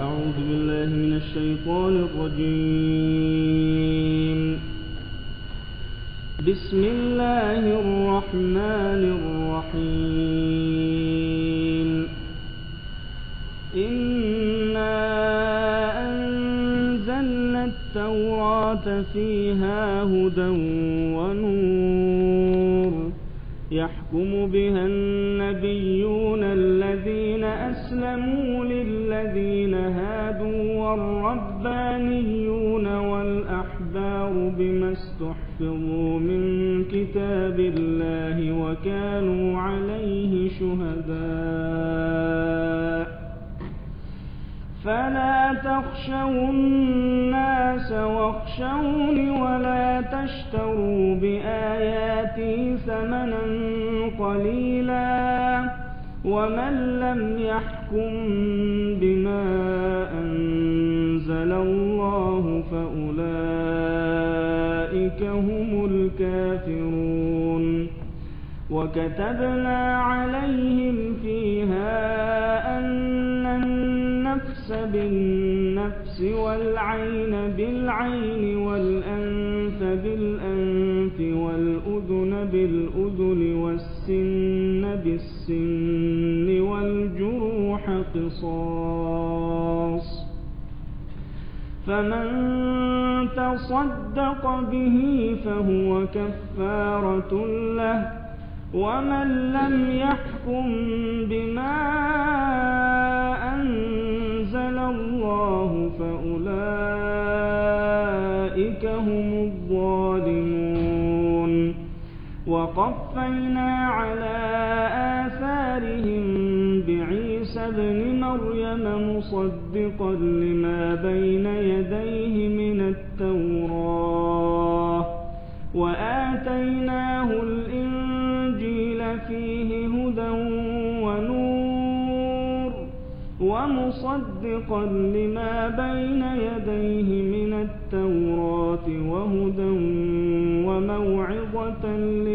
أعوذ بالله من الشيطان الرجيم. بسم الله الرحمن الرحيم. إنا أنزلنا التوراة فيها هدى ونور يحكم بها النبيون الذين أسلموا للذين هادوا والربانيون والأحبار بما استحفظوا من كتاب الله وكانوا عليه شهداء فلا تخشوا الناس واخشوني ولا تشتروا بآياتي ثمنا قليلا ومن لم يحكم بما أنزل الله فأولئك هم الكافرون. وكتبنا عليهم فيها أن النفس بالنفس والعين بالعين والأنف بالأنف والأذن بالأذن والسن بالسن والجروح قصاص فمن تصدق به فهو كفارة له ومن لم يحكم بما أنزل الله فأولئك هم الظالمون. وقفينا على آثارهم بعيسى ابن مريم مصدقا لما بين يديه من التوراة وآتيناه الإنجيل فيه هدى ونور ومصدقا لما بين يديه من التوراة وهدى وموعظة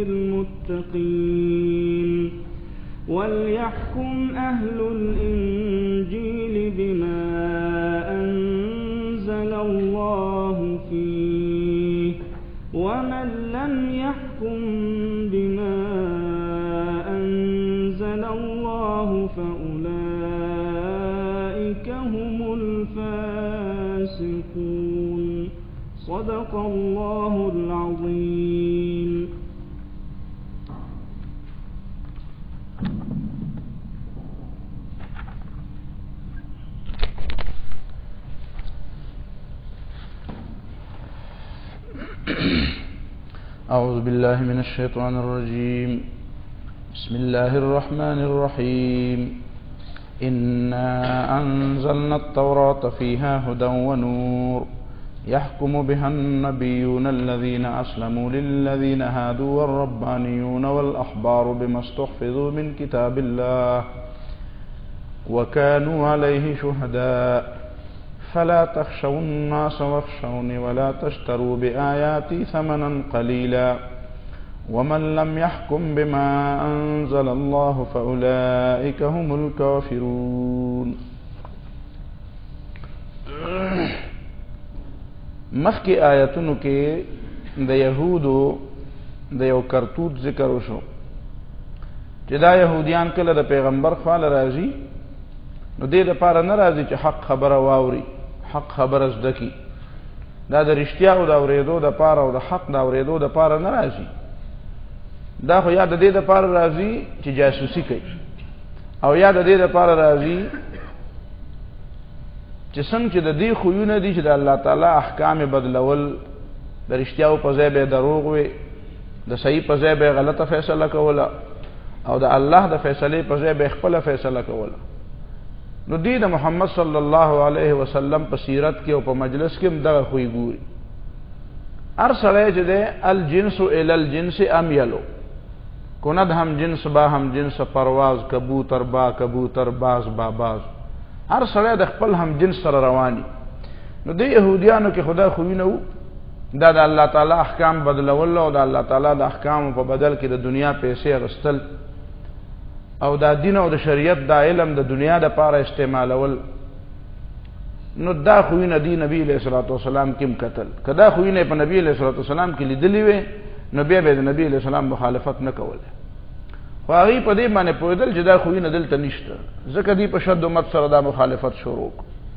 للمتقين. وليحكم أهل الإنجيل بما أنزل الله فيه ومن لم يحكم بما أنزل الله فأولئك هم الفاسقون. صدق الله العظيم. أعوذ بالله من الشيطان الرجيم. بسم الله الرحمن الرحيم. إنا أنزلنا التوراة فيها هدى ونور يحكم بها النبيون الذين أسلموا للذين هادوا والربانيون والأحبار بما استحفظوا من كتاب الله وكانوا عليه شهداء فلا تخشوا الناس واخشوني ولا تشتروا بآياتي ثمنا قليلا ومن لم يحكم بما أنزل الله فأولئك هم الكافرون. مخکی آیتونو کې د یهودو د یو کرتوت ذکر وشو چې دا یهودیان کله د پیغمبر خواله راځي نو دې دپاره نه راځي چې حق خبره واوري، حق خبره زده کي، دا د رښتیاو د اورېدو دپاره او د حق د اورېدو دپاره نه راځي، دا خو یا د دې دپاره راځي چې جاسوسي کوي او یا د دې دپاره راځي چې څنګه چې د دې خویونه دي چې د الله تعالی احکام بدلول، د رښتیاو په ځای به دروغ وي، د صحیح په ځای به غلطه فیصله کوله او د الله د فیصلې په ځای به خپله فیصله کوله. نو دې د محمد صلی الله علیه وسلم په سیرت کې او په مجلس کې هم دغه خوی ګوري. هر سړی چې دی الجنس الی الجنس امیلو، کند هم جنس با هم جنس پرواز، کبوتر با کبوتر، باز با باز، هر سړی د خپل هم جنس سره رواني. نو د یهودیانو کې خدا خوی نه وو، دا د الله تعالی احکام بدلول او د الله تعالی د احکام په بدل کې د دنیا پیسې غستل او دا دین او د شریعت دا علم د دنیا د پاره استعمالول نو دا خوینه دی نبی علیہ الصلوۃ والسلام کیم قتل کدا خوینه په نبی علیہ الصلوۃ والسلام کې لیدلی وي نو بیا به نبی علیہ السلام مخالفت نه کوله خو هغه په دې باندې پوهدل چې دا خوینه دلته نشته ځکه دی په شد مت سره دا مخالفت شروع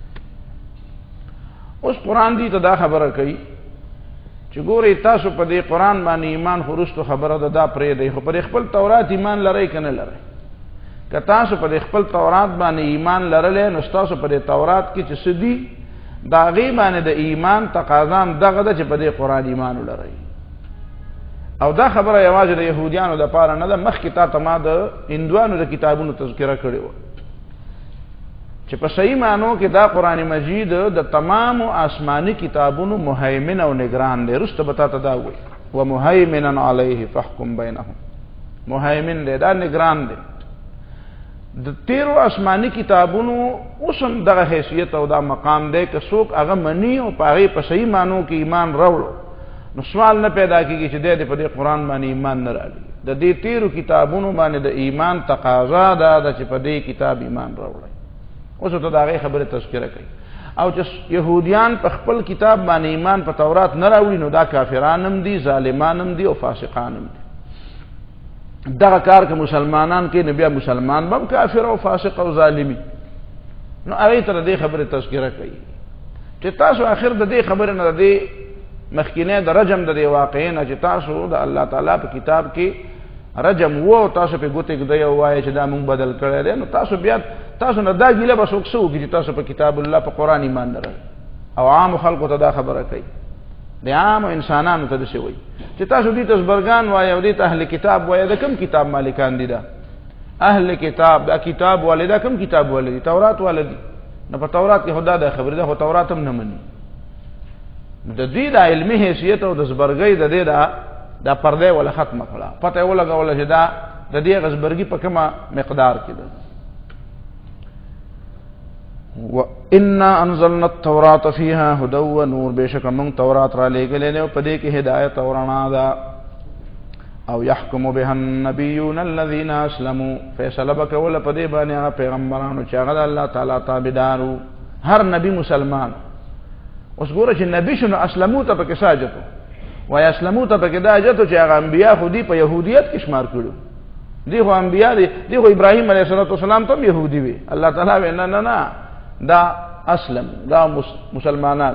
اوس قران دی ته دا خبره کوي چې ګوري تاسو په دې قران باندې ایمان خورستو خبره ده دا پرې دی خو پر خپل تورات ایمان لرئ کنه لرئ که تاسو په خپل تورات باندې ایمان لرلې نو تاسو په تورات کې چې سدي دا غي باندې د ایمان تقاضا دغه د چې په قران ایمان لرئ او دا خبره یوازې د يهوديانو د پاره نه ده مخکې تا ما د هندوانو د کتابونو تذکرہ کړی و چې په صحیح معنی کې دا قران مجید د تمام آسماني کتابونو مهیمن او نگران دی رسته بتا ته دا وي و مهیمن علیه فحکم بینهم مهیمن دی دا نگران دی د تیرو آسمانی کتابونو اوسم دغه حیثیت او دا مقام دی که څوک هغه منی او پاره په صحیح معنی کې ایمان راوړو نو سوال نه پیدا کیږي چې د په دې قران باندې ایمان نه راړي د دې تیرو کتابونو باندې د ایمان تقاضا ده چې په دې کتاب ایمان راوړي اوس ته دا غي خبره تذکرہ کوي او چې يهوديان په خپل کتاب باندې ایمان په تورات نه راوړي نو دا کافرانم دي ظالمانم دي او فاسقانم دي دغه کار که مسلمانان کې نبي مسلمان بم کافر او فاسق او ظالمي نو هغه تر دې خبره تذکرہ کوي چې تاسو اخر د دې خبره نه د مخکینه د رجم د واقعین چې تاسو د الله تعالی په کتاب کې رجم وو تاسو په ګوتې کې دی وایي چې دا مونږ بدل کړی دی نو تاسو بیا تاسو نه دا ګیله بس وکسو چې تاسو په کتاب الله په قران ایمان لرئ او عام خلکو ته دا خبره کوي د عام انسانانو ته څه وایي چې تاسو دې تزبرګان وایي او دې اهل کتاب وایي دا کوم کتاب مالکان دي دا اهل کتاب دا کتاب والدا کوم کتاب والدي تورات والدي نو په تورات کې خدا دا خبره ده خو تورات هم نه مني د دې د علمي حیثیت او د زبرګۍ د دې دا پرده ولا ختم کړه پته ولګول چې دا د دې غزبرګي په کومه مقدار کې ده وَإِنَّا أَنزَلْنَا التَّوْرَاةَ فِيهَا هُدًى وَنُورٌ بشک من تورات را لګلې نو په دې کې هدایت او رڼا ده او يحكم بها النبيون الذين اسلموا فیصله وکول په دې باندې هغه پیغمبرانو چې هغه الله تعالی تابعدارو هر نبی مسلمان اوس ګوره چې نبی شنو اسلمو ته پکې ساجتو وای اسلمو ته پکې دا اجتو چې هغه انبیا خو دې په يهوديت کې شمار کړو دي خو انبیا دي خو ابراهيم عليه السلام ته يهودي وي الله تعالی نه دا اسلم دا مسلمانان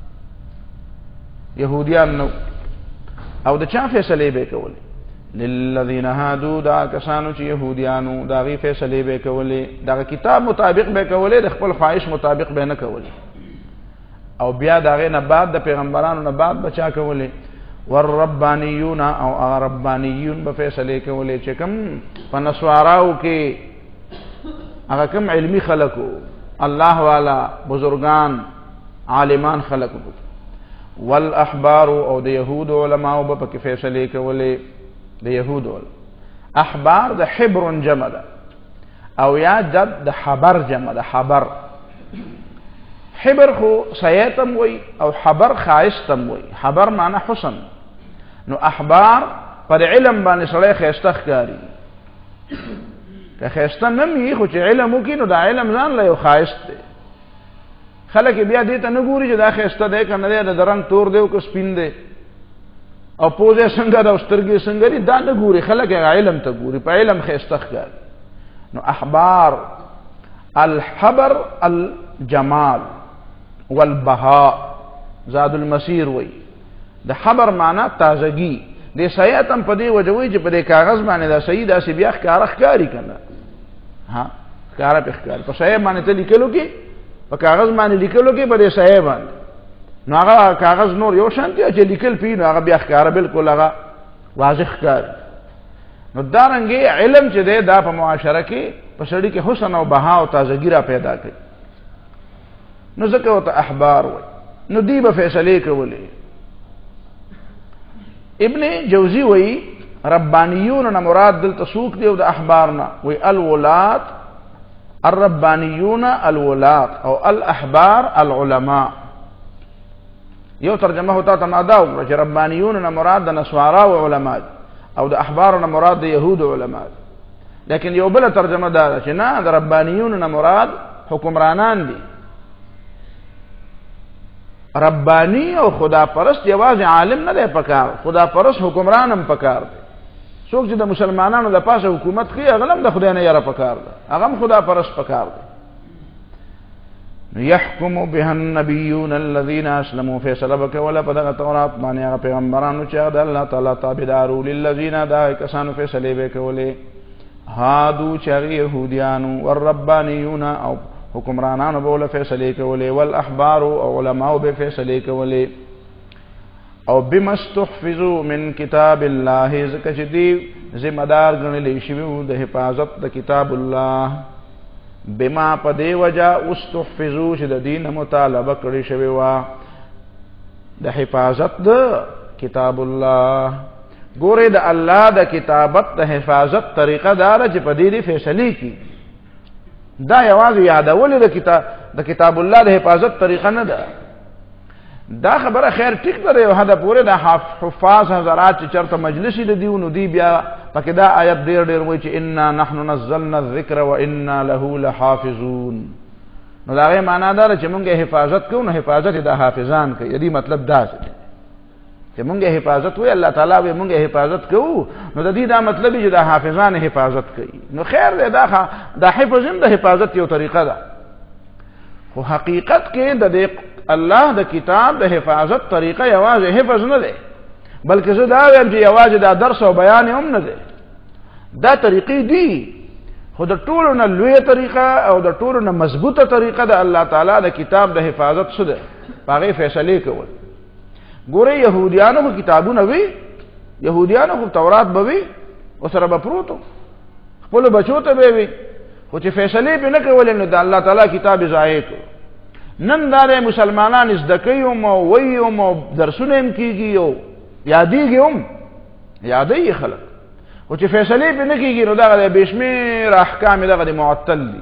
يهوديان نو او د چا فیصله به کول للذین هادو دا کسانو چې يهوديانو دا غي فیصله به کول دا کتاب مطابق به کول د خپل خواهش مطابق به نه کول او بیا دا غي نه بعد د پیغمبرانو نه بعد بچا کول والربانیون او ربانیون به فیصله کول چې کوم پنسواراو کې هغه کوم علمی خلقو الله والا بزرگان عالمان خلقو والاحبار او د يهود علماء به په فیصله کولې د يهود احبار د حبر جمع ده او یا جد د حبر جمع ده حبر حبر خو سیتم وی او حبر خایستم وی حبر معنی حسن نو احبار پر علم باندې سره خیسته ښکاری که خیسته نمی خو چې علم وکي نو دا علم ځان له خایست دی خلک بیا دې ته نه ګوري چې دا خیسته دی کنه دی د رنگ تور دی او که سپین دی او پوزه څنګه دا سترګې څنګه دي دا نه ګوري خلک علم ته ګوري په علم خیسته ښکاری نو احبار الحبر الجمال والبهاء زاد المسیر وی د حبر معنی تازگی د سیاتم په دی وجوي چې په دې کاغذ باندې دا صحیح دا سی بیا ښکاری کنه ها ښکارا په ښکار په صحیح باندې ته لیکلو کې په کاغذ باندې لیکلو کې په دې صحیح باندې نو هغه کاغذ نور یو شانتي چې لیکل پی نو هغه بیا ښکارا بالکل هغه واضح ښکار نو دارنګي علم چې دی دا په معاشره کې په سړی کې حسن او بها او تازگی را پیدا کوي نو ځکه وته احبار وي نو دی به فیصله کولې ابن جوزی وی ربانیون نه مراد دلته سوق دی او د احبارنا وی الولات الربانیون الولات او الاحبار العلماء یو ترجمه ہوتا تمادا چې ربانیون نه مراد د نسوارا او علماء او د احبار نه مراد د يهود علماء لیکن یو بل ترجمه دا چې نه د ربانیون نه مراد حکمرانان دي ربانی او خدا پرست یواز عالم نه دی پکار، خدا پرست حکمران هم پکار دی. څوک چې د مسلمانانو د پاسه حکومت کوي هغه هم د خدای نه یاره پکار دی، هغه هم خدا پرست پکار دی. یحکم بها النبیون الذین اسلموا، فیصله وکوله په دغه تورات باندې هغه پیغمبرانو چې د الله تعالی تابعدارو، للذین دا کسانو فیصلې وکولې، هادو چې یهودیانو، والربانیون او حکمرانانو به فیصلې کولې، والاحبار او علماء به فیصلې کولې. او بما استحفظوا من کتاب الله، ځکه چې دی ذمہ دار ګڼل شوي د حفاظت د کتاب الله. بما په دی وجه استحفظوا چې د دین مطالبه کړی شوی وا د حفاظت د کتاب الله. ګوره د الله د کتابت د حفاظت طریقه دار چې په دې فیصله کی، دا یوازې یادول د کتاب الله د حفاظت طریقه نه ده. دا خبره خیر ټیک ده یو حد پورې د حفاظ حضرات چې چرته مجلس د دیونو دی بیا پکې دا آیت ډیر وایي چې انا نحن نزلنا الذکر وانا له لحافظون. نو دا غي معنا دا چې مونږه حفاظت کوو، نو حفاظت د حافظان کوي. دې مطلب دا چې مونږه حفاظت وي، الله تعالی به مونږه حفاظت کوو، نو د دې دا مطلب چې د حافظان حفاظت کوي. نو خیر دې دا حفظ هم د حفاظت یو طریقه ده، خو حقیقت کې د الله د کتاب د حفاظت طریقه یوازې حفظ نه ده، بلکې زه دا وایم چې یوازې دا درس او بیان هم نه ده. دا طریقې دي، خو د ټولو نه لویه طریقه او د ټولو نه مضبوطه طریقه د الله تعالی د کتاب د حفاظت څه ده؟ په هغې فیصلې کول. ګورئ یهودیانو خو کتابونه وي، یهودیانو خو تورات به وي، ورسره به پروت و، خپلو بچو ته به وي، خو چې فیصلې پې نه کولې نو د الله تعالی کتاب یې ضایع کړو. نن دا مسلمانان زده کوي او وایي او درسونه هم کېږي او یادېږي هم، یادوي خلک، خو چې فیصلې پې نه کېږي نو دغه بې شمېره احکام یې دغه معطل دي.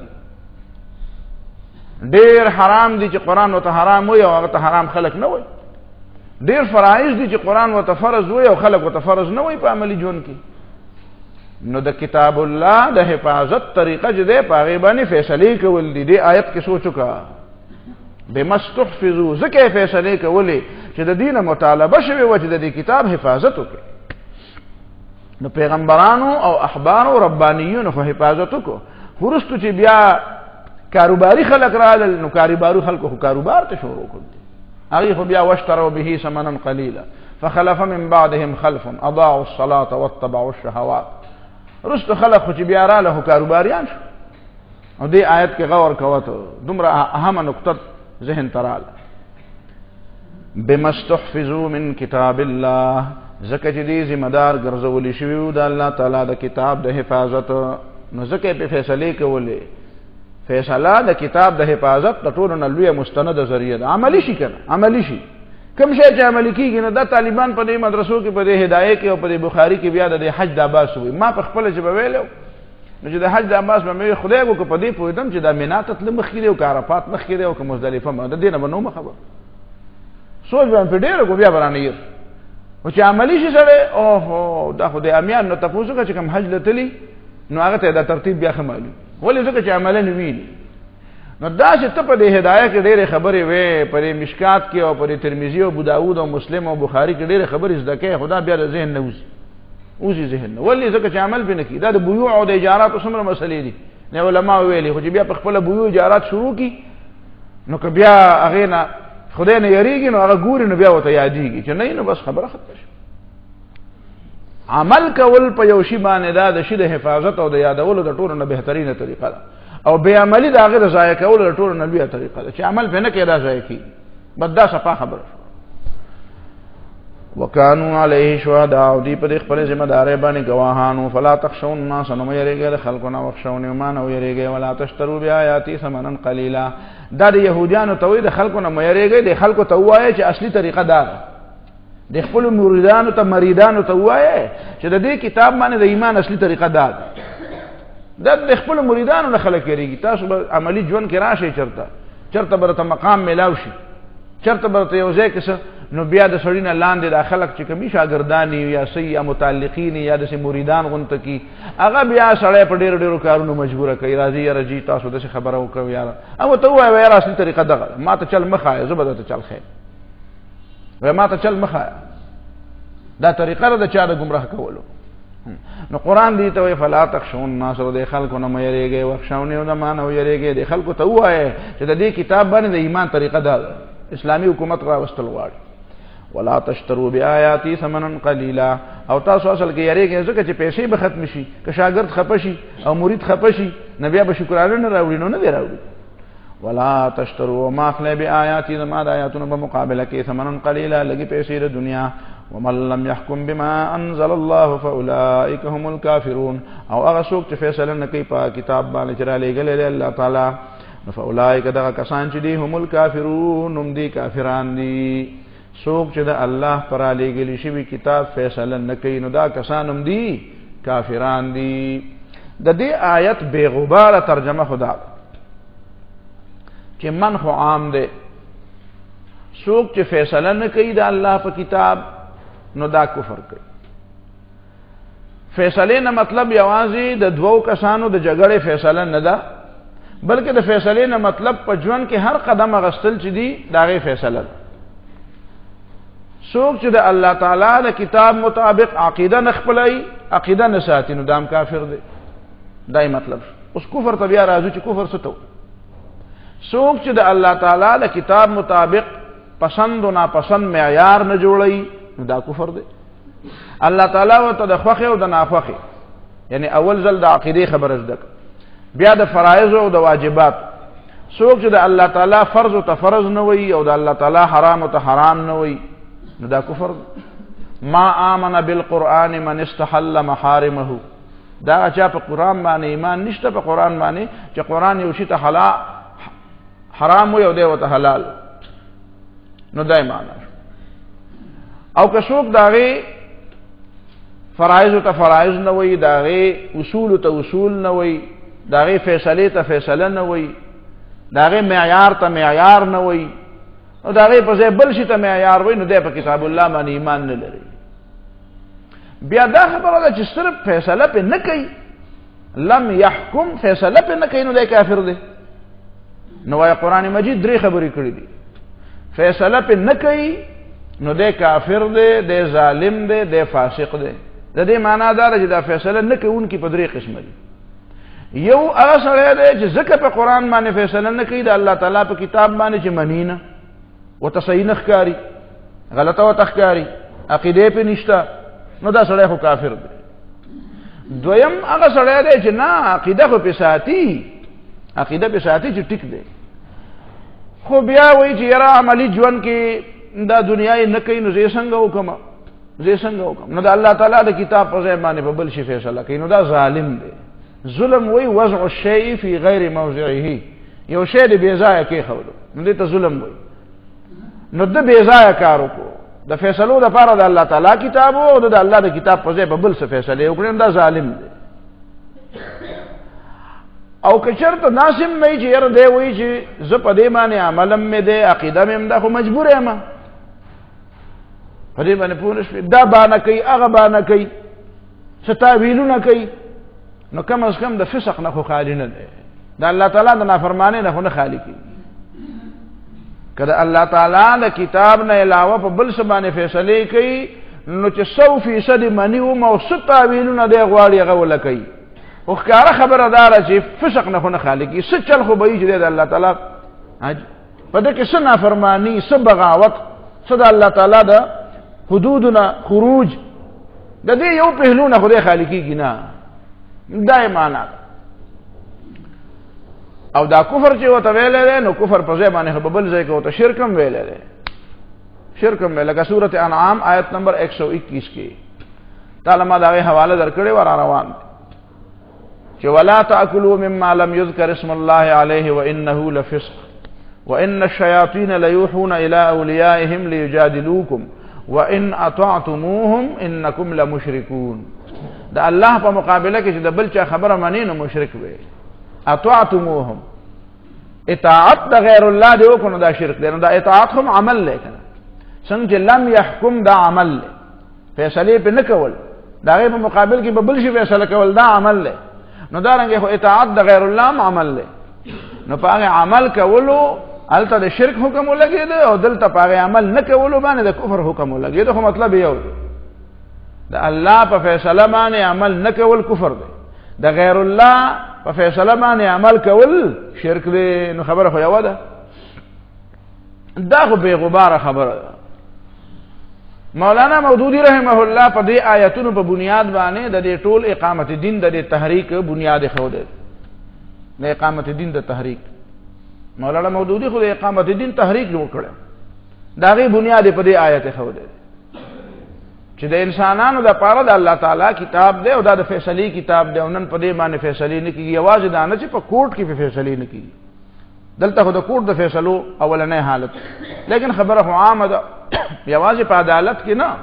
ډېر حرام دي چې قرآن ورته حرام وایي او هغه ته حرام خلک نه وایي. ډېر فرایض دي چې قرآن ورته فرض وایي او خلک ورته فرض نه وایي په عملي ژوند کې. نو د کتاب الله د حفاظت طریقه چې دی په هغې باندې فیصلې کول دي. دې آیت کې سوچ وکړه، بما استحفظوا، ځکه فیصلې کولې چې د دین مطالبه شوې وه چې د دې کتاب حفاظت وکړي. نو پیغمبرانو او احبارو او ربانیونو خو حفاظت وکړو، وروستو چې بیا کاروباري خلک راغلل نو کاروبارو خلکو خو کاروبار ته شروع کړل، هغې خو بیا واشتروا به ثمنا قلیلا فخلف من بعدهم خلف اضاعوا الصلاة واتبعوا الشهوات. وروستو خلک خو چې بیا راله خو کاروباریان شو. او دې آیت کې غور کوه ته دومره اهمه نقطه ذهن تراله. بما استحفظوا من کتاب الله، ځکه چې دې ذمہ دار ګرځولي شوي وو د الله تعالی د کتاب د حفاظت، نو ځکه یې پې فیصلې کولې. فیصله د کتاب د حفاظت د ټولو نه لویه مستنده ذریعه ده. عملي شي که نه عملي شي، کوم شی چې عملي کېږي نو دا طالبان په دې مدرسو کې په دې هدایه کې او په دې بخاري کې بیا د حج د عباس وایي. ما په خپله چې به ویلی نو چې د حج د عباس به مې خدای وکړو په دې پوهېدم چې دا مینا ته تله مخکې دی او که عرفات مخکې دی او که مزدلفه د دې نه به نه ومه خبر. سوچ به مې پرې ډېره کړو بیا به رانه هېر. خو چې عملي شي سړی اوهو دا خو د امیان نو تپوس وکړه چې کوم حج له تلي نو هغه ته دا ترتیب بیا ښه معلوم. ولې ځکه چې عملا ویني. نو داسې ته په دې هدایه کې ډېرې خبرې وې، په دې مشکات کې او په دې ترمذي او ابوداود او مسلم او بخاري کې ډېرې خبرې زده کوې، خو دا بیا د ذهن نه وځي ذهن نه. ولې ځکه چې عمل پې نه کړي. دا د بیوع او د اجاراتو څومره مسلې دي نه علما ویلي، خو چې بیا په خپله بیوع اجارات شروع کړي نو که بیا هغې نه خدای نه یریږي نو هغه ګوري نو بیا ورته یادېږي چې نه نو بس خبره ختمه شي. عمل کول په یو شي باندې دا د شي د حفاظت او د یادولو د ټولو نه بهترینه طریقه ده، او بې عملي د هغې د ضایع کولو د ټولو نه لویه طریقه ده چې عمل پې نه کوي دا ضایع کېږي. بس دا صفا خبره شوه. وکانو علیه شهداء، او دوی په دې خپلې ذمه دارۍ باندې ګواهانو. فلا تخشوا الناس، نو مه یېرېږئ د خلکو نه، واخشوني ما نه ویېرېږئ، ولا تشتروا بآیاتي ثمنا قلیلا. دا د یهودیانو ته وایي د خلکو نه مه یېرېږئ، د خلکو ته ووایئ چې اصلي طریقه دا ده. د خپلو مریدانو ته مریدانو ته ووایئ چې د دې کتاب باندې د ایمان اصلي طریقه دا ده. دا د خپلو مریدانو نه خلک یېرېږي. تاسو به عملي ژوند کې راشئ، چېرته به درته مقام میلاو شي، چېرته به درته یو ځای کې نو بیا د سړي نه لاندې دا خلک چې کومي شاګردان یا څه یا متعلقین یا داسې مریدان غونته کي، هغه بیا سړی په ډېرو ډېرو کارونو مجبوره کوي. راځي یاره جي تاسو داسې خبره وکړو یاره، او ته ووایه یاره اصلي طریقه دغه ما ته چل مه ښایه، زه به درته چل ښیم. و ما ته چل مخه دا طریقه ده چا د گمراه کولو. نو قران دی ته وی فلا تخشون الناس د خلکو نه مېریږي وښښونه نه مانو یریږي د خلکو ته وایي چې د دې کتاب باندې د ایمان طریقه ده اسلامی حکومت را وستل غواړي. ولا تشتروا بیااتی ثمنا قلیلا او تاسو اصل کې یریږي ځکه چې پیسې به ختم شي که شاګرد خپشي او مرید خپشي نبی به شکرانه نه راوړي نو نه دی راوړي. ولا تشتروا ما خلا بیااتی ما د آیاتونو په مقابله کې ثمنا قلیلا لګي پیسې د دنیا. ومن لم يحكم بما انزل الله فاولئك هم الكافرون او هغه څوک چې فیصله نه کوي په کتاب باندې چې را لېږلی دی الله تعالی نو فاولئک دغه کسان چې دي هم الکافرون هم دي کافران دي. څوک چې د الله پر را لېږلی شوي کتاب فیصله نه کوي نو دا کسان هم دي کافران دي. د دې آیت بے غباره ترجمه خدا چې من خو عام دی څوک چې فیصله نه کوي د الله په کتاب نو دا کفر کوي. فیصله نه مطلب یوازې د دوو کسانو د جګړې فیصله نه ده بلکې د فیصله نه مطلب په ژوند کې هر قدم اغستل چې دي داغه فیصله ده. څوک چې د الله تعالی د کتاب مطابق عقیده نه خپلوي عقیده نه ساتي نو دام کافر دی. دای مطلب اوس کفر ته بیا راځو چې کفر څه ته. څوک چې د الله تعالی د کتاب مطابق پسند او ناپسند معیار نه جوړي دا کفر دی. الله تعالی ورته د خوخه او د ناخوخه یعنی اول ځل د عقیده خبره زده بیا د فرایض او د واجبات. څوک چې د الله تعالی فرض او فرض نه وي او د الله تعالی حرام او حرام نه وي نو دا کفر دی. ما آمن بالقرآن من استحل محارمه دا چې په قرآن باندې ایمان نشته په قرآن باندې چې قرآن یو شی ته حرام وي او دی وته حلال نو دا ایمان. او که څوک داغه فرایض ته فرایض نه وي داغه اصول ته اصول نه وي داغه فیصله ته فیصله نه وي داغه معیار ته معیار نه وي او داغه په ځای بل شي ته معیار وي نو د په کتاب الله باندې ایمان نه لري. بیا دا خبره ده چې صرف فیصله په نه کوي لم يحكم فیصله په نه کوي نو د کافر دی. نو وايي قران مجید درې خبرې کړې دي. فیصله په نه کوي نو د کافر دی د ظالم دی د فاسق دی. د دې معنا دا ده چې دا فیصله نه کوونکی په درې قسم دي. یو هغه سره دی چې ځکه په قران باندې فیصله نه کوي د الله تعالی په کتاب باندې چې منینه او تصحیح نخکاری غلطه او تخکاری عقیده په نشتا نو دا سره خو کافر دی. دویم هغه سره دی چې نه عقیده خو په ساتي عقیده په ساتي چې ټیک دی خو بیا وایي چې یاره عملی ژوند کې دا دنیا نه کوي نو زه څنګه وکم نو دا الله تعالی د کتاب په ځای باندې په بل شي فیصله کوي نو دا ظالم دی. ظلم وی وضع الشیء فی غیر موضعه یو شی دی بے ځای کې خولو نو دې ته ظلم وی. نو د بے ځای کار وکړو د فیصلو د پاره د الله تعالی کتاب او د الله د کتاب په ځای په بل څه فیصله وکړي دا ظالم دی. او که چرته ناسم نه چې ير دی وی چې ز په دې باندې عملم مې دی عقیده مې ده خو مجبور یم په دې باندې پونش دا باندې کوي هغه باندې کوي ستاویلونه کوي نو کم از کم د فسق نه خو خالی نه دی. دا الله تعالی د نافرمانی نه خو نه خالی کی. کله الله تعالی د کتاب نه علاوه په بل څه باندې فیصله کوي نو چې 100% منی او مو ستاویلونه دی غواړي هغه ولا کوي. او ښکارا خبردار چې فسق نه خو نه خالی کی څه چل خو به یې د الله تعالی په دې کې څه نافرمانی څه بغاوت څه د الله تعالی د حدودنا خروج د دې یو پهلو نه خدای خالقي کینا دای معنا. او دا کفر چې وته ویلې نو کفر په ځای باندې په بل ځای کې وته شرکم ویلې شرکم ویلې. لکه سورته انعام آیت نمبر 121 کې تعالی ما دا حواله درکړې ور روان چې ولا تاكلوا مما لم يذكر اسم الله عليه وانه لفسق وان الشياطين ليوحون الى اوليائهم ليجادلوكم وان اطعتموهم انكم لمشركون. دا الله په مقابله کې چې د بل چا خبره مانی نو مشرک وي. اطعتموهم اطاعت د غیر الله دی او کنه دا شرک دی. نو دا اطاعت هم عمل لیکنه څنګه لم يحكم دا عمل له فیصله په نکول دا غیر په مقابل کې به بل شي فیصله کول دا عمل له. نو دا رنګه خو اطاعت د غیر الله عمل له نو په هغه عمل کولو الته د شرک حکم ولګید او دلته پاغه عمل نه کولو باندې د کفر حکم ولګید. خو مطلب یو دی د الله په فیصله باندې عمل نه کول کفر دی، د غیر الله په فیصله باندې عمل کول شرک دی. نو خبره خو یو ده، دا خو بے غبار خبره ده. مولانا مودودی رحمه الله په دې آیتونو په بنیاد باندې د دې ټول اقامت دین د تحریک بنیاد خو ده، د اقامت دین د تحریک. مولانا مودودی خو د اقامت دین تحریک جوړ کړ، دا غي بنیاد په دې آیت خو ده چې د انسانانو د پاره د الله تعالی کتاب دی او دا د فیصله کتاب دی. نن په دې باندې فیصله نه کیږي، आवाज دا نه چې په کورټ کې فیصله نه کیږي. دلته خو د کورټ د فیصلو اولنې حالت، لیکن خبره خو عامه ده یوازې په عدالت کې نه،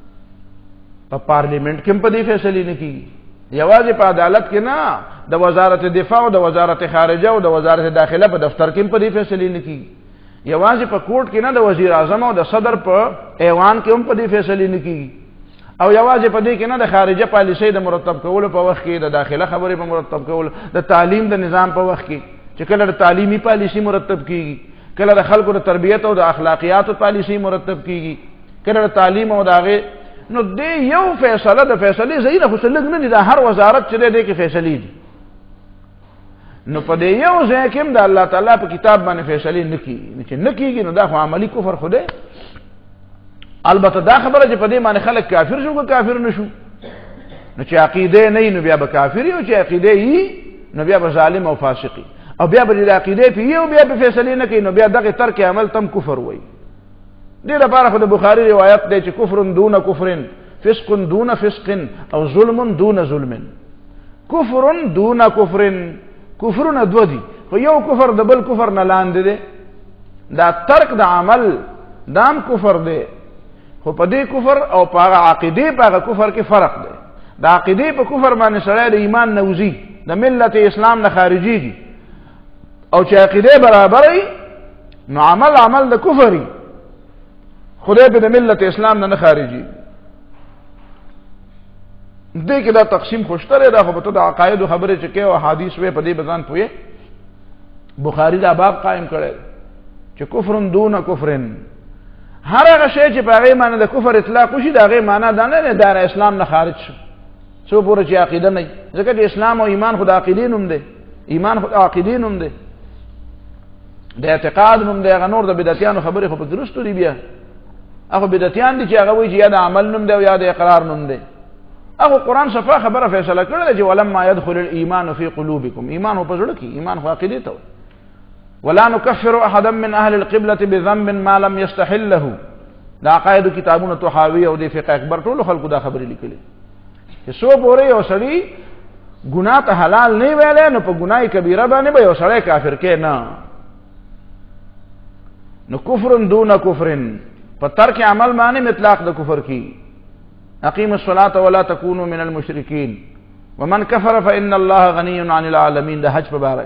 په پارلیمنت کې په دې فیصله نه کیږي، یوازې په عدالت کې نه، د وزارت دفاع او د وزارت خارجه او د وزارت داخله په دفتر کې په دې فیصله نه کیږي، یوازې په کورټ کې نه، د وزیر اعظم او د صدر په ایوان کې هم په دې فیصله نه کیږي، او یوازې په دې کې نه، د خارجه پالیسۍ د مرتب کولو په وخت کې، د داخله خبرې په مرتب کولو، د تعلیم د نظام په وخت کې چې کله د تعلیمي پالیسي مرتب کیږي، کله د خلکو د تربیت او د اخلاقیاتو پالیسي مرتب کیږي، کله د تعلیم او داغه. نو دې یو فیصله د فیصلې زینه خو سلګ نه دي، دا هر وزارت چې دې کې فیصلې دي. نو په دې یو ځای کې د الله تعالی په کتاب باندې فیصلې نه کیږي، چې نه کیږي نو دا خو عملی کفر خو ده. البته دا خبره چې په دې باندې خلک کافر شو که کافر نشو، نو چې عقیده نه نو بیا به کافر او چې عقیده یې نو بیا به ظالم او فاسقي، او بیا به د عقیده په یو بیا په فیصله نه کوي، نو بیا دغه ترک عمل تم کفر وای. دې لپاره خو د بخاری روایت دی چې کفر دون کفر، فسق دون فسق، او ظلم دون ظلم. کفر دون کفر، کفرونه دو دي، خو یو کفر د بل کفر نه لاندې دی. دا ترک د عمل دام کفر دی، خو په دې کفر او په عقیده په کفر کې فرق دی. د عقیده په کفر باندې سره د ایمان نوزي، د ملت اسلام نه خارجيږي، او چې عقیده برابرې نو عمل د کفري، خدای په د ملت اسلام نه خارجي. دې کې دا تقسیم خوشتره دا خو په د عقاید خبره چې کې او حدیث وې په دې بزان پوي. بخاری دا باب قائم کړی چې کفر دون کفرن، هر هغه شی چې په هغه معنی د کفر اطلاق وشي دا هغه معنی دا نه د اسلام نه خارج شو، څو پورې چې عقیده نه، ځکه چې اسلام او ایمان خو د عقیدې نوم دی، ایمان خو د عقیدې نوم دی، د اعتقاد نوم دی. هغه نور د بدعتیانو خبرې خو په درستو دی، بیا هغه بدعتیان دي چې هغه وایي چې یا د عمل نوم دی او یا د اقرار نوم دی. هغه قرآن صفه خبره فیصله کړل چې ولما يدخل الايمان في قلوبكم، ایمان په زړه کې، ایمان خو عقیده ته. ولا نكفر احدا من اهل القبلة بذنب ما لم يستحله، دا عقاید کتابونه طحاوی او د فقه اکبر ټول خلکو دا خبرې لیکلي چې سو پورې یو سړی ګناه ته حلال نه ویلې نو په ګناه کبیره باندې به یو سړی کافر کې نه. نو کفر دون کفرن، په ترک عمل باندې اطلاق د کفر کی. اقیم الصلاة ولا تكونوا من المشركين ومن كفر فإن الله غني عن العالمين، د حج مبارک.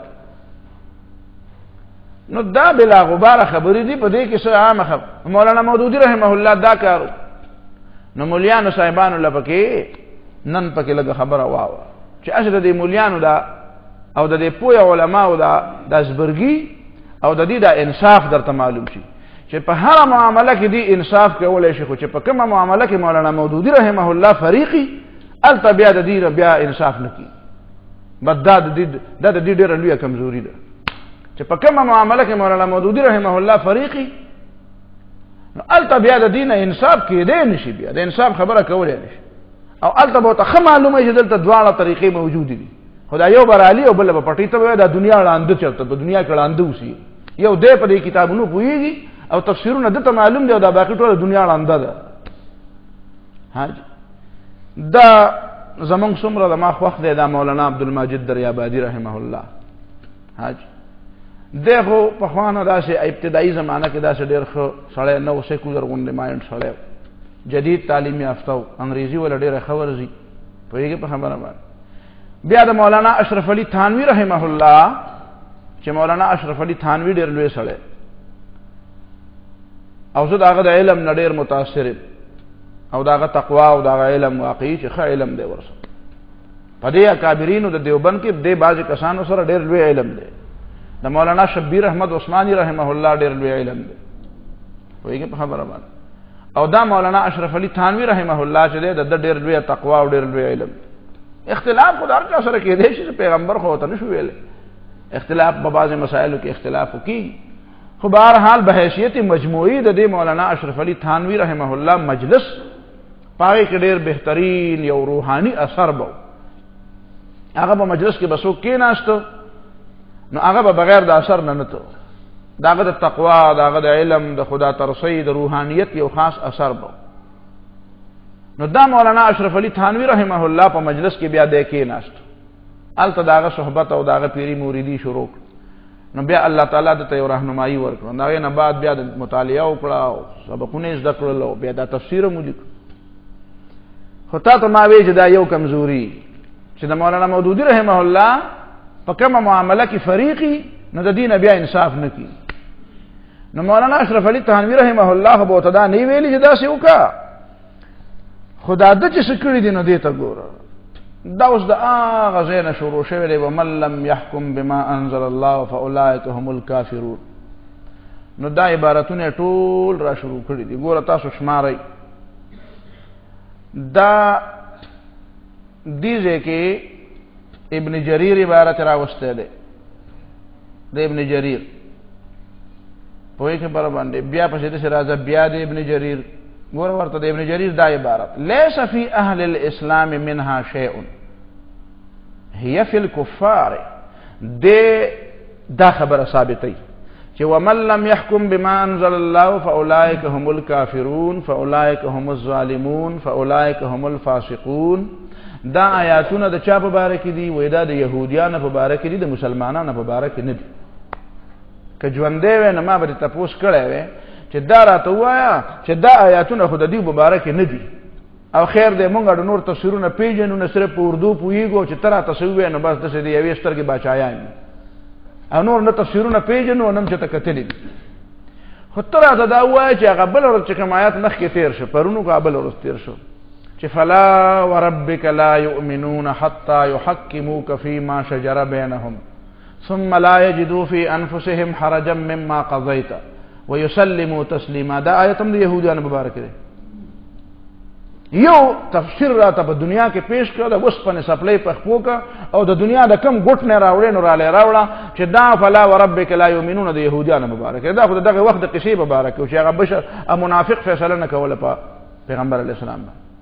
نو دا بلا غبار خبرې دي، په دې کې څه عام خبر. مولانا مودودی رحمه الله دا کارو، نو مولیانو صاحبانو لپاره نن پکې لږه خبره واوه چې اصل د مولیانو دا او د دې پوهه علماو دا د زبرګي او د دې د انصاف درته معلوم شي چې په هر معاملې کې دی انصاف کولای شي، خو چې په کومه معاملې کې مولانا مودودی رحمه الله فریقي التبیا د دې بیا انصاف نکي. بددا د دې ډېر لویه کمزوري ده چې په کومه معاملې کې مولانا مودودی رحمه الله فریقي، نو التبیا د دین انصاف کې دی نشي، بیا د انصاف خبره کولای نشي. او التبو ته معلومه چې دلته دواړه طریقې موجود دي، خدای یو برالي او بل په پټی ته د دنیا لاندې چرته په دنیا کې لاندې وسی، یو دې په دې کتابونو پوېږي او تفسیرونه دته معلوم دي او دا باقي ټول دنیا لاندې ده. حاج دا زمونږ څومره د ما خوښ دی دا مولانا عبدالمجید دریابادي رحمه الله. حاج دغه په خوانه داسې ابتدایي زمانہ کې داسې ډېر ښه سړی نو سیکولر غونډې مایند سړی، جدید تعلیم یافته، انګریزي ولا ډېره خبرزي پوهیږي په خبره باندې. بیا د مولانا اشرف علي تھانوي رحمه الله چې مولانا اشرف علي تھانوي ډېر لوی سړی او زه داغه د علم نه ډېر متاثر او داغه تقوا او داغه علم واقعي چې ښه علم دی ورسره. په دې اکابرینو د دیوبند کې د بعض کسانو سره ډېر لوی علم دی د مولانا شبیر احمد عثماني رحمه الله ډېر لوی علم دی وایي په خبره باندې او دا مولانا اشرف علي تھانوی رحمه الله چې د ډېر لوی تقوا او ډېر لوی علم اختلاف خو دار چا سره کېدی شي پیغمبر خو ته نشو ویل اختلاف په بعض مسائلو کې اختلاف کی خو بهر حال به حیثیت مجموعی د دې مولانا اشرف علي تھانوی رحمه الله مجلس پای کې ډېر بهترین یو روحاني اثر بو هغه په مجلس کې بسو کې ناشته نو هغه به بغیر د اثر نه نته داغه د تقوا داغه د علم د خدا ترسی د روحانیت یو خاص اثر بو نو دا مولانا اشرف علي تھانوی رحمه الله په مجلس کې بیا د کې ناشته الته داغه صحبت او داغه پیری موریدی شروع نو بیا الله تعالی د ته راهنمایي ورکړه دا نه بعد بیا د مطالعه وکړه او سبقونه زده کړل او بیا د تفسیر مو لیک خو ته ما وی چې دا یو کمزوري چې د مولانا مودودی رحمه الله په کومه معامله کې فریقي نو د دین بیا انصاف نکي نو مولانا اشرف علي تھانوی رحمه الله به تدا نه ویلي چې دا څه وکا خدا د چې سکړي دي نو دې ته ګوره دا اوس د هغه ځای نه شروع شوی دی ومن لم يحكم بما انزل الله فاولئك هم الكافرون نو دا عبارتونه ټول را شروع کړي دي ګوره تاسو شمارئ دا دیزه کې ابن جریر عبارت راوسته ده د ابن جریر پوهې کې بر باندې بیا پسې د راځه بیا د ابن جریر ګور ورته د ابن جریر دا عبارت ليس في اهل الاسلام منها شيء هي في الكفار دا خبره ثابتې چې ومن لم يحكم بما انزل الله فاولئك هم الكافرون فاولئك هم الظالمون فاولئك هم الفاسقون دا آیاتونه د چا په باره کې دي وای دا د يهوديانو په باره کې دي د مسلمانانو په باره کې نه دي که ژوندې وې نه ما به تاسو کړه وې چې دا راته وایا چې دا آیاتونه خو د دې مبارک نه دي او خیر دې مونږ د نور تفسیرونه پیژنو نه صرف په اردو پویګو چې ترا تاسو وې نه بس د دې یوې سترګې بچایان او نور نه تفسیرونه پیژنو نن چې تکتلې خو ترا دا وایا چې هغه بل ورځ چې کوم آیات مخکې تیر شو پرونو قابل ورځ تیر شو چې فلا وربك لا يؤمنون حتى يحكموك فيما شجر بينهم ثم لا يجدوا في انفسهم حرجا مما قضيت ويسلموا تسليما دا آیتم د يهودانو مبارک دی یو تفسیر راته په دنیا کې پیش کړ د وسپنه سپلای په خپوکا او د دنیا د کم ګټ نه راوړې نو راوړه چې دا فلا وربك لا يؤمنون د يهودانو مبارک دا خو دغه وخت د قصې مبارک او چې هغه بشر منافق فیصله نه کوله په پیغمبر علی السلام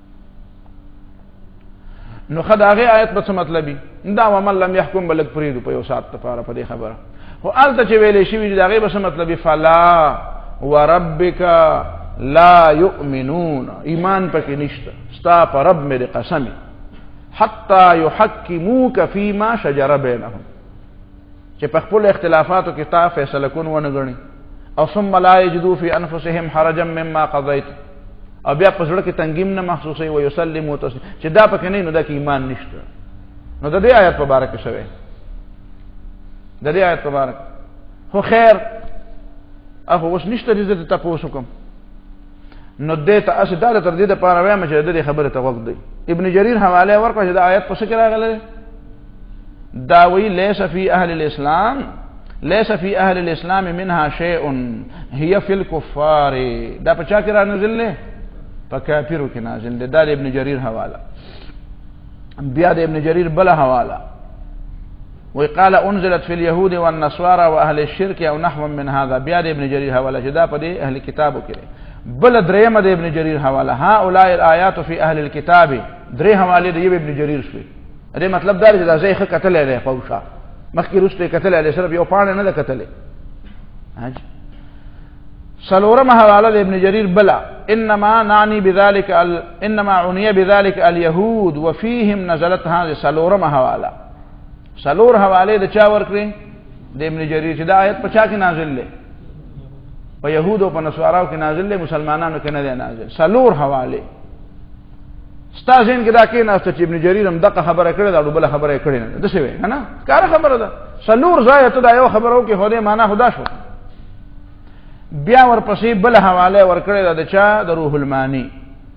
نو خدای آیت په څه مطلبي دا ومن لم يحكم بلک فريد په یو سات لپاره په دې خبره خو الته چې ویلې شي دا غي په څه مطلبي فلا وربك لا يؤمنون ایمان پکې نشته ستا پر رب مې قسم حتى يحكموك فيما شجر بينهم چې په خپل اختلافاتو کې تا فیصله کون ونه غني او ثم لا يجدوا في انفسهم حرجا مما قضيت او بیا په زړه کې تنګیم نه محسوسي او يسلموا تسلیم چې دا پکې نه نو دا کې ایمان نشته نو د دې آیت مبارک شوی د دې آیت مبارک خو خیر اخو اوس نشته دې ته تاسو کوم نو دې ته اسه دا تر دې د پاره وایم چې دې خبره ته وخت دی ابن جریر حواله ورکړه چې دا آیت په څه کې راغله دا وی ليس في اهل الاسلام ليس في اهل الاسلام منها شيء هي في الكفار دا په چا کې را نازل نه په کافرو کې نازل دی دا ابن جریر حواله بیا د ابن جریر بل حواله وقال انزلت في اليهود والنصارى واهل الشرك او نحو من هذا بیا د ابن جریر حواله جدا په دې اهل کتابو کې بل درېمه د ابن جریر حواله هؤلاء الايات في اهل الكتاب درې حواله د ابن جریر شوي دې مطلب دا چې دا ځای ښه کتل لري پوښا مخکې رسته کتل لري صرف یو پاڼه نه کتل حج سلورم حواله د ابن جریر بلا انما نعني بذلك انما عني بذلك اليهود وفيهم نزلت هذه سلورم حواله سلور حواله د چا ورکړي د ابن جریر چې دا آیت په چا کې نازل لې په يهودو په نصاراو کې نازل لې مسلمانانو کې نه دی نازل سلور حواله ستاسین کې دا کې نه چې ابن جریر هم دغه خبره کړې دا بل خبره کړې نه د څه وي نه کار خبره ده سلور ځای ته دا یو خبرو کې هوده معنا خدا شو بیا ورپسې بل حواله ورکړې ده د چا د روح المانی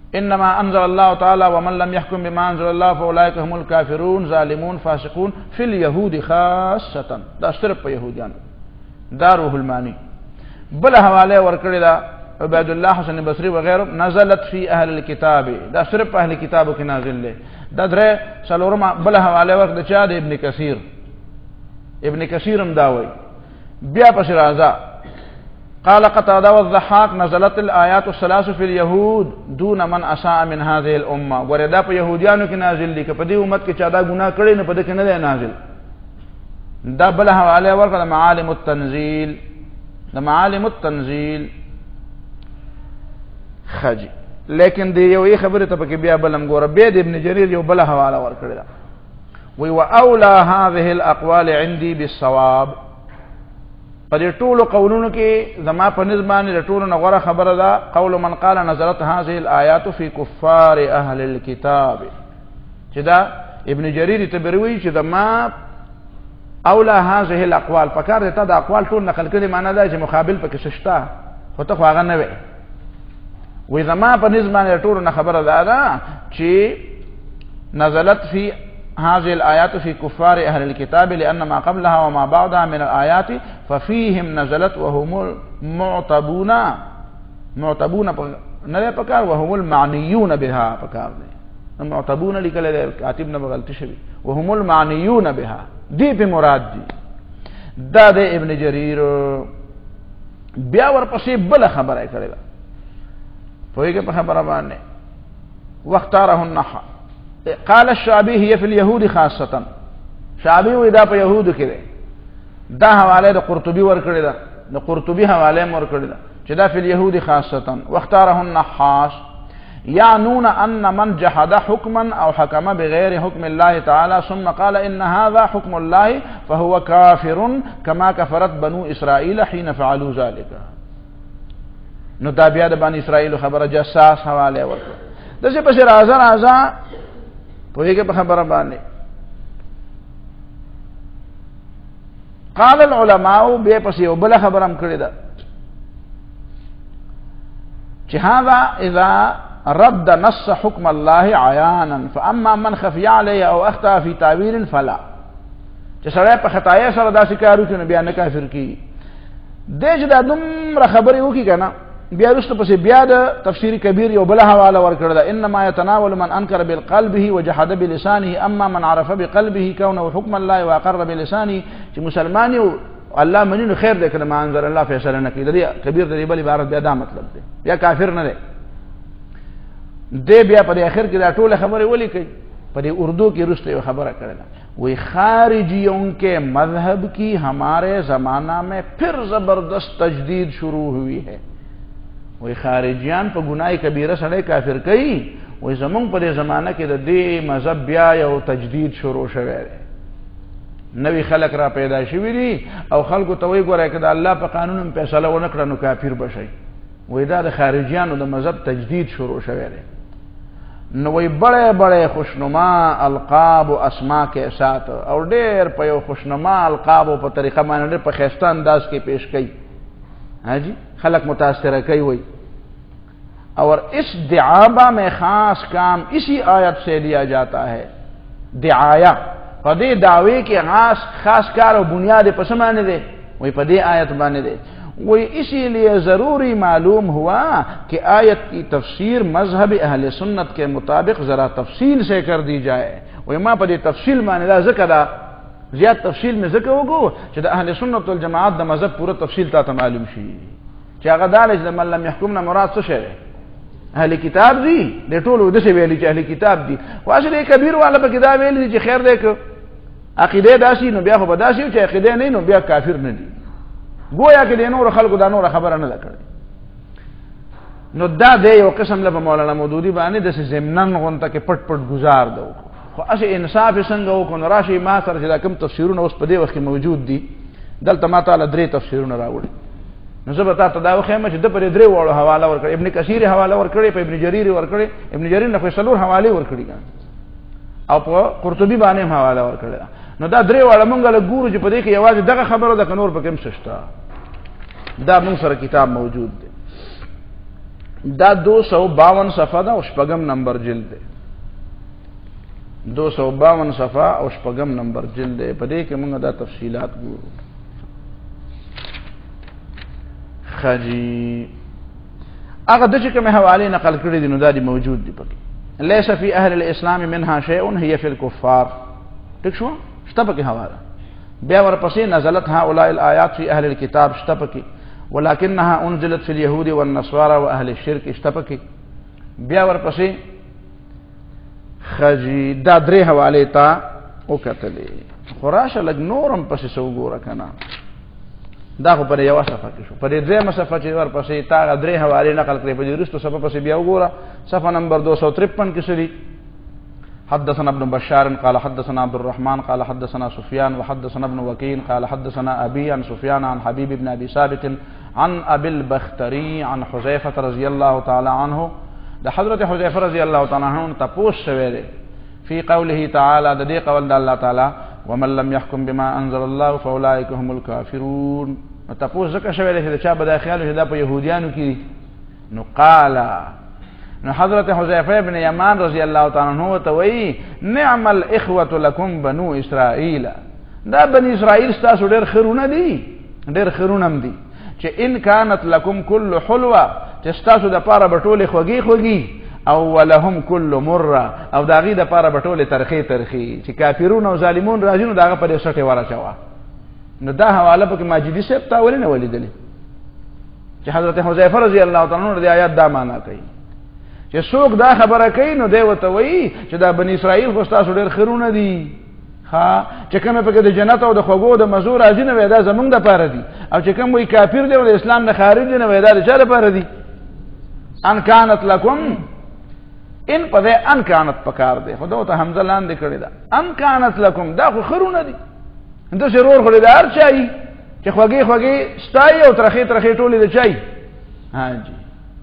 انما انزل الله تعالى ومن لم يحكم بما انزل الله فاولئك هم الكافرون ظالمون فاسقون في اليهود خاصه. دا صرف په يهوديان. دا روح المانی. بل حواله ورکړی دا عبید الله حسن بصری وغیرہ نزلت فی اهل الكتاب. دا صرف اهل کتابو کې نازل دی. دا درې څلورم بل حواله ورکړی چا د ابن کثیر. ابن کثیر هم دا وایي. بیا پس راځه قال قتادة والضحاك نزلت الآيات الثلاث في اليهود دون من أساء من هذه الأمة. وردا په يهوديانو کې نازل دي. که په دې امت کې چا دا ګناه کړی نه په دې کې نه دی نازل. دا بل حواله ورکړه معالم التنزيل. د معالم التنزيل خجي. لیکن دی یو خبره ته پکې بیا بلم ګوره بیا د ابن جرير یو بل حواله ورکړه وی واولى هذه الاقوال عندي بالصواب. پر ټولو قولونو کې زما په نسبانه ټولو نغره خبره ده قول من قال نزلت هذه الايات في كفار اهل الكتاب. چې دا ابن جرير تبروي چې زما اولا هذه الاقوال فکر ته دا اقوال ټول نقل کړي معنا ده چې مقابل پکې ششتا خو ته خو هغه نه وي. وې زما په نسبانه ټولو نه خبره ده چې نزلت في هذه الآيات في كفار أهل الكتاب لأن ما قبلها وما بعدها من الآيات ففيهم نزلت وهم المعتبون نلي پکار وهم المعنيون بها پکار دي معتبون لکل کاتب نه غلطی شوی وهم المعنيون بها دی په مراد دي. دا د ابن جرير بیا ورپسې بل خبره کړل پوهیږي په خبره باندې واختاره النحو قال الشعبي هي في اليهود خاصه. شعبي ودا په يهود کې ده. دا حواله د قرطبي ور کړی ده. د قرطبي حواله ور کړی ده چې دا في اليهود خاصه. واختاره النحاس يعنون ان من جحد حكما او حكم بغير حكم الله تعالى ثم قال ان هذا حكم الله فهو كافر كما كفرت بنو اسرائيل حين فعلوا ذلك. نو دا بیا د بني اسرائيل خبره جساس حواله ور کړ. دغه په راځه پوهیږي په خبره باندې قال العلماء به پس یو بل خبره هم کړی ده چې هذا اذا رد نص حكم الله عيانا فاما من خفي عليه او اخطا في تعويل فلا. چې سره په خطایا سره داسې کارو کوي بیا نه کافر کی. دغه د دومره خبرې وکي کنه بیا رسته پس بیا د تفسیر کبیر یو بل حواله ورکړه ده انما يتناول من انكر بقلبه وجحد بلسانه اما من عرف بقلبه كونه حكم الله واقر بلسانه. چې مسلمان یو الله منینو خیر ده کله ما انزل الله فیصله نه کوي. د کبیر د بل عبارت بیا دا مطلب ده یا کافر نه ده. د بیا په اخر کې دا ټول خبره ولي کوي په اردو کې رسته یو خبره کړه وہی خارجیوں کے مذہب کی ہمارے زمانہ میں پھر زبردست تجدید شروع ہوئی ہے. وہی خارجیان په ګناه کبیره سره کافر کوي. وہی زمونږ په زمانہ کې د دې مذهب بیا یو تجدید شروع شوی دی. نوی خلق را پیدا شوی دي او خلکو ته وی ګورای کړه الله په قانون فیصله ونه کړه نو کافر بشي. وہی دا د خارجیانو د مذهب تجدید شروع شوی دی. نو وی بڑے بڑے خوشنما القاب و اسماء کے ساتھ اور ډیر په یو خوشنما القاب په طریقه باندې په خسته انداز کې پیش کړي. ہاں جی خلق متاثر کئی ہوئی اور اس دعابہ میں خاص کام اسی آیت سے لیا جاتا ہے. دعایا پدے دعوے کے خاص کار و بنیاد پسمانے دے وہی پدے آیت بانے دے. وہی اسی لیے ضروری معلوم ہوا کہ آیت کی تفسیر مذہب اہل سنت کے مطابق ذرا تفصیل سے کر دی جائے. وہی ماں پدے تفصیل مانے دا ذکر زیاد تفصیل میں ذکر وکړو چې د اهل سنت والجماعت د مذهب پوره تفصیل ته معلوم شي چې هغه دالج د من لم يحكمنا مراد څه شی اهل کتاب دي د ټولو د څه ویلي چې اهل کتاب دي. واصله کبیر والا په کتاب ویلي چې خیر دی که عقیده داسي نو بیا خو بداسي چې عقیده نه نو بیا کافر نه دي. گویا کې د نور خلکو دا نور خبره نه کړي. نو دا د یو قسم له مولانا مودودی باندې د زمنن غونته کې پټ پټ گزار دو خو اسه انصاف څنګه وکړو راشي ما سره چې دا کوم تفسیرونه اوس په دې وخت کې موجود دي دلته ما تعالی درې تفسیرونه راوړي. نو زه به تاسو دا وایم چې د پرې درې وړو حواله ورکړي. ابن کثیر حواله ورکړي په ابن جریر ورکړي. ابن جریر نه په څلور حواله ورکړي او په قرطبي باندې حواله ورکړي. نو دا درې وړه مونږ له ګورو چې په دې کې یوازې دغه خبره ده کنور په کوم ششتا دا مونږ سره کتاب موجود دی. دا 252 صفحه دا او شپږم نمبر جلد دی 252 صفحه او شپږم نمبر جلد دی په دې کې موږ دا تفصيلات ګورو خجی هغه د چې کوم حواله نقل کړی دي نو دا دي موجود دي پکې ليس في اهل الاسلام منها شيء هي في الكفار ٹھیک شو شته پکې حواله بیا ورپسې نزلت هؤلاء الايات في اهل الكتاب شته پکې ولكنها انزلت في اليهود والنصارى واهل الشرك شته پکې بیا ورپسې خجی دا درې حواله تا او کتلې خراشه لګ نورم پسې سو ګوره کنه دا خو پر یو صفحه کې شو پر دې صفحه چې ورپسې تا درې حواله نقل کړې په دې وروسته صفحه پسې بیا وګوره صفحه نمبر 253 کې سړي حدثنا ابن بشار قال حدثنا عبد الرحمن قال حدثنا سفيان وحدثنا ابن وكيع قال حدثنا ابي عن سفيان عن حبيب بن ابي ثابت عن ابي البختري عن حذيفه رضي الله تعالى عنه ده حضرت حذيفه رضي الله تعالى عنه تپوس شویل في قوله تعالى ده دې قول الله تعالى ومن لم يحكم بما انزل الله فاولئك هم الكافرون تپوس ځکه شویل چې چا به خیال شي دا په يهوديانو کې نو قال نو حضرت حذیفه بن یمان رضی الله تعالی عنہ توئی نعم الاخوه لكم بنو اسرائیل دا بنی اسرائیل تاسو ډېر خیرونه دي ډېر خیرونم دي چې ان كانت لكم كل حلوه چې تاسو د پاره بټوله خوږی خوږی او ولهم كل مره او داغي د پاره بټوله ترخی ترخی چې کافرون او ظالمون راځي داغه په سټه ورچوا نو دا حواله په ماجدی صاحب تا ولې نه ولیدلې چې حضرت حذیفه رضی الله تعالی عنہ د آیات دا معنا کوي چې څوک دا خبره کوي نو دی وته وایي چې دا بنی اسرائیل خو تاسو ډېر خیرونه دي ها چې کومه پکې د جنت او د خوګو د مزور راځي نه ودا زمونږ د پاره دي او چې کوم وی کافر دی او د اسلام نه خارج دی نه ودا د چا لپاره دي ان كانت لكم ان پدې ان كانت پکار دی خدای ته حمزه لاندې کړی دا ان كانت لكم دا خو خیرونه دي انده ضرور خو دې هر چای چې خوګي خوګي ستای او ترخی ترخی ټولې د چای ها جی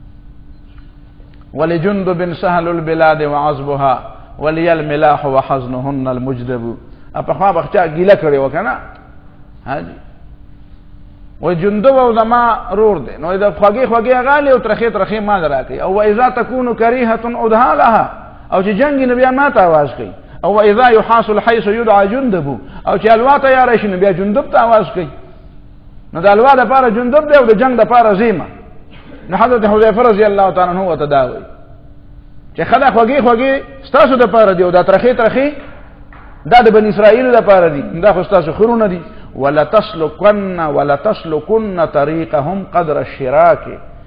ولجند بن سهل البلاد وعصبها ولي الملاح وحزنهن المجدب اپا بخچا گیله کړي وکنه هاجي وجندب او زما رور دي نو اذا خوږي خوږي غالي او ترخي ترخي ما دراکي او اذا تكون كريهه ادها لها او چې جنگ نبي ما ته आवाज کوي او اذا يحاص الحيث يدعى جندب او چې الواته یا راشي نبي جندب ته आवाज کوي نو د الوا د پاره جندب دی او د جنگ د پاره زیمه نو حضرت حذیفه رضی الله تعالی عنہ وتداوی چې خدا خوږی خوږی ستاسو د پاره دی او د ترخی ترخی دا د بنی اسرائیل د پاره دی دا خو ستاسو خورونه دي ولا تسلكن طريقهم قدر الشراك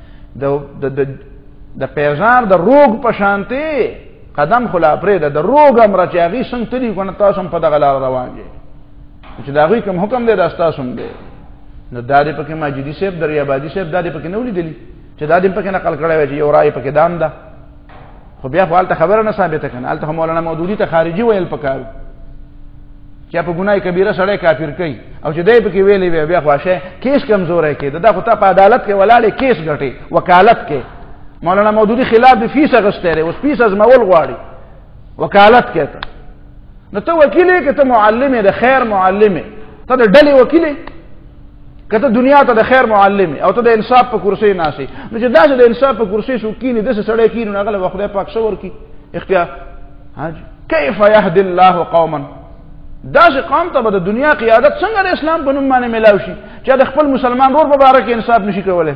د پیغام د روغ په شانتي قدم خلا پرې د روغ امر چې هغه څنګه تلی کو نه تاسو په دغه لار روان دي چې دا غوي کوم حکم دی دا تاسو هم دی نو دا دې پکې ماجدی صاحب دریابادی صاحب دا دې پکې نو لیدلی چې دا دې پکې نقل کړی وي چې یو رائے پکې دام ده خو بیا په حالت خبره نه ثابته کنه الته مولانا مودودی ته خارجي ویل پکاو چې په ګناه کبیره سره کافر کوي او چې دای پکې ویلې بیا خواشه کیس کمزور کې دا خو ته په عدالت کې ولاړې کیس غټي وکالت کې مولانا مودودی خلاف د فیس غشتره اوس فیس از مول غواړي وکالت کې ته نو ته وکیل کې ته معلم د خیر معلم ته د ډلې وکیل کته دنیا ته د خیر معلم او ته د انصاف په کرسي ناسي نو چې دا د انصاف په کرسي شو کینی د سړی کینو هغه له خدای پاک شور کی اختیار حاج کیف يهدي الله قوما دا چې قوم ته د دنیا قیادت څنګه د اسلام په نوم باندې ملاوي شي چې د خپل مسلمان ور مبارک انصاف نشي کولای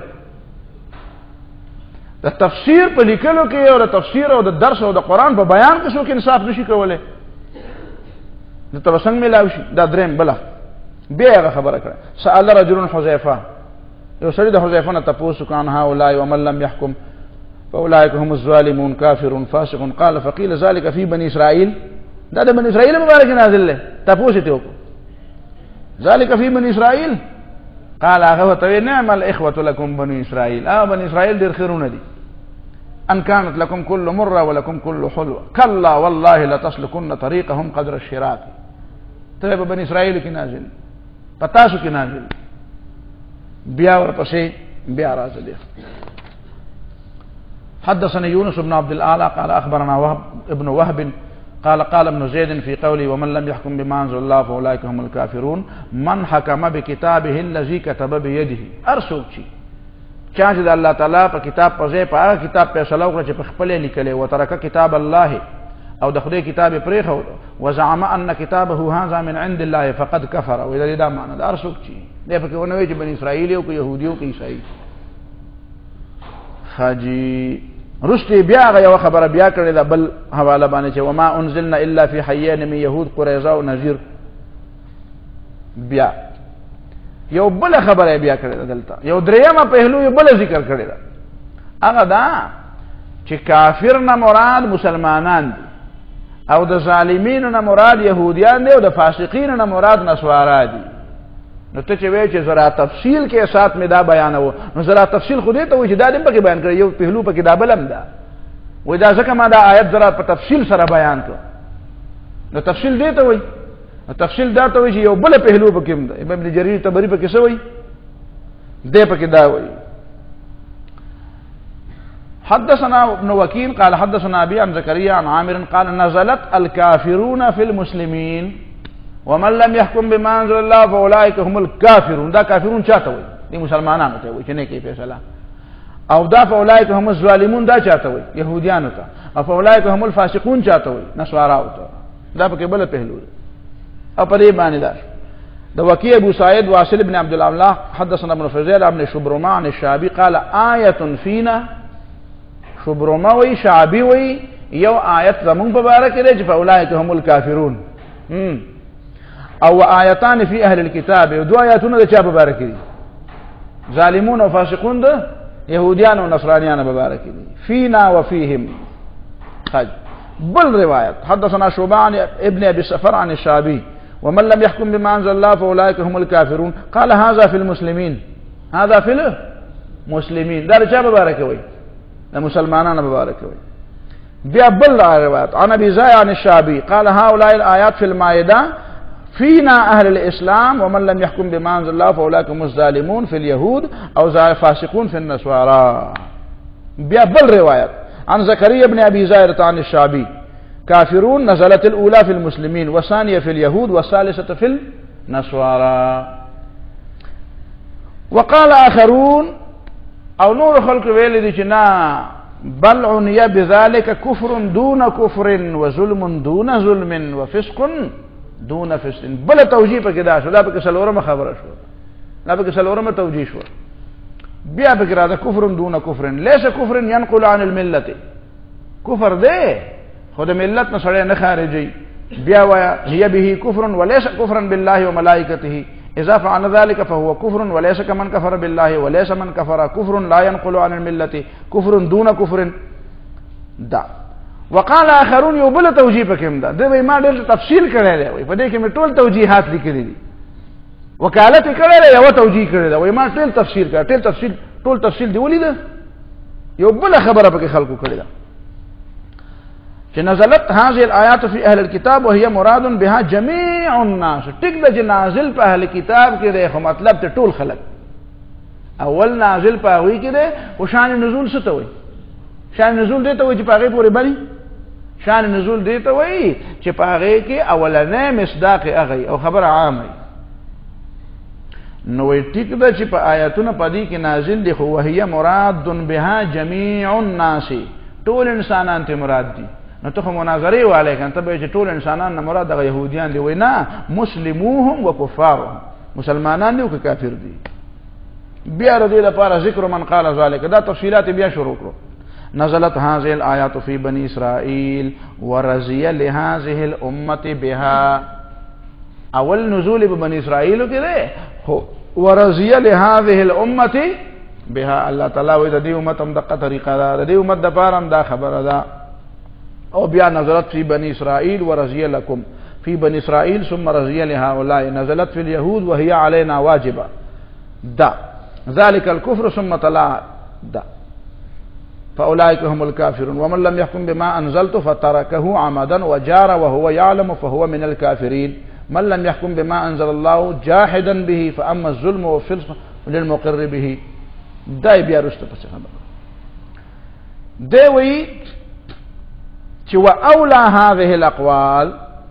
د تفسیر په لیکلو کې او د تفسیر او د درس او د قران په بیان کې څوک انصاف نشي کولای د تبسنګ ملاوي شي دا دریم بلا بیا خبره کړه سأل رجل حذیفه یو سړي د حذیفه نه تاسو کان هؤلاء ومن لم يحكم فاولئك هم الظالمون كافر فاسق قال فقيل ذلك في بني اسرائيل دا د بني اسرائيل مبارک نازل له تاسو ته وکړه ذلك في بني اسرائيل قال هغه ته نعم الاخوه لكم بني اسرائيل بني اسرائيل ډیر خیرونه دي ان كانت لكم كل مره ولكم كل حلوه كلا والله لتسلكن طريقهم قدر الشراك ته بني اسرائيل کې نازل پتاسو کې نازل بیا ورپسې بیا راځي حدثنا يونس بن عبد الاعلى قال اخبرنا وهب ابن وهب قال ابن زيد في قوله ومن لم يحكم بما انزل الله فاولئك هم الكافرون من حكم بكتابه الذي كتب بيده ارسوچی چا چې د الله تعالی په کتاب په ځای په هغه کتاب فیصله وکړه چې په خپل لیکلې و ترک کتاب الله او د خدای کتاب پرې خو وزعم ان كتابه هذا من عند الله فقد كفر او دا معنی دا ارسوک چی دی په کې ونه وی چې بنی اسرائیل او يهودي او عیسائی حاجی رشتي بیا غو خبر بیا کړی دا بل حواله باندې چې وما انزلنا الا في حيين من يهود قريظه او نذير بیا یو بل خبره بیا کړی دلته یو دریمه پهلو یو بل ذکر کړی دا هغه دا چې کافر نه مراد مسلمانان دي او د ظالمین نه مراد يهوديان دي او د فاسقین نه مراد نسوارا دي نو ته چې وای چې زرا تفصیل کې سات می دا بیانو نو زرا تفصیل خو دې ته وای چې دا دې پکې بیان کړی یو پهلو پکې دا بلم دا وای دا ځکه ما دا آیت زرا په تفصیل سره بیان کړ نو تفصیل دې ته وای تفصیل دا ته وای چې یو بل پهلو پکې هم دا ابن جرير تبری پکې څه وای دې پکې دا وای حدثنا ابن وكيل قال حدثنا ابي عن زكريا عن عامر قال نزلت الكافرون في المسلمين ومن لم يحكم بما انزل الله فاولئك هم الكافرون دا کافرون چاته وي دي مسلمانانو ته وي چې نه کوي فیصله او دا فاولئك هم الظالمون دا چاته وي يهوديانو ته او فاولئك هم الفاسقون چاته وي نسواراو ته دا پکې بل پهلو او په دې باندې دا د وکیع ابو سعید واصل ابن عبد الله حدثنا ابن فضيل ابن شبرمه عن الشعبي قال آية فينا شبرمه وي شعبي وي یو آیت زمون مبارک دی چې فاولئک هم الکافرون او آیتان فی اهل الكتاب او دو آیاتونه د چا مبارک دي ظالمون او فاسقون د يهوديان او نصرانيان مبارک دي فينا وفيهم خج بل روایت حدثنا شعبان ابن ابي سفر عن الشعبي ومن لم يحكم بما انزل الله فاولئك هم الكافرون قال هذا في المسلمين هذا في المسلمين دا چا مبارک وي مسلمانان مبارک وي بیا بل روایت عن ابي زايد عن الشعبي قال هؤلاء الايات في المائده فينا اهل الاسلام ومن لم يحكم بما انزل الله فاولئك هم الظالمون في اليهود او فاسقون في النصارى بیا بل روایت عن زكريا بن ابي زايد عن الشعبي كافرون نزلت الاولى في المسلمين والثانيه في اليهود والثالثه في النصارى وقال اخرون او نور خلق ویل دي چې نه بل عني بذلك كفر دون كفر وظلم دون ظلم وفسق دون فسق بل توجیه پکې دا شو دا پکې سلورمه خبره شو دا پکې سلورمه توجیه شو بیا پکې راځه کفر دون کفر ليس كفر ينقل عن المله کفر ده خود ملت نه سره نه خارجي بیا ويا هي به كفر وليس كفرا بالله وملائكته اذا فعل ذلك فهو كفر وليس كمن كفر بالله وليس من كفر كفر لا ينقل عن المله كفر دون كفر دا وقال اخرون يبل توجيه پکم دا دوی ما ډېر تفصیل کړی دی وای په دې کې مې ټول توجیهات لیکلي دي وکالت کړی دی یو توجیه کړی دی وای ما ټول تفسیر کړ ټول تفصیل دی ولید یو بل خبره پکې خلکو کړی دا چې نزلت هذه الايات في اهل الكتاب وهي مراد بها جميع الناس ټیک د نازل په اهل کتاب کې دی خو مطلب ته ټول خلک اول نازل په وی کې دی او شان نزول څه ته وای شان نزول دی ته وای چې پاغه پورې بلی شان نزول دی ته وای چې پاغه کې اولنې مصداق اغي او خبر عامه نو ټیک د چې په آیاتونو پدې کې نازل دي خو وهي مراد بها جميع الناس ټول انسانان ته مراد دي نو ته مناظره والے کنه ته چې ټول انسانان نه مراد د يهوديان دي وینا مسلموهم وكفارهم مسلمانان دي او کافر دي بیا ردی لپاره ذکر من قال ذلك دا تفصيلات بیا شروع کړو نزلت هذه الايات في بني اسرائيل ورزي لهذه الامه بها اول نزول بني اسرائيل کې ده هو ورزي لهذه الامه بها الله تعالی وې د دې امت هم دغه طریقه ده د دې امت د پاره هم دا خبره ده او بیا نزلت في بني اسرائيل ورزي لكم في بني اسرائيل ثم رزي لهؤلاء نزلت في اليهود وهي علينا واجبه دا ذلك الكفر ثم طلع دا فاولئك هم الكافرون ومن لم يحكم بما انزلت فتركه عمدا وجار وهو يعلم فهو من الكافرين من لم يحكم بما انزل الله جاحدا به فاما الظلم والفسق للمقر به دای بیا رسته په خبره دی وی چې واولى هذه الاقوال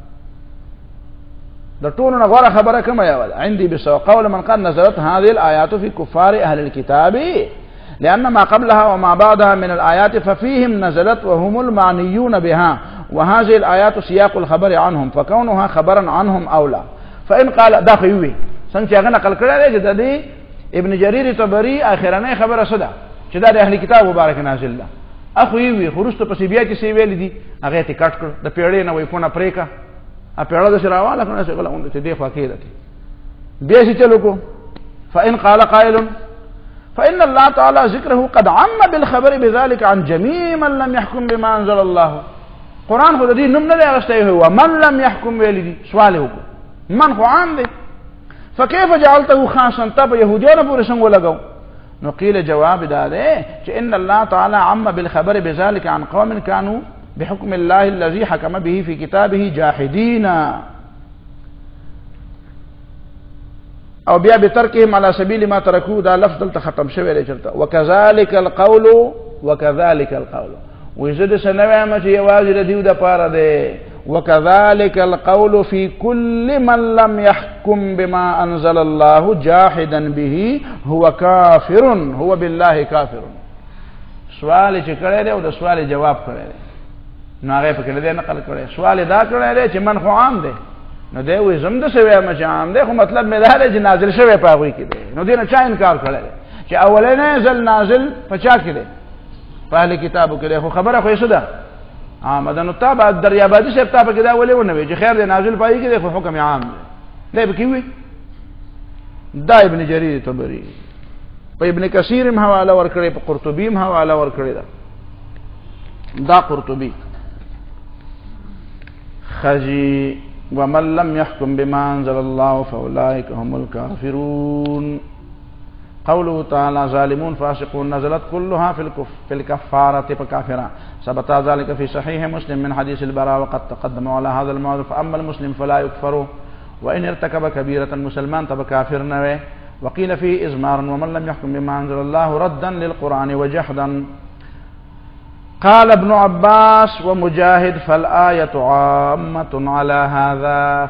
د ټولو نه غوړه خبره کومه یو ده عندي بسو قول من قال نزلت هذه الايات في كفار اهل الكتاب لأن ما قبلها وما بعدها من الآيات ففيهم نزلت وهم المعنيون بها، وهذه الآيات سياق الخبر عنهم فكونها خبرا عنهم أولى. فإن قال دا خيوي څنګه هغه نقل کړی دی د دې ابن جرير طبري اخرنه خبره صدا چې دا د اهل کتاب مبارک نازل ده اخو وی خرست په بیا کې سی ویل دي هغه ته کټ کړ د پیړې نه وای کو نه پریکا ا پیړه د شراواله کنه څنګه اون ته دی خو کې ده بیا چې چلو کو. فإن قال قائل فإن الله تعالى ذكره قد عم بالخبر بذلك عن جميع من لم يحكم بما أنزل الله. قرآن خود دي نم نه راغسته هو ومن لم يحكم ویل سوال هو من خو عام دي فكيف جعلته خاصا تب يهوديان پورې څنګه لګاو. نو قيل جواب داده چې ان الله تعالى عم بالخبر بذلك عن قوم كانوا بحكم الله الذي حكم به في كتابه جاحدين او بیا بترکهم على سبيل ما تركوا دا لفظ دلته ختم شوی دی چرته وكذلك القول وجد سنوي ما چې یوازې د دیو د پاره دی وكذلك القول في كل من لم يحكم بما انزل الله جاحدا به هو كافر هو بالله كافر. سوال چې کړی دی او د سوال جواب کړی دی نو هغه په کې دی نقل کړی سوال دا کړی دی چې من خو عام دی نو دی وې زم د سوي ما چې عام دی خو مطلب مې دا دی چې نازل شوی په هغه کې دی نو دینه چا انکار کړی چې اولنې ځل نازل پچا کې دی په اهل کتابو کې دی خو خبره خو یې ده مدن التابع دریابادی سے تابع کې دا ولې ونه وي چې خیر دی نازل پای کې دی خو حکم عام دی به کیوي. دا ابن جرير طبري په ابن کثیر هم حواله ور کړی په قرطبی هم حواله ور کړی دا قرطبی خجی ومن لم يحكم بما انزل الله فاولئك هم الكافرون. قوله تعالى ظالمون فاسقون نزلت كلها في الكفارة بكافرة ثبت ذلك في صحيح مسلم من حديث البراء وقد تقدم على هذا الموضوع. فأما المسلم فلا يكفر وإن ارتكب كبيرة مسلمان تب كافر نوي. وقيل فيه إزمار ومن لم يحكم بما أنزل الله ردا للقرآن وجحدا. قال ابن عباس ومجاهد فالآية عامة على هذا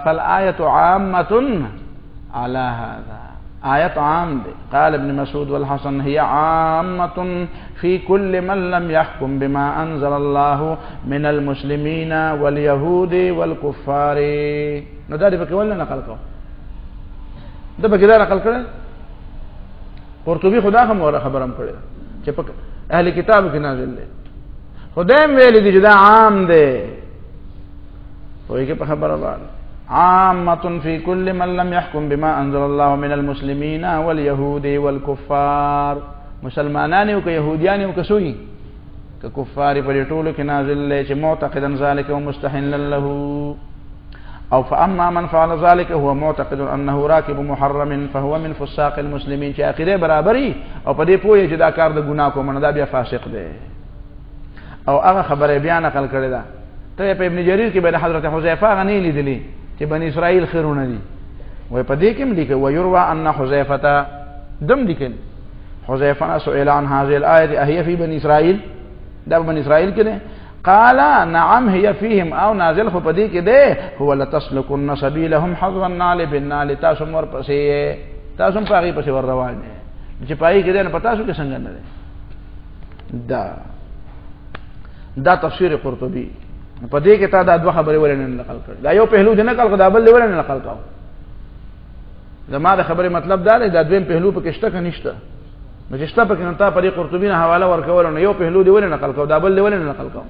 آية عام دي. قال ابن مسعود والحسن هي عامة في كل من لم يحكم بما أنزل الله من المسلمين واليهود والكفار. نو دا دې پکې ولنه نقل کو دا پکې دا نقل کړه قرطبي خدا هم خبرم کړه چې پک اهل کتاب کې نازل دي خدایم ویل دي چې دا عام دي وایي کې په خبره باندې عامة في كل من لم يحكم بما أنزل الله من المسلمين واليهود والكفار. مسلمانان او يهوديان او كسوي ككفار پر ټولو کې نازل لې چې معتقدا ذلك ومستحلا له. او فاما من فعل ذلك هو معتقد انه راكب محرم فهو من فساق المسلمين چې عقیده برابرۍ او په دې پوهې چې دا کار د ګناه کوم نه دا بیا فاسق دی. او هغه خبره بیان نقل کړی دا ته په ابن جرير کې به حضرت حذیفه غنی لیدلی چې بنی اسرائیل خیرونه دي وای په دې کې لیکي ويروى ان حذیفه دم لیکل حذیفه سئل عن هذه الايه اهي في بني اسرائيل دا بني اسرائيل کې ده قال نعم هي فيهم او نازل خو په دې کې ده هو لتسلكن سبيلهم حظا نال بالنال تاسو مر پسې تاسو په هغه پسې ور روان دي چې پای کې ده نه پتا شو کې څنګه نه ده دا تفسیر قرطبی په دې کې تا دا دوه خبرې ولنه نقل کړ دا یو پهلو دې نقل کړ دا بل ولنه نقل کړ زما دا خبره مطلب دا دی دا دویم پهلو په کې شته کنه نشته نو چې شته په کې نن تا په دې قرطبی نه حواله ورکول نو یو پهلو دې ولنه نقل کړ دا بل ولنه نقل کړ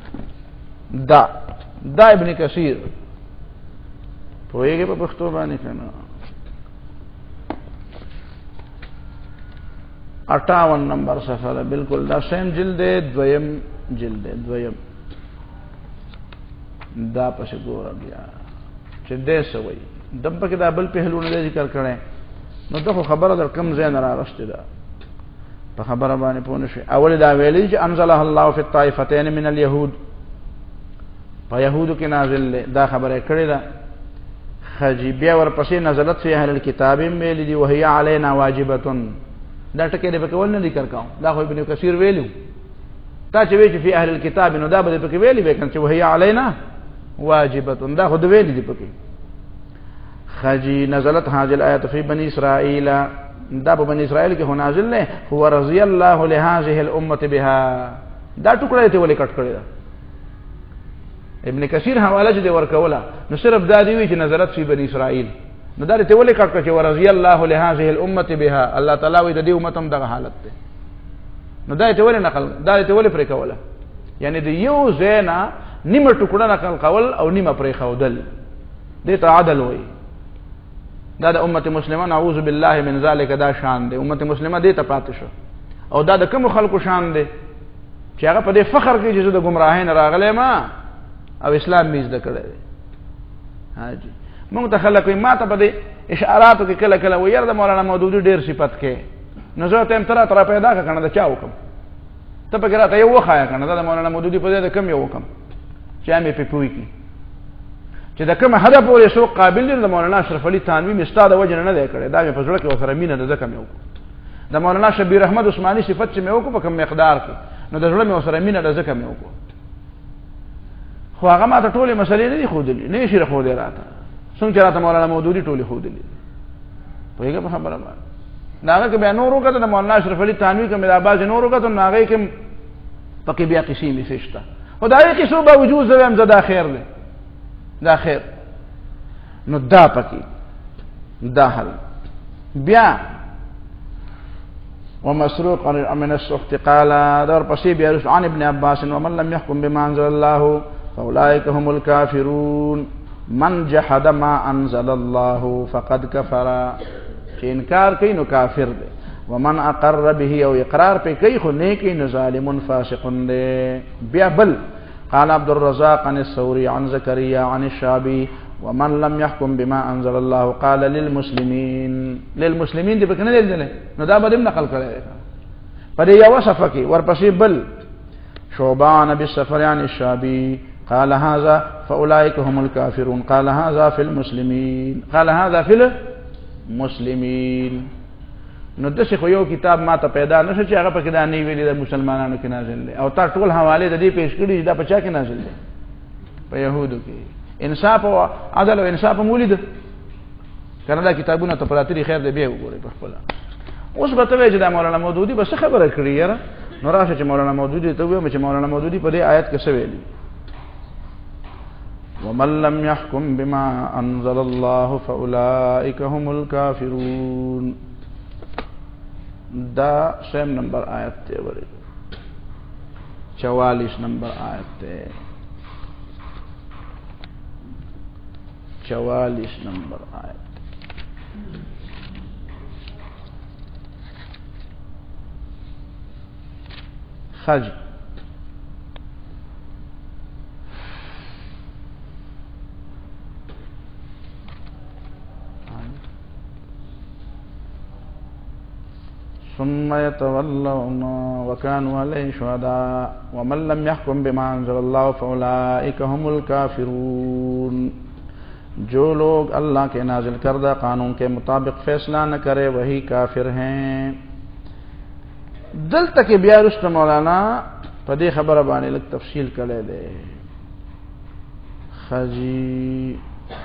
دا ابن کثیر پوهیږي په پښتو باندې کنه 58 نمبر صفحه بالکل دا سیم جلد دویم دا پس ګور بیا چې دې سوي دم په کې دا بل پهلو نه ذکر کړي نو دا خبره در کم زین را رسته ده په خبره باندې پونه شي اول دا ویلي چې انزله الله فی الطائفتین من اليهود په يهودو کې نازل دا خبره کړي ده خجی بیا ورپسې نزلت فی اهل الكتاب ویلي دی وهي علینا واجبه دا ټکي دې په کول نه ذکر کاو دا خو ابن کثیر ویلو تا چې وی چې فی اهل الكتاب نو دا به په کې ویلي به کنه چې وهي علینا واجبه دا خود ویلي دی پکې خجی نزلت هذه الايه في بني اسرائيل دا په بنی اسرائیل کې هو نازل نه هو رضی الله لهذه الامه بها دا ټوکړه ته ولې کټ کړی دا ابن کثیر حواله دې ورکوله نو صرف دا دی وی چې نظرت فی بنی اسرائیل نو دا ته ولې کټ کړ چې ورضی الله لهذه الامه بها الله تعالی وی د دې امت هم دغه حالت ده نو دا ته ولې نقل دا ته ولې پرې کوله یعنی د یو زینا نیمه ټوکړه نقل کول او نیمه پرې خودل دې ته عدل وی دا د امت مسلمان اعوذ بالله من ذلک دا شان دی امت مسلمه دې ته پاتې شو او دا د کوم خلکو شان دی چې هغه په دې فخر کوي چې د گمراهۍ نه راغلی ما او اسلام میز د کړی دی حاجی موږ ته خلک وي ما ته په دې اشاراتو کې کله کله وير د مولانا مودودي ډیر صفت کې نو زه ته تر تر پیدا کړم دا چا وکم ته په ګراته یو وخایا کنه دا مولانا مودودي په دې کم یو وکم چې مې په پوي کې چې دا کوم هدف پورې سو قابل دی د مولانا اشرف علي تانوي مستاد وجه نه دی کړی دا مې په زړه کې وسره مینه ده کم یو د مولانا شبیر احمد عثماني صفت چې مې وکړو په کوم مقدار کې نو د زړه مې وسره مینه ده ځکه مې وکړو خو هغه ما ته ټولې مسلې نه دي ښودلې نه شي راښودې راته څنګه چې راته مولانا مودودي ټولې ښودلې پوهېږه په خبره باندې د هغه کې بیا نور وکړه د مولانا اشرف علي تانوي کې مې د بعضې نور وکړه نو هغې کې پکې بیا قیسې میسې شته خو د هغې قیسو باوجود زه وایم زه دا خیر دی دا خیر نو دا پکې دا حل بیا ومسروق من السخط قال دور پسې بیا عن ابن عباس ومن لم يحكم بما انزل الله فاولئك هم الكافرون من جحد ما انزل الله فقد كفر چې انکار کوي نو کافر دی ومن اقر به او اقرار په کوي خو نیکی نو ظالم فاسق دی بیا بل قال عبد الرزاق عن الثوري عن زكريا عن الشعبي ومن لم يحكم بما انزل الله قال للمسلمين دې پکنه دي نو دا به نقل کړي په دې یو صفه کې ورپسې بل شعبان بالسفر عن الشعبي قال هذا فاولئك هم الكافرون قال هذا في المسلمين قال هذا في المسلمين نو دغه خو یو کتاب ما ته پیدا نشو چې هغه پکې دا نه ویلي د مسلمانانو کې نازل دی او تا ټول حواله د دې پیش کړي دا پچا کې نازل دی په يهودو کې انصاف او عدل او انصاف مولید کنه دا کتابونه ته پراتري خیر دی به وګورئ په خپل اوس به ته چې دا مولانا مودودي بس خبره کړی یاره نو راشه چې مولانا مودودي ته ویم چې مولانا مودودي په دې آیت کې څه ویلي ومن لم يحكم بما انزل الله فاولئك هم الكافرون دا سیم نمبر آیت تے بری 44 نمبر آیت تے 44 نمبر آیت خج ثم يتولون وكانوا عليه شهداء ومن لم يحكم بما انزل الله فاولئك هم الكافرون جو لوگ اللہ کے نازل کردہ قانون کے مطابق فیصلہ نہ کرے وہی کافر ہیں دل تک بیا رست مولانا پدی خبر باندې لک تفصیل کړي دے خجی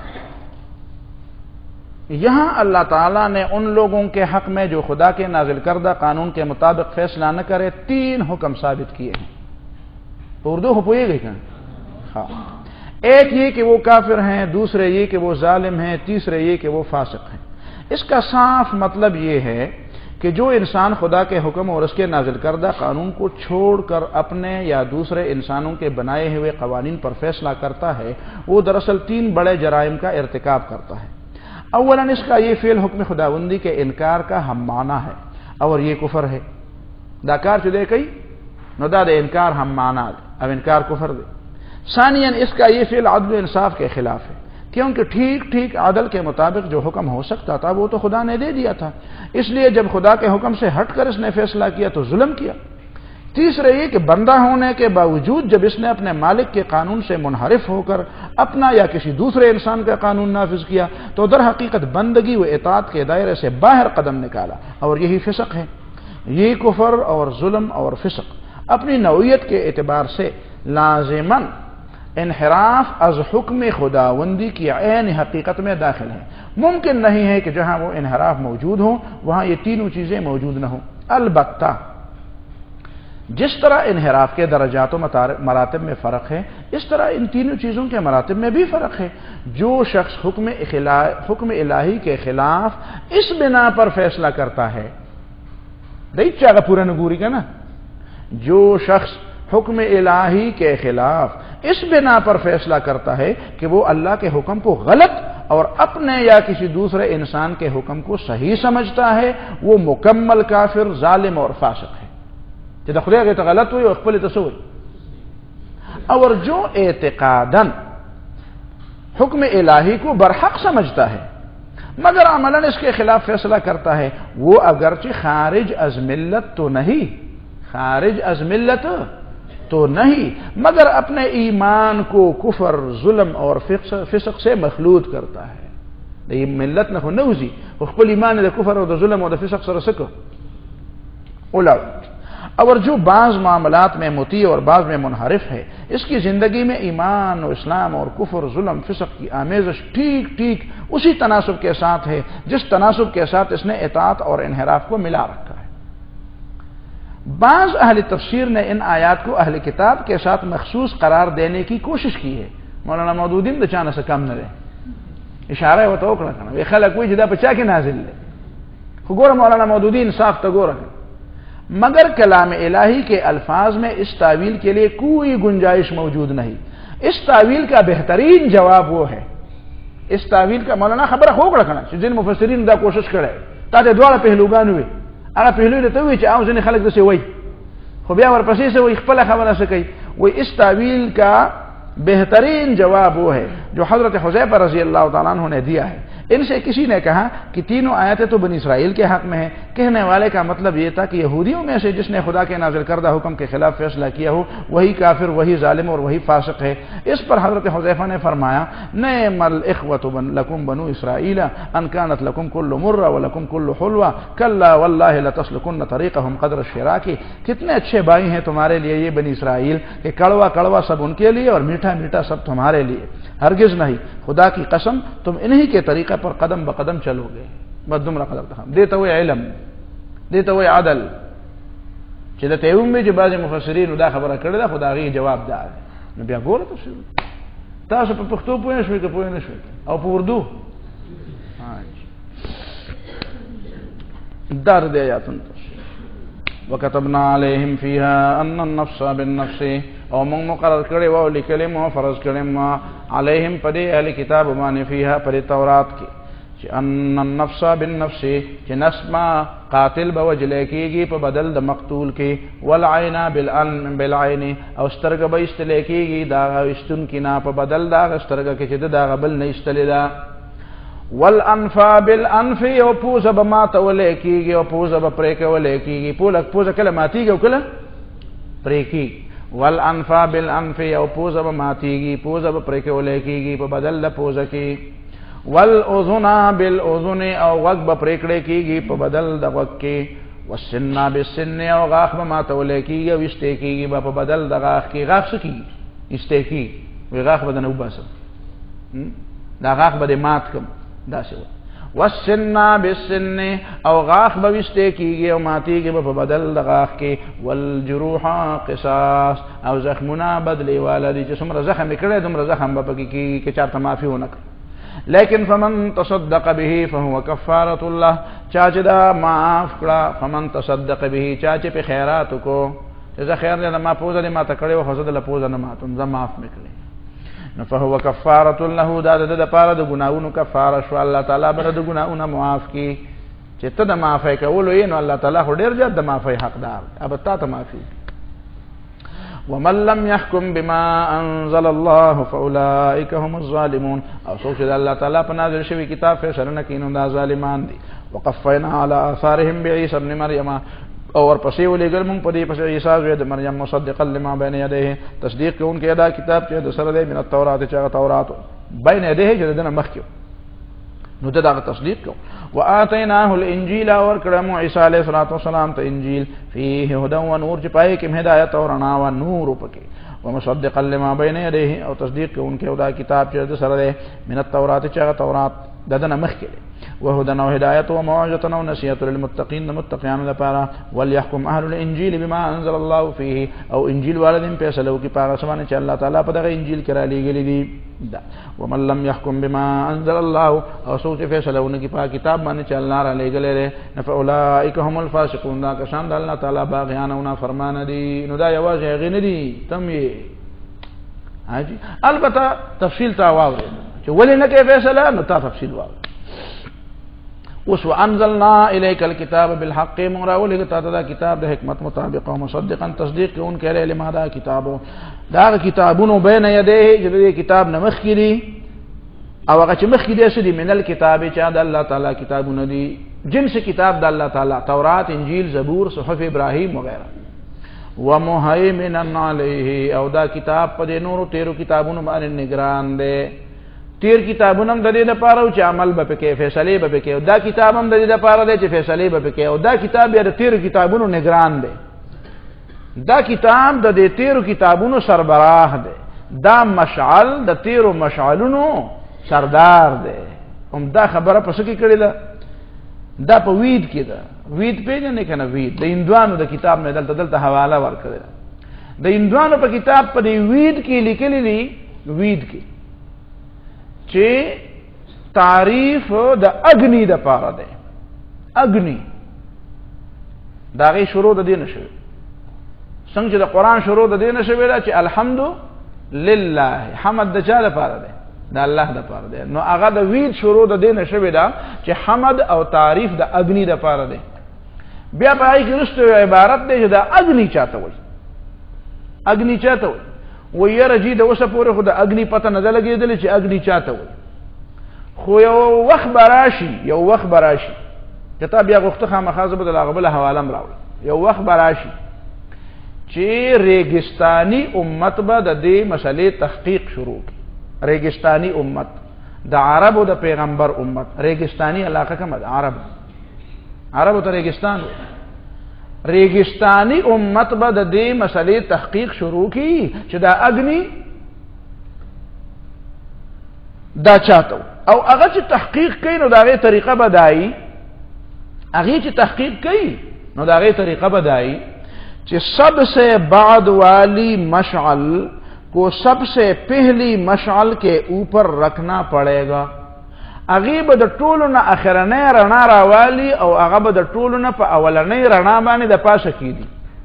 یہاں اللہ تعالیٰ نے ان لوگوں کے حق میں جو خدا کے نازل کردہ قانون کے مطابق فیصلہ نہ کرے 3 حکم ثابت کیے ہیں اردو ہو پوئے گئی کیا ہاں ایک یہ کہ وہ کافر ہیں دوسرے یہ کہ وہ ظالم ہیں تیسرے یہ کہ وہ فاسق ہیں اس کا صاف مطلب یہ ہے کہ جو انسان خدا کے حکم اور اس کے نازل کردہ قانون کو چھوڑ کر اپنے یا دوسرے انسانوں کے بنائے ہوئے قوانین پر فیصلہ کرتا ہے وہ دراصل 3 بڑے جرائم کا ارتکاب کرتا ہے اولا اس کا یہ فعل حکم خداوندی کے انکار کا ہم معنی ہے اور یہ کفر ہے دا کار چدے کئی نو دا دے انکار ہم معنی دے اب انکار کفر دے ثانیا اس کا یہ فعل عدل و انصاف کے خلاف ہے کیونکہ ٹھیک عدل کے مطابق جو حکم ہو سکتا تھا وہ تو خدا نے دے دیا تھا اس لیے جب خدا کے حکم سے ہٹ کر اس نے فیصلہ کیا تو ظلم کیا تیسرے یہ کہ بندہ ہونے کے باوجود جب اس نے اپنے مالک کے قانون سے منحرف ہو کر اپنا یا کسی دوسرے انسان کا قانون نافذ کیا تو در حقیقت بندگی و اطاعت کے دائرے سے باہر قدم نکالا اور یہی فسق ہے یہ کفر اور ظلم اور فسق اپنی نوعیت کے اعتبار سے لازماً انحراف از حکم خداوندی کی عین حقیقت میں داخل ہے. ممکن نہیں ہے کہ جہاں وہ انحراف موجود ہو وہاں یہ تینوں چیزیں موجود نہ ہوں. البتہ جس طرح انحراف کے درجات و مراتب میں فرق ہے اس طرح ان تینوں چیزوں کے مراتب میں بھی فرق ہے. جو شخص حکم الہی کے خلاف اس بنا پر فیصلہ کرتا ہے دیکھا گا پورا نگوری کا نا, جو شخص حکم الہی کے خلاف اس بنا پر فیصلہ کرتا ہے کہ وہ اللہ کے حکم کو غلط اور اپنے یا کسی دوسرے انسان کے حکم کو صحیح سمجھتا ہے, وہ مکمل کافر, ظالم اور فاسق ہے. جدا خدا کے غلط ہوئی اور خپل تصور. اور جو اعتقاداً حکم الہی کو برحق سمجھتا ہے مگر عملاً اس کے خلاف فیصلہ کرتا ہے, وہ اگرچہ خارج از ملت تو نہیں مگر اپنے ایمان کو کفر, ظلم اور فسق سے مخلوط کرتا ہے. یہ ملت نہ ہو نوزی خپل ایمان دے کفر اور ظلم اور فسق سره سکو اولاد. اور جو بعض معاملات میں مطیع اور بعض میں منحرف ہے, اس کی زندگی میں ایمان اور اسلام اور کفر, ظلم, فسق کی آمیزش ٹھیک اسی تناسب کے ساتھ ہے جس تناسب کے ساتھ اس نے اطاعت اور انحراف کو ملا رکھا ہے. بعض اہل تفسیر نے ان آیات کو اہل کتاب کے ساتھ مخصوص قرار دینے کی کوشش کی ہے. مولانا مودودین د چانه سے کم نه ده, اشاره و تو کړه کنه, وی خلک وی چې دا بچا کې نازل ده. خو ګوره مولانا مودودین صاف ته ګوره, مگر کلام الہی کے الفاظ میں اس تعویل کے لیے کوئی گنجائش موجود نہیں. اس تعویل کا بہترین جواب وہ ہے, اس تعویل کا مولانا خبر خوب رکھنا جن مفسرین دا کوشش کرے تاکہ دوڑا پہلوگان ہوئے اگر پہلو لیتے ہوئے چاہوں سے خلق سے وہی خو بیا ورپسې سے وہ خپل خبره سے کوي. وہ اس تعویل کا بہترین جواب وہ ہے جو حضرت حذیفہ رضی اللہ تعالیٰ عنہ نے دیا ہے. ان سے کسی نے کہا کہ تینوں آیتیں تو بنی اسرائیل کے حق میں ہیں. کہنے والے کا مطلب یہ تھا کہ یہودیوں میں سے جس نے خدا کے نازل کردہ حکم کے خلاف فیصلہ کیا ہو وہی کافر, وہی ظالم اور وہی فاسق ہے. اس پر حضرت حذیفہ نے فرمایا, نعم الاخوۃ لکم بنو اسرائیل ان کانت لکم کل مرہ ولکم کل حلوہ کلا واللہ لتسلکن طریقہم قدر الشراک. کتنے اچھے بھائی ہیں تمہارے لیے یہ بنی اسرائیل کہ کڑوا سب ان کے لیے اور میٹھا سب تمہارے لیے. ہرگز نہیں, خدا کی قسم تم انہی کے طریقے پر قدم بقدم چلو گے. بس دمرا قدر تھا دیتا ہوئے علم, دیتا ہوئے عدل چې د تیوم میں جو بعض مفسرین دا خبره کړې ده خدا غي جواب ده. نو بیا ګوره تاسو په پښتو پوه شئ که پوه نه شئ او په اردو دار دے آیاتن. وكتبنا عليهم فيها ان النفس بالنفس, او من مقرر کړي وو لیکلې مو فرض کړي ما علیهم پدې اهل کتاب باندې فيها پدې تورات کې چې ان النفس بالنفس چې نفس ما قاتل به وجل کېږي په بدل د مقتول کې, والعين بالعين او سترګه به استل کېږي دا استون کې نه په بدل دا سترګه کې چې دا غبل نه استل دا, والانف بالانف او پوزه به ماته ولې کېږي او پوزه به پرې کولې کېږي. پوزه کله ماتيږي او کله پرې کېږي. والانف بالانف او پوزه به ماتيږي, پوزه به پرې کولې کېږي په بدل د پوزه کې. والاذن بالاذن او غوږ به پرې کړې کېږي په بدل د غوږ کې. والسن بالسن او غاښ به ماته ولې کېږي او استې کېږي په بدل د غاښ کې. غاښ څه کېږي؟ استې کېږي. وی غاښ به نه وباسه دا غاښ به مات کم داسې و. والسن بالسن او غاښ به وستې کېږي او ماتېږي په بدل د غاښ کې. والجروح قصاص او زخمونه بدلې والا دي چې څومره زخم یې کړی دومره زخم به پکې کېږي که چاته معافي ونه کړي. لیکن فمن تصدق به فهو کفارة الله, چا چې دا معاف کړه فمن تصدق به چا چې په خیرات کو چې زه خیر دې ما پوزه دې ماته کړی و خو زه دله پوزه نه ماتم زه معاف مې کړی فهو کفارة له دا د پاره د ګناہوں کفاره شو. الله تعالی بر د ګناہوں معاف کی چې ته د معافی کولو یې نو الله تعالی خو ډیر زیات د معافی حقدار اب تا ته معافی. ومن لم يحكم بما انزل الله فاولئك هم الظالمون, او څوک چې الله تعالی په نازل شوی کتاب فیصله نه کوي نو دا ظالمان دي. وقفینا على آثارهم بعیسی ابن مریم, اور پسې ولېګل مونږ په دې پسې عیسی زوی د مریم مصدقا لما بین یدیه, تصدیق کوونکی دا کتاب چې د سره دی من التورات چې هغه تورات بین یدیه چې دنه مخکې نو دا تصدیق کو. وآتیناه الانجیل اور کرم عیسی علیہ الصلوۃ والسلام ته انجیل فيه هدى ونور چې پای کې هدایت او رڼا او نور پکې ومصدقا لما بين يديه او تصدیق کوونکی او دا کتاب چې د سره ده من التوراۃ چې تورات ددن مخکې وهدى او هدایت او موعظه او نصیحت للمتقین متقین لپاره وليحكم اهل الانجیل بما انزل الله فيه او انجیل والدین فیصله وکي پاغه سمانه چې الله تعالی په دغه انجیل کې را لېږلي دي دا ومن لم يحكم بما انزل الله او سوچ فیصله ونکي په کتاب باندې چې الله را لېږلي ده فاولئک هم الفاسقون دا کسان د الله تعالی باغیان او نافرمان دي. نو دا یوازې هغه نه دي تم یې حاجی البته تفصیل تا واوري چې ولې نه کې فیصله نو تا تفصیل واوري. اوس وانزلنا الیک الكتاب بالحق مراول تا دا کتاب د حکمت مطابق او مصدقا تصدیق کون کړي لما دا کتابو دا کتابونو بین یده چې د کتاب نمخ کړي او هغه چې مخ کړي سدي من الكتاب چې د الله تعالی کتابونه دي جنس کتاب د الله تعالی تورات انجیل زبور صحف ابراهیم وغیرہ ومهیمنا علیه او دا کتاب په نورو تیرو کتابونو باندې نگران دی. تیر کتابونه هم د دې لپاره چې عمل به پکې فیصله به پکې او دا کتاب هم د دې لپاره دی چې فیصله به پکې او دا کتاب یې د تیر کتابونو نگران دی. دا کتاب د دې تیر کتابونو سربراه دی. دا مشعل د تیر مشعلونو سردار دی. هم دا خبره پس کې کړی دا په وید کې ده. وید پیژنې کنه وید د هندوانو د کتاب مې دلته حواله ورکړه. د هندوانو په کتاب په دې وید کې لیکلي دي وید کې چې تعریف د اگنی د پاره ده. اگنی دا غي شروع د دین شوی څنګه چې د قران شروع د دین شوی دا چې الحمد لله حمد د چا لپاره ده د الله لپاره ده. نو هغه د وید شروع د دین شوی دا چې حمد او تعریف د اگنی د پاره ده. بیا په هغه کې رسته عبارت ده چې د اگنی چاته وای اگنی چاته وای و یره جی د وسه پورې خو د اگنی پته نه لګیدل چې اگنی چاته وای. خو یو وخت براشي کتاب یا غوښته خامخازه به د لاغبل حواله مراوي. یو وخت براشي چې ریګستانی امت به د دې مسلې تحقیق شروع کړي. ریګستانی امت د عربو د پیغمبر امت. ریګستانی علاقه کومه ده؟ عربو ته ریګستان. ریګستانی امت به د دې مسلې تحقیق شروع کی چې دا اگنی دا چاته او هغه چې تحقیق کوي نو دا غي طریقه بدایي. هغه چې تحقیق کوي نو دا غي طریقه بدایي چې سب سے بعد والی مشعل کو سب سے پہلی مشعل کے اوپر رکھنا پڑے گا. هغه به د ټولو نه اخرنۍ رڼا راوالي او هغه به د ټولو نه په اولنۍ رڼا باندې د پاسه کیږي.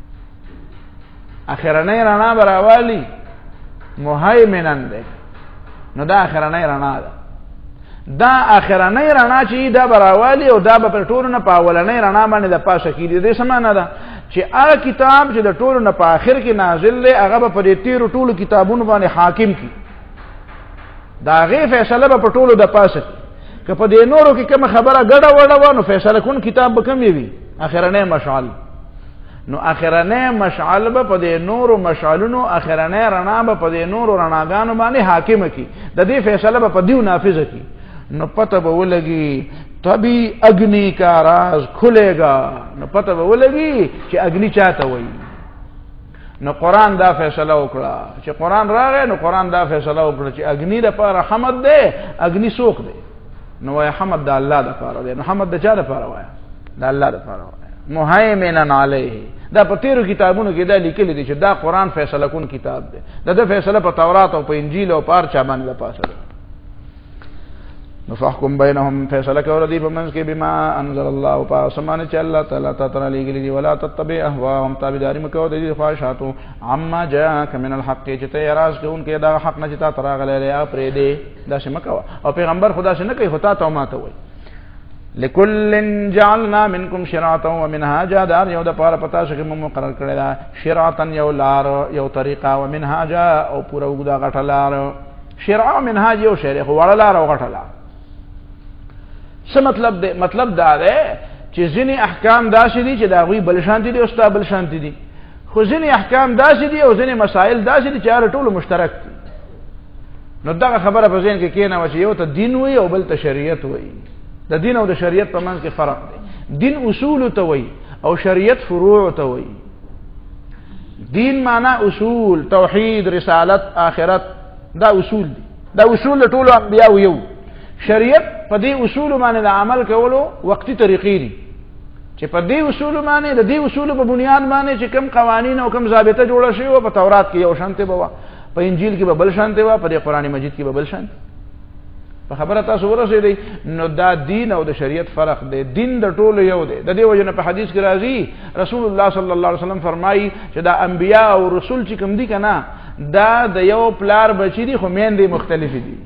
اخرنۍ رڼا به راوالي مهیمنن ده. نو دا اخرنۍ رڼا ده. دا اخرنۍ رڼا چې دا به راوالي او دا به په ټولو نه په اولنۍ رڼا باندې د پاسه کیږي. دې څه معنی ده چې هغه کتاب چې د ټولو نه په آخر کې نازل دی هغه به په دې تیرو ټولو کتابونو باندې حاکم کی. دا غي فیصله به په ټولو د پاسه که په دې نورو کې کوم خبره ګډه وډه و نو فیصله کون کتاب به کم وي اخرنۍ مشعل. نو اخرنۍ مشعل به په دې نورو مشعلونو اخرنۍ رڼا به په دې نورو رڼاګانو باندې حاکم کی. د دې فیصله به په دیو نافذ کی. نو پتہ به ولګي تبھی اگنی کا راز کھلے گا. نو پتہ به ولګي چې اگنی چاته وایي. نو قران دا فیصله وکړه چې قران راغی نو قران دا فیصله وکړه چې اگنی د پاره حمد ده. اگنی سوق ده نو وای حمد د الله د پاره ده. نو حمد د چا د پاره وای؟ د الله د پاره وای. مهیمنن علیه دا په تیرو کتابونو کې دا لیکل دي چې دا قران فیصله کون کتاب ده. د فیصله په تورات او په انجیل او په هر چا باندې د پاسه ده. نفحكم بينهم فیصله کول دی په منځ کې بما انزل الله پاسمانه چې الله تعالی تعالی لګلی دی. ولا تتبع اهواهم تابعداري مکو د دې خواهشاتو عما جاءك من الحق چې ته راز کوونکې دا حق نه چې تا تراغله لري پرې دی دا شمه کوا. او پیغمبر خدا څنګه کوي هوتا ته ماته وای لكل جعلنا منكم شرعه ومنهاجا. دار یو د پاره پتا شګه مو مقرر کړی دا شرعه یو لار یو طریقه ومنهاجا او پورا وګدا غټلار. شرعه منهاج یو شریخ وړلار او غټلار. څه مطلب دی؟ مطلب دا دی چې ځینې احکام داسې دي چې د هغوی بل شانتي دي او ستا بل شانتي دي. خو ځینې احکام داسې دي او ځینې مسایل داسې دي چې هر ټولو مشترک دي. نو دا خبره په ذهن کې کېنه چې یو ته دین وي او بل ته شریعت وي. د دین او د شریعت په منځ کې فرق دی. دین اصول ته وي او شریعت فروع ته وي. دین معنا اصول، توحید، رسالت، آخرت، دا اصول دي. دا اصول ټول انبیاء یو. شریعت په دې اصول باندې د عمل کولو وقتی طریقې دي چې په دې اصول باندې د دې اصول په بنیاد باندې چې کوم قوانین او کوم ضابطه جوړه شوی او په تورات کې یو شانته بوا، په انجیل کې به بل شانته وا، په قرآن مجید کې به بل شانته. په خبره تاسو ورسېدئ نو دا دین او د شریعت فرق دی. دین د ټولو یو دی. د دې وجه نه په حدیث کې راځي رسول الله صلی الله علیه وسلم فرمایي چې دا انبیاء او رسول چې کوم دي کنه دا د یو پلار بچی دي خو میندې مختلف دي.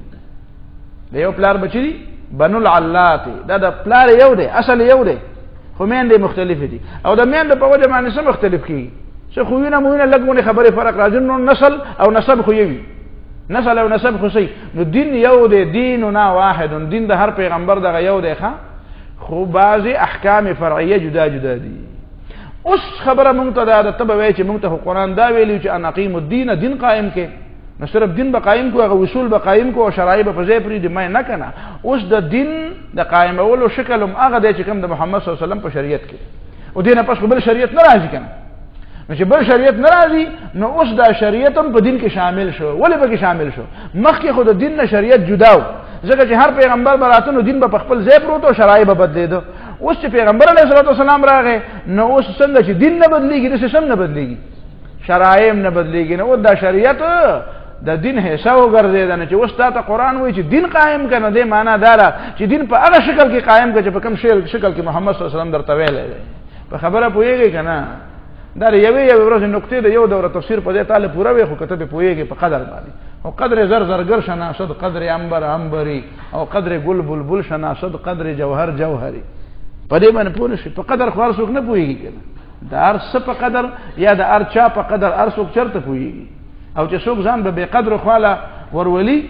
د یو پلار بچی دي بنو العلات، دا د پلار یو دی، اصل یو دی خو میندې مختلف دي. او د میندې په وجه باندې څه مختلف کیږي؟ څه خوینه موینه لګونه خبره فرق راځي. نو نسل او نسب خو یوي، نسل او نسب خو صحیح. نو دین یو دی، دیننا واحد. دین د هر پیغمبر دغه یو دی ښا، خو بعضی احکام فرعیه جدا جدا دي. اوس خبره مونږ ته دا تبه وای چې مونږ ته قرآن دا ویلی چې ان اقیم الدین، دین قائم کې. نو صرف دین به قائم کو، هغه اصول به قائم کو او شرایع به ځای پرې دی مې نه کنه. اوس د دین د قائمولو شکل هم هغه دی چې کوم د محمد صلی الله علیه وسلم په شریعت کې. او دینه پس بل شریعت نه راځي کنه. نو چې بل شریعت نه راځي نو اوس دا شریعت هم په دین کې شامل شو. ولې به کې شامل شو؟ مخکې خو د دین نه شریعت جدا و، ځکه چې هر پیغمبر براتونو دین به په خپل ځای پروت او شرایع به بدلیدو. اوس چې پیغمبر علیه الصلاه والسلام راغی نو اوس څنګه چې دین نه بدلیږي، د سیستم نه بدلیږي، شرایع نه بدلیږي. نو دا شریعت د دین حصہ وګرځیدل نه چې اوس تا ته قرآن وایي چې دین قائم کنه. دې معنا دا چې دین په هغه شکل کې قائم کړي چې په کوم شکل کې محمد صلی الله علیه وسلم درته ویلی دی. په خبره پوهیږئ کنه؟ دا یوې ورځې نقطې د یو دوره تفسیر په دې تعالی پوره وي، خو کته به پوهیږي په قدر باندې. او قدر زر زرگر شناسد قدر انبر انبری، او قدر گل بلبل شناسد قدر جوهر جوهری. په دې باندې پوه شي. په قدر خو څوک نه پوهیږي کنه. د هر څه په قدر یا د هر چا په قدر هر څوک چرته پوهیږي. او چې څوک ځان به قدر خواله ورولي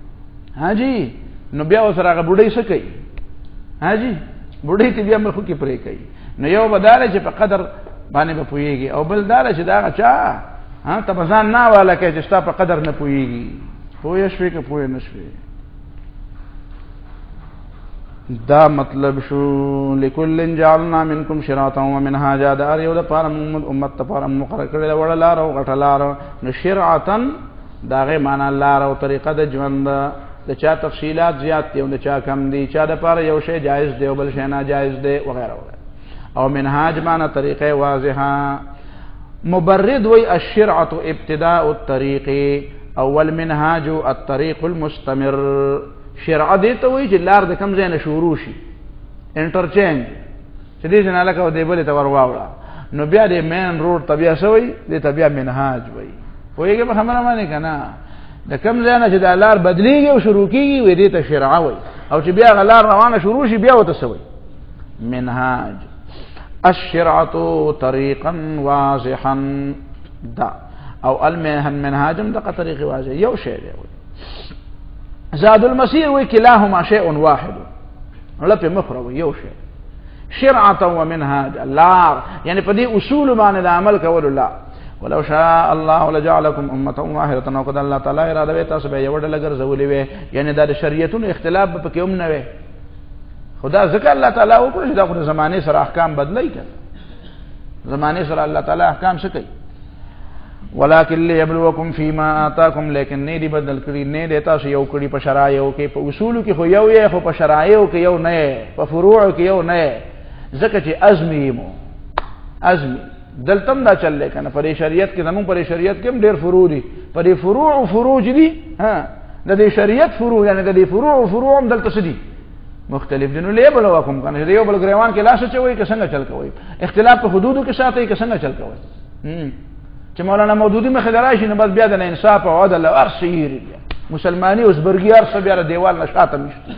حاجی نو بیا وسره هغه بوډۍ څه کوي؟ حاجی بوډۍ ته بیا مخو کې پرې کوي. نو یو بداله چې په قدر باندې به پوهیږي، او بل داله چې دا چا ته به ځان نه واله کوي چې ستا په قدر نه پوهیږي. پوه شوې که پوه نه شوې؟ دا مطلب شو. لکل جعلنا منکم شرعة ومنهاجا، دا هر یو د پاره امت ته پاره مقرر کړی دا وړه لار او غټه لار. نو شرعتن دا هغې معنا لار او طریقه د ژوند. د چا تفصیلات زیات دي او د چا کم دي. چا د پاره یو شی جایز دی او بل شی ناجایز دی وغیره وغیره. او منهاج معنا طریقه واضحه. مبرد وی الشرعة ابتداء الطريق او والمنهاج الطريق المستمر. شرع دې ته وایي چې لار د کوم ځای نه شروع شي، انټرچینج چې دې ځای نه لکه دې بلې ته ور واوړه. نو بیا دې مین روډ ته بیا څه وایي؟ دې ته بیا منهاج وایي. پوهېږې په خبره باندې که نه؟ د کوم ځای نه چې دا لار بدلېږي او شروع کېږي وایي دې ته شرعه وایي. او چې بیا هغه لار روانه شروع شي بیا ورته څه وایي؟ منهاج. الشرعة طريقا واضحا دا او المنهاج دغه طریق واضح یو شی دی. زاد المسير وی كلاهما شيء واحد، لپه مخرو یو شی. شرعة ومنهاج لار یعنی په دې اصول باندې عمل کول. لا ولو شاء الله لجعلكم امه واحده، نو کله الله تعالی اراده وي تاسو به یو ډله ګرځولې وي. یعنی دا د شریعتونو اختلاف به پکې هم نه وي. خدا ذکر الله تعالی وکړي چې دا خو زمانه سره احکام بدلای کړي. زمانه سره الله تعالی احکام څه کوي؟ ولكن ليبلوكم فيما آتاكم، لیکن نه دی بدل کړي، نه دی تاسو یو کړي په شرایعو کې. په اصولو کې خو یو یې، خو په شرایعو کې یو نه، په فروعو کې یو نه. ځکه چې ازمي مو ازمي دلتم دا چل کنه. پر شریعت کې زمون پر شریعت کې هم ډېر فروع دي. پر فروع فروج دي ها د دې شریعت فروع، یعنی د دې فروع هم دلته څه دي؟ مختلف دي. نو لیبلوکم کنه یو بل ګریوان کې لاس چوي که څنګه چل کوي؟ اختلاف په حدودو کې ساتي که څنګه چل کوي؟ چې مولانا مودودی مخه درایشي نو بس بیا د انصاف او عدل او ارسیر بیا مسلمانی اوس برګي ارس بیا دیوال نشاته مشته.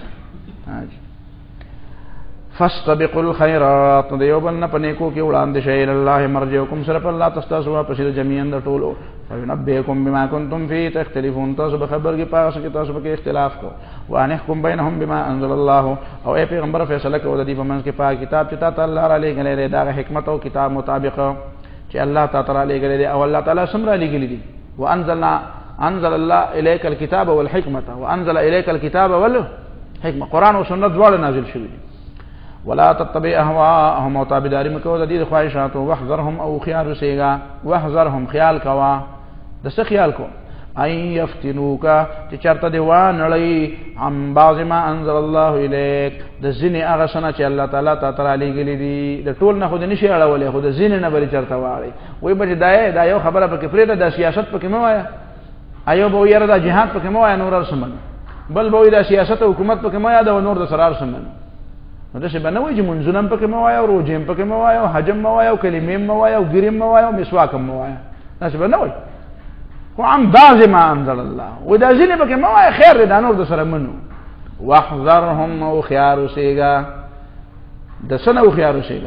فاستبقوا الخيرات، دیوبن پنیکو کې وړاندې شي. الله مرجعکم صرف الله تستاسوا پسې جميعا د ټولو. فینبئکم بما کنتم فيه تختلفون، تاسو به خبر کې پاس کې تاسو به اختلاف کو. وانحکم بینهم بما انزل الله، او اے پیغمبر فیصله کو د دې په منځ کې پاک کتاب چې تا الله را لېږلی دا حکمت او کتاب مطابق چې الله تعالی علیه غلی دی او الله تعالی سمرا علیه غلی دی. وانزلنا انزل الله الیک الكتاب والحکمه وانزل الیک الكتاب والحکمه قران او سنت دواړه نازل شوي دي ولا تتبع اهواءهم او تابعداري مکو د دې خواهشات او واحذرهم او خيار سیگا واحذرهم خیال کوا د څه خیال کو اي يفتنوکا چې چرته دی وانړی عن بعض ما انزل الله الیک د ځینې هغه سنه چې الله تعالی تعالی لګلې دي د ټول نه خو د نشي اړولې خو د ځینې نه بری چرته واړی وای بچ دا یو خبره پکې پرېده د سیاست پکې مو وایا ایو به یره د جهاد پکې مو وایا نور سمن بل به د سیاست او حکومت پکې مو یاد او نور د سرار سمن نو دغه بنوي چې منځونم پکې مو وایا او روجم پکې مو وایا او حجم مو وایا او کلمې مو وایا او ګریم مو وایا او مسواک مو وایا دغه بنوي خو عم بعض ما انزل الله ودا ځینې پکې مو وایا خیر د نور د سره منو واحذرهم او خيار سیگا د سنو خيار سیگا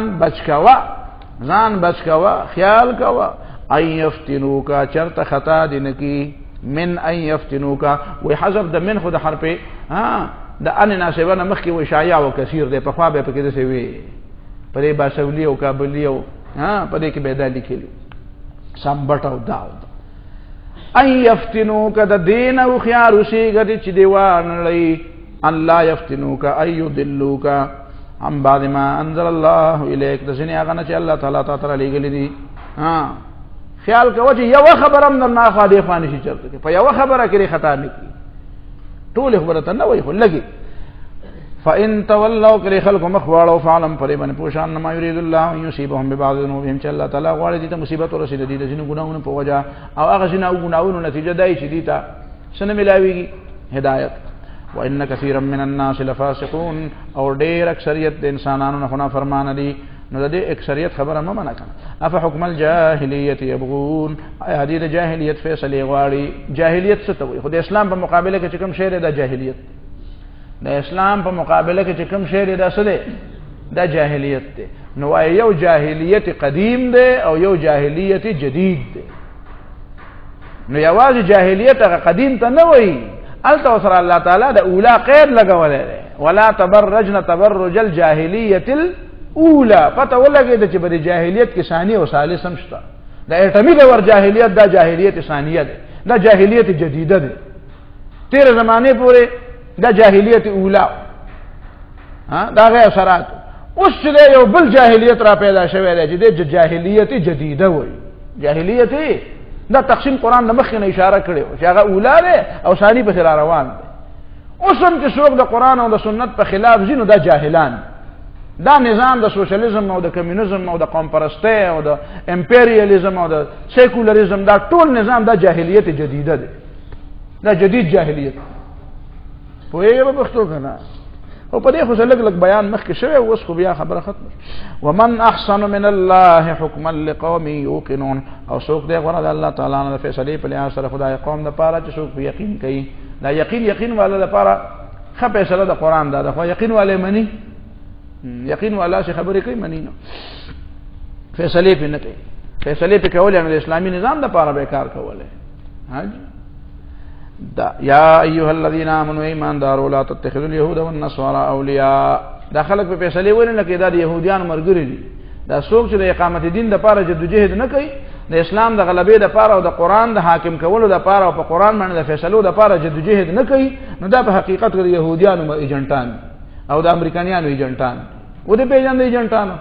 ځان بچ کوا خیال کوا اي يفتنوکا چرته خطا دینکی من اي يفتنوکا وي حذف د من خود حرف د ان ناسبانه مخکې و شایع او کثیر دی په خوا به پکې د سی وی پرې باسولی او کابلی او پرې کې به د لیکلي سمبټ او داود اي يفتنوک د دین او خيار سیګد چې دیوان لئی الله يفتنوک اي يضلوک عن بعد ما انزل الله اليك د سینې هغه نه چې الله تعالی تعالی لګلې دي خیال کوو چې یو خبره هم نه خو دې فانی شي چرته په یو خبره کې خطا نه کی ټول خبره ته نه وای خو لګي فان تولوا کری خلق مخواړو فعلم پرې باندې پوښان ما یرید الله ان یصيبهم ببعض ذنوبهم چې الله تعالی غواړي دې ته مصیبت ورسېد دي د جنو ګناونو په وجه او هغه جنو ګناونو نتیجه دای چې دي ته سن ملاويږي هدایت وان كثيرا من الناس لفاسقون او ډېر اکثریت د انسانانو نه فرمان دي نو د اکثریت خبره ما منع کړه اف حکم الجاهلیت یبغون هدي د جاهلیت فیصله غواړي جاهلیت څه ته وي خو د اسلام په مقابله کې کوم شی د جاهلیت د اسلام په مقابله کې کوم شی د اصله د جاهلیت ته نو یو جاهلیت قدیم ده او یو جاهلیت جدید ده نو یواز جاهلیت قدیم ته نه وي الته سره الله تعالی د اوله قید لګولې ولا تبرجن تبرج الجاهلیت اوله پته ولګي د چې په جاهلیت کې ثاني او ثالث هم شته د اټمی د ور جاهلیت د جاهلیت ثانیه ده د جاهلیت جدیده ده تیر زمانه پورې د جاهلیت اوله دا غیر شرات اوس چې یو بل جاهلیت را پیدا شوی دی چې د جاهلیت جدیده وایي جاهلیت دا تقسیم قران د مخ نه اشاره کړي چې هغه اوله ده او ثاني په خلاف روان دي اوس هم چې څوک د قران او د سنت په خلاف زینو دا جاهلان دا نظام د سوشلیزم او د کمیونیزم او د قوم پرستی او د امپریالیزم او د سیکولریزم دا ټول نظام دا جاهلیت جدیده ده دا جدید جاهلیت په یوه پښتو کنه او په دې خو لږ بیان مخکې شوی اوس خو بیا خبره ختمه ومن احسن من الله حکما لقوم یوقنون او څوک دی غره د الله تعالی نه فیصله په لحاظ سره خدای قوم د پاره چې څوک په یقین کوي دا یقین والا د پاره خه فیصله د قران دا خو یقین والے منی یقین والا چې خبرې کوي منی نو فیصله په نه کوي فیصله په کول نه د اسلامي نظام د پاره به کار کوله حاج دا یا ایها الذين امنوا ایمانداروا لا تتخذوا اليهود والنصارى اولیاء دا خلک په فیصله ونه کې دا د يهوديان مرګري دي دا څوک چې د اقامت دین د پاره جدوجہد نه کوي د اسلام د غلبې د پاره او د قران د حاکم کولو د پاره او په قران باندې د فیصلو د پاره جدوجہد نه کوي نو دا په حقیقت کې د يهوديانو ایجنټان او د امریکایانو ایجنټان و دې پیژن د ایجنټانو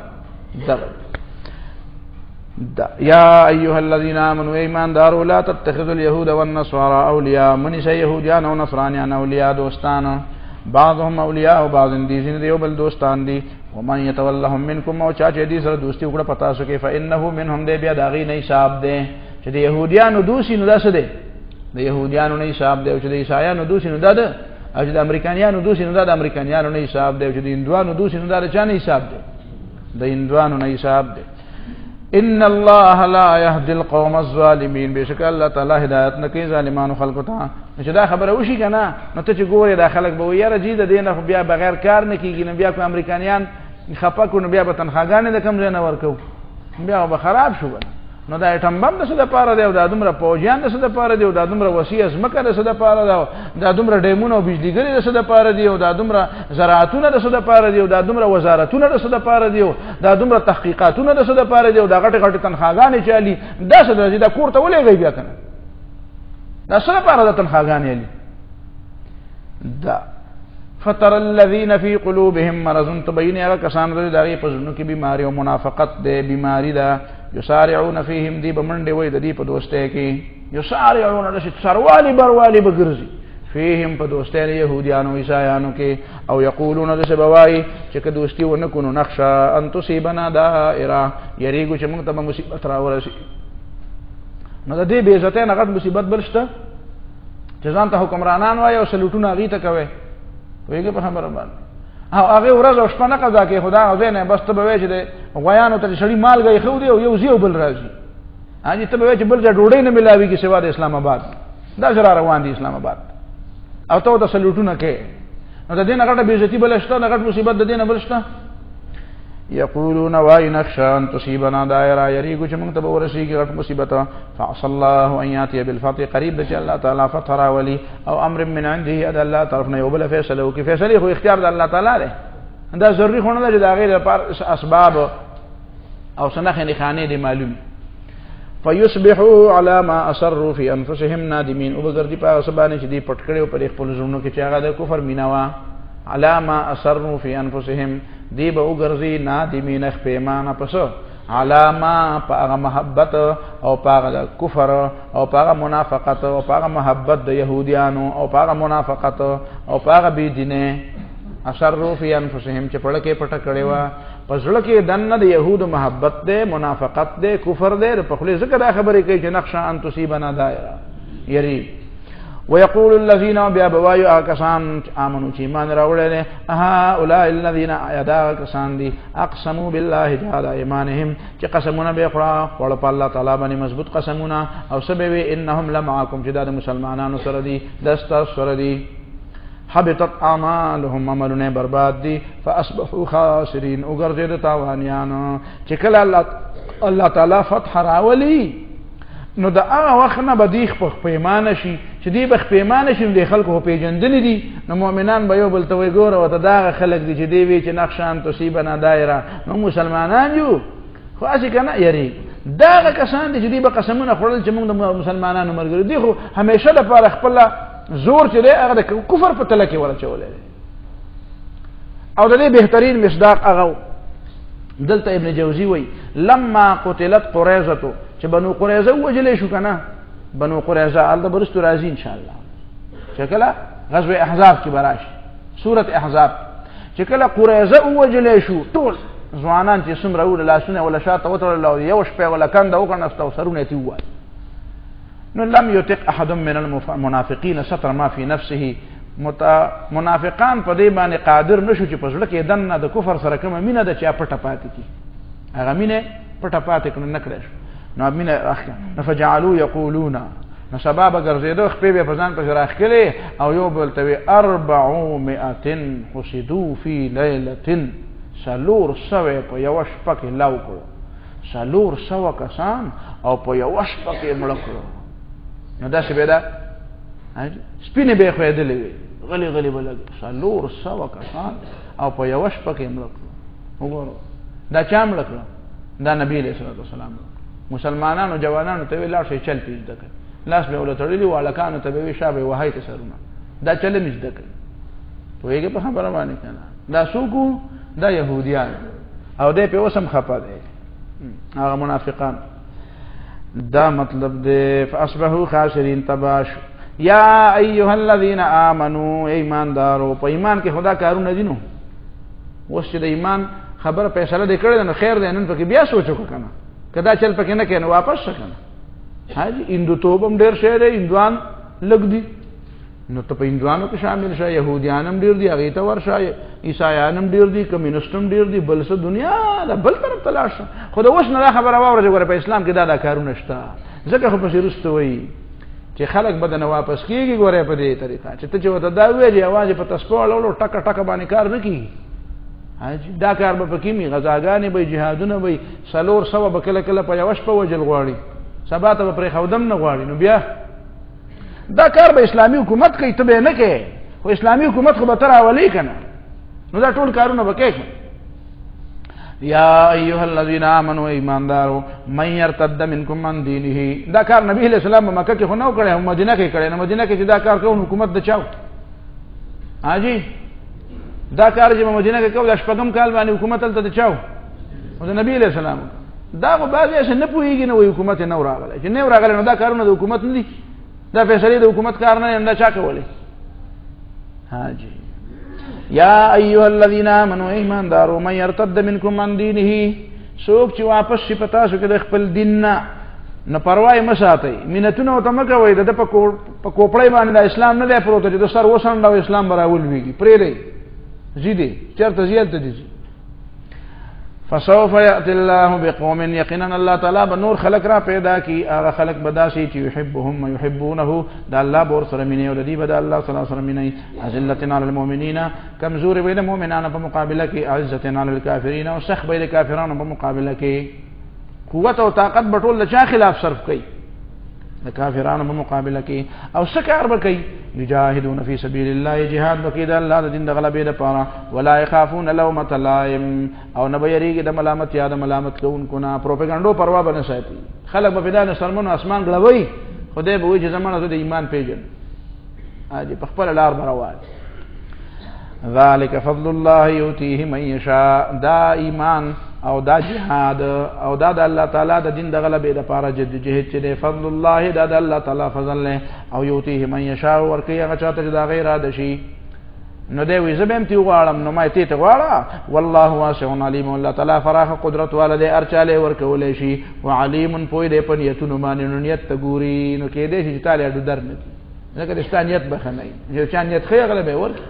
دا یا ایها الذين امنوا ایمانداروا لا تتخذوا اليهود والنصارى اولیاء من يهوديان او نصرانيان اولیاء دوستان بعضهم اولیاء او بعض دي زین دیو بل دوستان دي ومن يتولهم منكم او چا چې دي سره دوستي وکړه پتا سو کې فانه منهم دې بیا داغي نه حساب دي چې د يهوديانو دوسی نو داسه دي د يهوديانو نه حساب دي او چې د عیسایانو دوسی نو ده او چې د امریکایانو دوسی نو ده د امریکایانو نه حساب دي او چې د هندوانو دوسی نو ده چا نه حساب دي د هندوانو نه حساب دي ان الله لا يهدي القوم الظالمين بشک الله تعالی هدایت نه کوي ظالمانو خلقو ته چې دا خبره وشي کنه نو ته چې ګوره دا خلک به یاره جی د دینه خو بیا بغیر کار نه کیږي نو بیا کو امریکایان خپه کو نو بیا به تنخواګانې د کم ځای نه ورکو بیا به خراب شو نو دا اټم بم د څه د پاره دی او دا دومره پوجان د څه د پاره دی او دا دومره وسیع ازمکه د څه د پاره دی دا دومره ډیمونو او بجلیګری د څه د پاره دی او دا دومره زراعتونه د څه د پاره دی او دا دومره وزارتونه د څه د پاره دی او دا دومره تحقیقاتونه د څه د پاره دی او دا غټ غټ تنخواګانې چالي دا څه د کور ته ولېږي بیا کنه دا سره پاره د تنخواګانې دي دا فتر الذين في قلوبهم مرض تبين هغه کسان لري دغه په ژوند کې بیماری او منافقت ده بیماری ده یسارعون فيهم دی بمنډه وای د دې په دوسته کې یسارعون د سروالي بروالي بغرزي فيهم په دوسته يهوديانو عیسایانو کې او یقولون د سبوای چې که دوستي ونه کو نو نخشا ان تصيبنا دائره یریګو چې موږ ته مصیبت راورسي نو د دې به عزت نه غټ مصیبت بلشته چې ځان ته حکمرانان وای او سلوټونه غي ته کوي ویګه په خبره باندې او هغه ورځ او شپه نه قضا کې خدا او نه بس ته به چې د غیانو ته شړی مال گئی خو دی او یو زیو بل راځي اځي ته به چې بل ځای ډوډۍ نه ملاوي کې سوا د اسلام آباد دا سره روان دي اسلام آباد او ته د سلوټونه کې نو د دې نه غټه بیزتی بلشته نه غټ مصیبت د دې نه بلشته یقولون وای نخشى ان تصيبنا دائره یریګو چې موږ ته به ورسیږي غټ مصیبت فعصى الله ان ياتي بالفتح قریب د الله تعالی فتح راولي او امر من عنده اد الله طرف نه یو بل فیصله وکي فیصله خو اختیار د الله تعالی دی دا ضروري خونه ده چې دا غیر پر اسباب او سنخ نه خانه دي معلوم فيصبحوا على ما اسروا في انفسهم نادمين او بغردي په سبانه چې دي پټ کړي په خپل ژوندونو کې چې هغه د کفر میناوا على ما اسروا في انفسهم دی به وګرځي نادمین خپېمانه پس علامه پاغه محبت او پاغه کفر او پاغه منافقت او پاغه محبت د يهوديانو او پاغه منافقت او پاغه بی دینه اثر فی انفسهم چې پړکه پټ کړي وا پسړه کې دنه د يهود محبت ده منافقت ده کفر ده په خله ذکر خبرې کوي چې نقشا ان تصيبنا دائره یری ويقول الذين بأبوايو أكسان آمنوا چیمان راوڑے هؤلاء الذين ايدا کسان دي اقسموا بالله جهاد ايمانهم چې قسمونه به خورا ول په الله تعالی باندې مضبوط قسمونه او سبب انهم لمعكم جداد مسلمانانو سره دي دستا سره دي حبطت اعمالهم عملونه برباد دي فاصبحوا خاسرين وګرځید تاوانيان چې کله الله تعالی فتح راولي نو دا هغه وخت نه بدیخ په پیمانه شي چې دی بخ پیمانه شي د خلکو په پیجندل دي نو مؤمنان به یو بل ته وي ګوره وته دا خلک دي چې دی وی چې نقشان تصيبنا دایره نو مسلمانان یو خو اسی کنه یری دا کسان دي چې دی به قسمونه خورل چې موږ د مسلمانانو مرګ دي خو همیشه د پر خپل زور چې دی هغه د کفر په تل کې ورچولې او د دې بهترین مصداق هغه دلته ابن جوزی وی لما قتلت قریظه چې بنو قریظه وجلې شو کنه بنو قریظه ال د برستو راځي ان شاء الله چې کله غزوه احزاب کې براش سوره احزاب چې کله قریظه وجلې شو ټول ځوانان چې سمره ول لاسونه ولا شاته وتر الله یو شپه ولا کنده وکنه سرونه تی وای نو لم يطق احد من المنافقين ستر ما في نفسه منافقان په دې باندې قادر نشو چې پسړه کې دنه د کفر سره کوم مینه د چا پټه پاتې کی هغه مینه پټه پاتې کنه نکړې نو مینه اخر فجعلوا يقولون نو سبب ګرځیدو خپې به فزان په راخ کړي او یو بل ته 400 حسدوا في ليله سلور سوه په یو شپه کې لاو کړو سلور سوه کسان او په یو شپه کې مړ کړو نو دا څه به دا سپینه به خو دلې غلی غلی بلګ سلور سوه کسان او په یو شپه کې مړ کړو وګورو دا چا مړ کړو دا نبی له صلوات والسلام مسلمانانو جوانانو ته ویل شي چل پیځ دک لاس به ول تړلی والکانو ته به شابه وهایت سرونه دا چل مش دک وایګه په خبره باندې کنه دا سوکو دا يهوديان او دې په وسم خپه دي هغه منافقان دا مطلب دې فاصبحوا خاسرين تباش یا ایها الذين امنوا ایماندارو په ایمان کې خدا کارونه دي نو وښه د ایمان خبر فیصله دې کړل نو خیر دې نن پکې بیا سوچو کنه کدا چل پکې نه کینو واپس شکنه حاجی هندو توبم ډیر شه دې هندوان لګ دي نو ته په هندوانو کې شامل شه يهوديانم ډیر دي هغه ته ورشه عیسایانم ډیر دي کمیونستم ډیر دي بل څه دنیا دا بل طرف تلاش خو دا اوس نه خبره واورې غره په اسلام کې دا کارونه شته ځکه خو په شروع وي چې خلک بدن واپس کیږي غره په دې طریقه چې ته چې وته دا ویلې आवाज په تسبیح لولو ټک ټک باندې کار نکي حاجی دا کار به پکې می غزاګانې به جهادونه به سلور سو به کله کله په یوش په وجل غواړي سبا ته پر خودم نه غواړي نو بیا دا کار به اسلامي حکومت کوي ته به نه کوي خو اسلامي حکومت خو به تر اولی کنه نو دا ټول کارونه وکړي یا ایها الذین آمنوا ایماندارو من یرتد منکم عن دینه. دا کار نبی علیہ السلام مکه کې خو نو کړی، مدینه کې کړی. نو مدینه کې چې دا کار کوو حکومت د چاو حاجی دا کار چې مدینه کې کوو د شپږم کال باندې حکومت تل ته چاو د نبی علیہ السلام. دا خو بعضی څه نه پوهیږي نو حکومت نه راغله، چې نه راغله نو دا کارونه د حکومت نه دي، دا فیصله د حکومت کار نه نه چا کولی. حاجی یا ایها الذین آمنوا ایماندارو من یرتد منکم عن دینه، څوک چې واپس شي پتا شو کې د خپل دین نه پروا مه ساتئ، مینتونه ورته مه کوئ، د په کوپړی باندې د اسلام نه دی پروت چې د سر وسنډ او اسلام به راولوېږي، پرېږدئ ځي چېرته ځي هلته دي ځي. فسوف یأتی الله بقوم، یقینا الله تعالی به نور خلق را پیدا کی، هغه خلق به داسې چې یحبهم ویحبونه، د الله به ورسره مینې او د دې به د الله صلی الله علیه وسلم مینې. اذلة علی المؤمنین، کمزوري به د مؤمنانو په مقابله کې، عزة علی الکافرین، او سخت به د کافرانو په مقابله کې. قوت او طاقت به ټول د چا خلاف صرف کوي؟ د کافرانو په مقابله کې. او څه کار به کوي؟ یجاهدون فی سبیل الله، جهاد وکړي د الله د دین د غلبې لپاره. ولا یخافون لومة لائم، او نه به یریږي د ملامت یا د ملامت کوونکو نه. پروپاګانډو پروا به نه ساتي. خلک به پیدا نه سلمانو اسمان ګړوي، خدای به وایي چې زمانه د ایمان پیژن اجي په خپل لار بروان. ذلک فضل الله یؤتیه من یشاء، دا ایمان او دا جهاد او دا د الله تعالی د دین د غلبې لپاره جهاد چې دی، فضل الله دا د الله تعالی فضل له، او یؤتیه من یشاء ورکوي هغه چاته چې دا غیر اراده شي. نو دی وایي زه به هم تی غواړم، نو ما تی ته غواړه. والله واسع علیم، الله تعالی فراخ قدرت والا دی، هر چاله ورکولی شي. وعلیم پوی دی په نیتونو باندې، نو نیت ته ګوري، نو کېدای شي چې تا له اډو در نه کړي، ځکه د ستا نیت به ښه نه وي، چې چا نیت ښه هغه به یې ورکړي.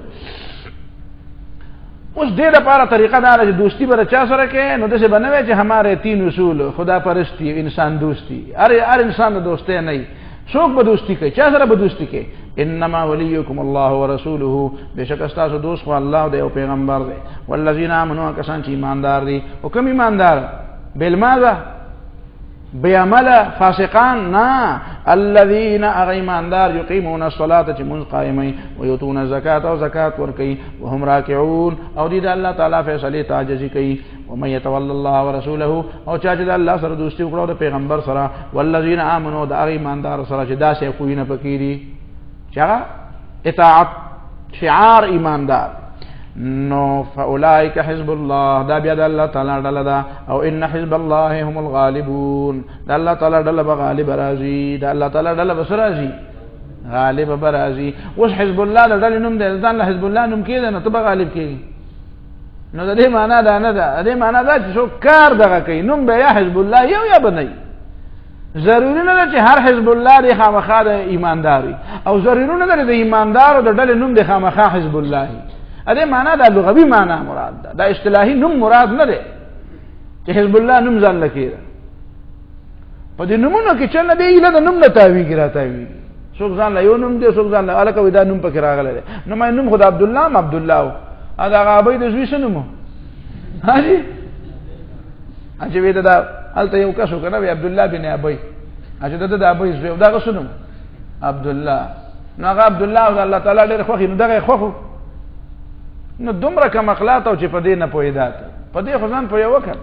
اوس دې لپاره طریقه دا ده چې دوستی به چا سره کې، نو داسې به نه وي چې هماره 3 اصول خدا پرستی، انسان دوستی، هر انسان د دوستۍ نه وي. څوک به دوستی کوي؟ چا سره به دوستی کوي؟ انما ولیکم الله ورسوله، بشک استاسو دوست خو الله دی او پیغمبر دی. والذین آمنوا، کسان چې ایماندار دي. او کوم ایماندار؟ بالماذا؟ بعمل فاسقان نه، الذين ایماندار یقیمون الصلاة چې منځ قائمي، ويؤتون الزکاة او زکات ورکوي، وهم راکعون او دې د الله تعالی فیصله تعجزي کوي. ومن يتولى الله ورسوله، او چا چې د الله سره دوستی وکړو د پیغمبر سره. والذین آمنوا، د ایماندار سره چې داسې کوی نه پکې دي چې اطاعت شعار ایماندار. نو فاولئک حزب الله، دا بیا د الله تعالی ډله ده. او ان حزب الله هم الغالبون، د الله تعالی ډله به غالب راځي، د الله تعالی ډله به راځي غالب به راځي. اوس حزب الله د ډلې نوم دی، ځان له حزب الله نوم کېده نو ته به غالب کېږي. نو د دې معنا دا نه ده، د دې معنا دا چې څوک کار دغه کوي نوم به یا حزب الله یو یا به نه وي. ضروري نه ده چې هر حزب الله دی خامخا د ایماندار وي، او ضروري نه ده د ایماندارو د ډلې نوم دی خامخا حزب الله وي. اده معنا دا لغوي معنا مراد ده، دا اصطلاحي نوم مراد نه ده چې حزب الله نوم ځان لکې. په دې نومونو کې چې نه دی له نوم نه تاویږي راتاویږي، څوک ځان له یو نوم دی، څوک ځان له الکه ودا نوم پکې راغلی دی. نو مې نوم خدای عبد الله عبد الله او دا غابې د زوی سنمو هاجي اجه وې دا الته یو کسو کنه عبد الله بن ابي، اجه د ابي زوی دا غسنم عبد الله. نو عبد الله او الله تعالی ډېر خوښ نو دغه خوښ نو دومره کم اخلاق او چې په دې نه پوهیدات په دې خدان په یو وکړه.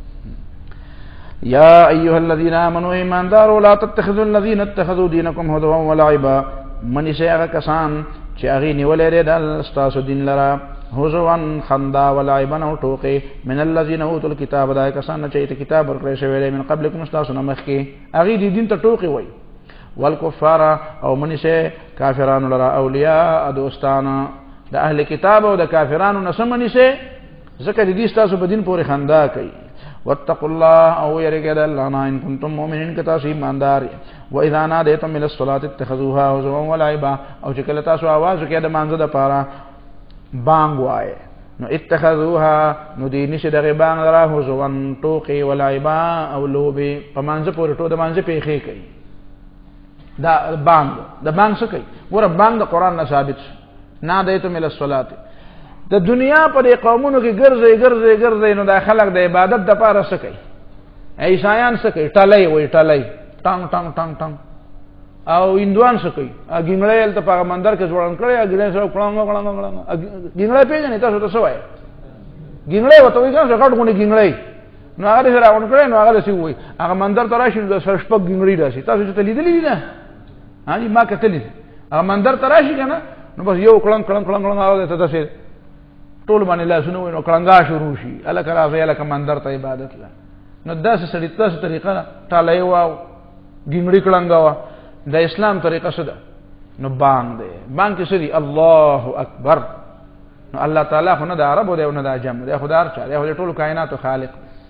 یا ایها الذین آمنوا ایمانداروا لا تتخذوا الذین اتخذوا دینکم هزوا ولعبا، منی شي هغه کسان چې هغه نیولې لري د استاسو دین لرا هزوا خندا ولعبا او ټوکې، من الذین اوتوا الكتاب، دا کسان چې کتاب ورکړی شوی من قبلکم استاسو نمخکې هغه دین ته ټوکې وای. والکفار، او منی شي کافرانو لرا اولیاء دوستان د اهل کتاب او د کافرانو نسمنی سه، ذکر دې ستاسو په دین پورې خندا کوي. واتقوا الله، او يرجى الله نه ان کنتم مؤمنین، کتا سی ایماندار. و اذا نادیتم الى الصلاه اتخذوها هزوا ولعبا، او چې کله تاسو आवाज وکړه د مانځه د پاره بانګ وای، نو اتخذوها، نو دې نشه دغه بانګ را هزوا ټوقي ولعبا او لوبي، په مانځه پورې ټو د مانځه پیخې کوي. دا بانګ څه کوي؟ ور بانګ د قران نه ثابت نادیتم الى الصلاه. د دنیا په قومونو کې ګرځي نو د خلک د عبادت د پاره څه کوي؟ عیسایان څه کوي؟ ټلای وای، ټلای ټنګ ټنګ ټنګ ټنګ. او هندوان څه کوي؟ ګینګړې ته په مندر کې ځوړن کړي، ګینګړې سره کړهنګ کړهنګ کړهنګ. ګینګړې پیژنې تاسو ته څه وای؟ ګنګړې وته وي کنه غټ غونډي ګنګړې نو هغه سره اون کړي نو هغه سی وي هغه منظر تراشي د شپږ ګنګړې راشي تاسو چې لیدلې نه هاني ما کتلې هغه منظر تراشي کنه نو بس یو کلنګ کلنګ کلنګ کلنګ هغه ته تاسو ټول باندې لاسونه نو کلنګا شروع شي الک راځي الک منظر ته عبادت لا نو داسې سړی تاسو طریقه ټالای واو ګنګړې کلنګا وا د اسلام طریقه څه ده نو باندې باندې سړي الله اکبر نو الله تعالی خو نه د عربو دی او نه د عجم دی خدای هر چا دی ټول کائنات خالق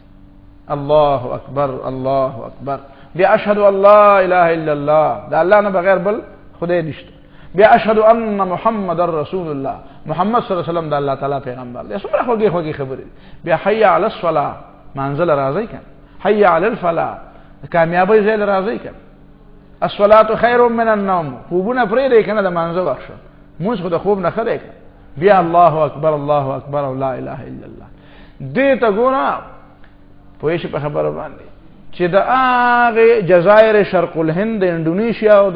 الله اکبر الله اکبر بیا اشهد ان لا اله الا الله دا الله نه بغیر بل خدای نشته بیا اشهد ان محمد رسول الله محمد صلی الله علیه وسلم دا الله تعالی پیغمبر دی څومره خوږی خبره بیا حي علی الصلاه منزل راځي کنه حي علی الفلاح کامیابی زیل راځي کنه الصلاه خیر من النوم خوبونه پرې دی کنه د منځو وخت موږ خو د خوب نه خره کنه بیا الله اکبر الله اکبر او لا اله الا الله دې ته ګورا پوه شي په خبره باندې چې د هغه جزایر شرق الهند انډونیشیا او د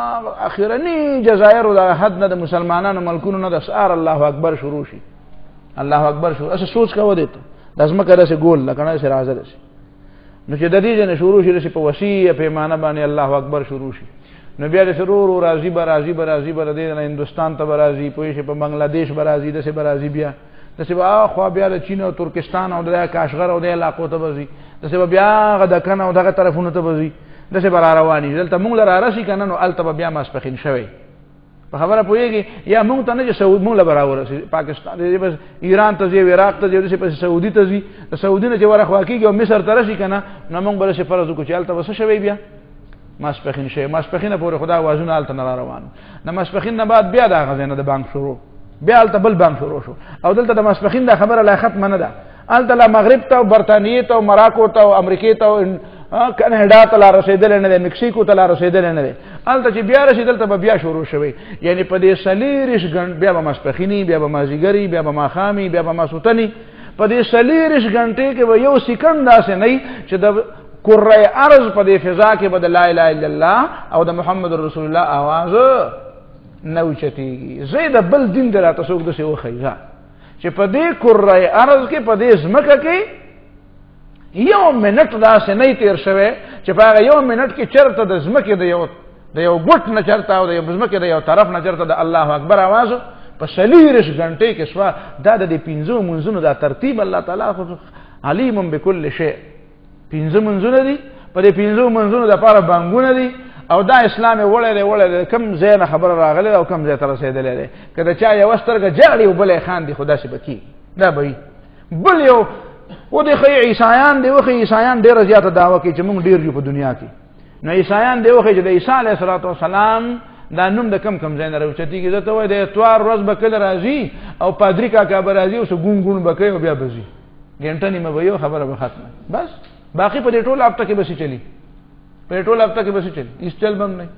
اخرنی جزایر او د حد نه د مسلمانانو ملکونو نه د سار الله اکبر شروع شي الله اکبر شروع اسه سوچ کا ودی ته لازم کړه سه ګول لکنه سه راځي نو چې د دې جن شروع شي په وصیه پیمانه باندې الله اکبر شروع شي نو بیا د سرور راضی به د هندستان ته راضی پوه شي په بنگلاديش به راضی د سه راضی بیا د سه خو بیا د چین او ترکستان او د کاشغر او د علاقو ته وځي د سه بیا غد کنه او دغه طرفونو ته وځي د سه بل رواني دلته مونږ لاره راشي کنه نو الته بیا ماسپخین شوی په خبره پوهیږي یا مونږ ته نه چې سعودي مونږ لاره ورسي پاکستان دې بس ایران ته ځي عراق ته ځي په سعودي ته ځي د سعودي نه چې ورخوا کیږي او مصر ته راشي کنه نو مونږ بل څه فرض وکړو چې الته وسه شوی بیا ماسپخین شي ماسپخین پورې خدا وازونه الته نه روان نه ماسپخین نه بعد بیا دا غزنه د بانک شروع بیا الته بل بانک شروع شو او دلته د ماسپخین دا خبره لا ختم نه ده الته لا مغرب ته برتانیې ته مراکو ته امریکا ته کناډا ته لا رسیدل نه ده مکسیکو ته لا رسیدل نه ده الته چې بیا رسیدل ته بیا شروع شوی یعنی په دې سلیریش غن بیا به ماسپخینی بیا به مازیګری بیا به ماخامي بیا به ماسوتنی په دې سلیریش غنټه کې به یو سکند داسې نه چې د کره ارض په دې فضا کې به د لا اله الا الله او د محمد رسول الله आवाज نو چتیږي زید بل دین دراته څوک د څه وخیزه چې په دې کره ارض کې په دې زمکه کې یو منټ داسې نه تیر شوه چې په یو منټ کې چرته د زمکه د یو ګټ نه چرته او د زمکه د یو طرف نه چرته د الله اکبر आवाज په سلیرش غنټه کې سوا د دې پینځو منځونو د ترتیب الله تعالی علیم بكل شیء پینځه منځونه دي په دې پینځو منځونو د لپاره بانګونه دي او دا اسلام وړه کم زین خبر راغله او کم زی تر رسیدلې ده کله چا یو سترګه جاړي او بلې خان دي خدا شي بکی دا به بل یو و دي خي عیسایان دی وخی عیسایان ډیر زیاته داوا کوي چې موږ ډیر یو په دنیا کې نو عیسایان دی وخی چې د عیسی علیه السلام دا نوم د کم زین راوچتي کې ته وای د اتوار ورځ به کله راځي او پادری کا به راځي او سو ګون بکې او بیا بزي ګنټه نیمه به یو خبره به ختمه بس باقی په ټول هفته کې بس چلی په ټول هفته کې بس چلی استل بم نه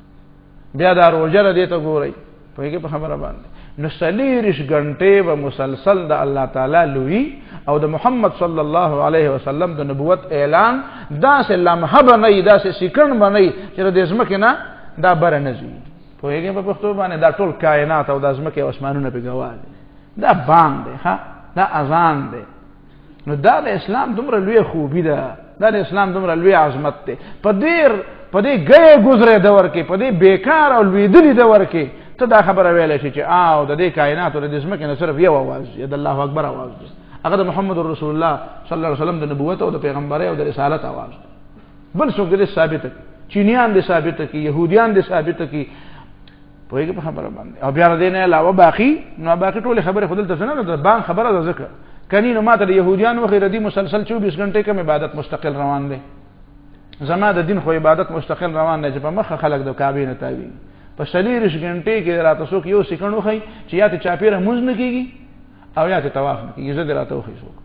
بیا دا روزه را دي ته ګورئ په کې په خبره باندې نو سلیریش غنټه و مسلسل د الله تعالی لوی او د محمد صلی الله علیه وسلم د نبوت اعلان دا سه لمحه بنئ دا سه سکند بنئ چې د اسمه نه دا بر نه زی په کې په پښتو باندې دا ټول کائنات او د اسمه او اسمانونه په گواه دا باندې ها دا اذان دی نو دا د اسلام دومره لوی خوبی ده دا د اسلام دومره لوی عظمت ده په دې غي گزره دور کې په دې بیکار او لویدلی دور کې ته دا خبره ویل شي چې او د دې کائنات او د اسمه کې نه صرف یو आवाज د الله اکبر आवाज ده هغه د محمد رسول الله صلی الله علیه وسلم د نبوت او د پیغمبري او د رسالت आवाज بل څوک دې ثابت چینیان دې ثابت کی يهوديان دې ثابت کی په هغه په خبره باندې او بیا دې نه علاوه باقی ټول خبره خپل ته نه ده بان خبره ده ذکر کني نو ماته يهوديان و غیر دي مسلسل 24 غنټه کوم عبادت مستقل روان دي زما د دین خو عبادت مستقل روان نه چې په مخه خلق د کعبه نه تاوي په شلیرش غنټه کې راته څوک یو سکند وخی چې یا ته چاپیره مونږ نه کیږي او یا ته طواف نه کیږي زه راته وخی څوک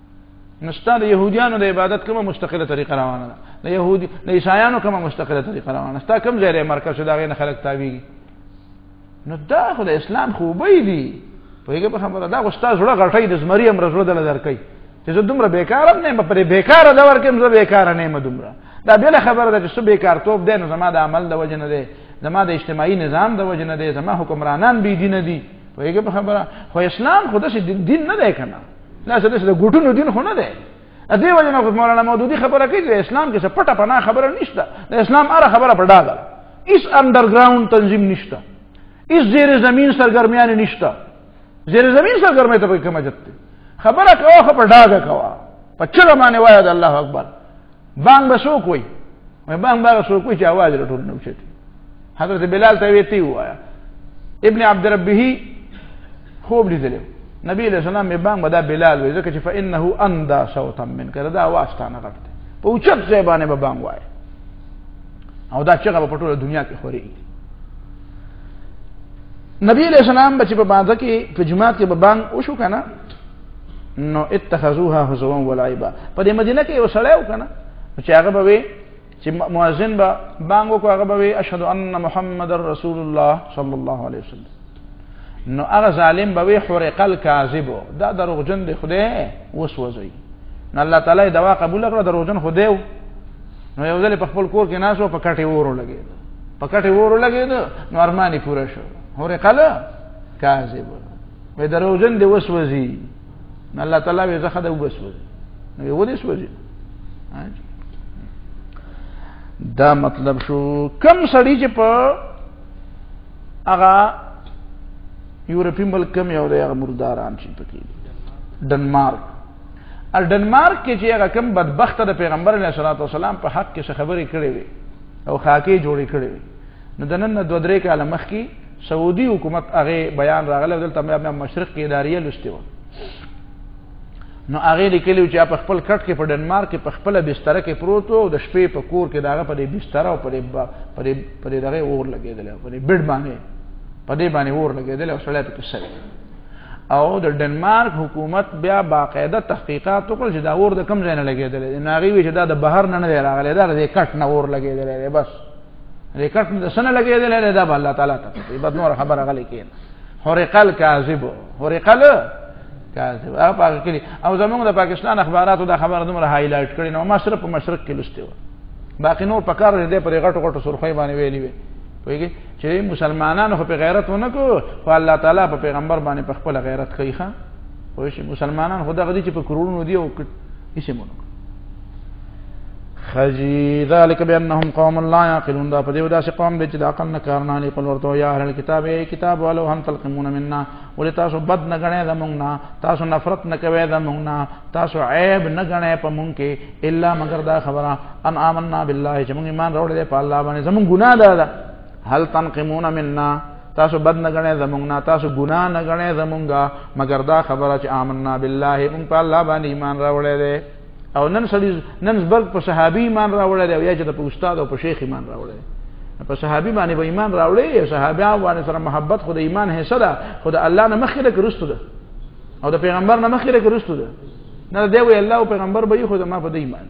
نشته د يهوديانو د عبادت کومه مستقله طریقه روانه ده د يهودي د عیسایانو کومه مستقله طریقه روانه ده کوم ځای مرکز دا غي نه خلق تاوي نو دا خو د اسلام خوبې دي په هغه په خبره دا استاد زړه غټي د زمري امر زړه دل درکې چې زه دومره بیکارم نه په بیکاره دا ورکه زه بیکاره نه م دومره دا بل خبره ده چې څه بیکار توپ دین زما د عمل د وجه نه ده زما د اجتماعي نظام د وجه نه ده زما حکمرانان بي دین دي په هغه په خبره خو اسلام خود څه دین نه ده کنه نه څه د ګټونو دین خو نه دی. دې وجه نه مولانا مودودي خبره کوي چې اسلام کې څه پټه پناه خبره نشته. د اسلام اره خبره په ډاګه هیڅ انډرګراوند تنظیم نشته، هیڅ زیر زمین سرګرمیان نشته. زیر زمین سرګرمۍ ته کومه جته خبره کوه خو په ډاګه کوه، په چغه باندې وایه د الله اکبر. بانګ به څوک وایي؟ بانګ به څوک وایي چې اواز راټول نه اوچتي. حضرت بلال ته ویې تی ووایه. ابن عبد ربه خوب لیدلی نبی علیہ السلام می بانګ به دا بلال وایي ځکه چې فانه اندا صوتا منک، دا اواز تانه غټ دی، په اوچت ځای باندې به بانګ وایي او دا چغه به په ټوله دنیا کې خورېږي. نبی علیہ السلام بچ په باندې کې په جمعات کې به بانګ وشو کنه نو اتخذوها هزوا ولعبا. په دې مدینه کې یو سړی و کنه چې هغه به وي چې مؤذن به بانګ وکړو، هغه به وي اشهد ان محمد رسول الله صلی الله علیه وسلم. نو هغه ظالم به وي حرق الکاذب، دا دروغجن دی خدای وسوځي. نو الله تعالی دوا قبول کړه، دروغجن خدای نو یو ځل په خپل کور کې ناسو په کټي وورو لګید، په کټي وورو لګید نو ارمانی پوره شو. حرق الکاذب وې دروغجن دی وسوځي. الله تعالی وی زخه د وبسوځي نو یو دې سوځي. دا مطلب شو کم سړی چې په هغه یورپی ملک کم یو دی هغه مرداران چې پکې ډنمارک. ډنمارک کې چې هغه کم بدبخت د پیغمبر علیه الصلاۃ والسلام په حق کې خبرې کړې وي او خاکې جوړې کړې وي، نو د نن 2-3 کاله مخکې سعودي حکومت هغه بیان راغله دلته مې مشرق کې اداریه لسته و. نو هغه لیکلو چې په خپل کټ کې په ډنمارک کې په خپل بستر کې پروت او د شپې په کور کې داغه په بستر او په دغه اور لګیدل، په بیډ باندې په دې باندې اور لګیدل او سړی په کسر. او د ډنمارک حکومت بیا باقاعده تحقیقات وکړل چې دا اور د کم ځای نه لګیدل. ناغي وی چې دا د بهر نه نه راغلی، دا د کټ نه اور لګیدل، بس د کټ نه سن لګیدل، دا به الله تعالی ته بد نور خبره غلي کین. حرقل کاذب، حرقل کاذب هغه پاک کړي. او زمونږ د پاکستان اخباراتو دا خبره دومره هایلایټ کړي نو ما صرف په مشرق کې لسته و، باقي نور په کار دې پر غټو غټو سرخی باندې ویلي وي وایي چې مسلمانانو په غیرت ونه کو خو الله تعالی په پیغمبر باندې په خپل غیرت کوي ښا. وایي چې مسلمانان خدا غدي چې په کرونو دی او هیڅ مونږ خجی ذلك بانهم قوم لا يعقلون. دا په دې ودا چې قوم دې چې د عقل نه کار نه لري. قل ورته یا اهل الكتاب ای کتاب والو هم تلقمون منا، ولې تاسو بد نه غنئ زمونږ نه، تاسو نفرت نه کوئ زمونږ نه، تاسو عیب نه غنئ په مونږ کې الا مگر دا خبره ان آمنا بالله چې مونږ ایمان راوړل په الله باندې زمونږ ګناه ده. هل تنقمون منا، تاسو بد نه غنئ زمونږ نه، تاسو ګناه نه غنئ زمونږه مگر دا خبره چې آمنا بالله مونږ په الله باندې ایمان راوړل. او نن سړي نن زبرګ په صحابي ایمان راوړل او یا چې په استاد او په شیخ ایمان راوړل. په صحابي باندې به ایمان راوړل، صحابه باندې سره محبت خو د ایمان حصہ ده، خو د الله نه مخکې کرستو ده او د پیغمبر نه مخکې کرستو ده. نه دی وی الله او پیغمبر به خو ما په ایمان.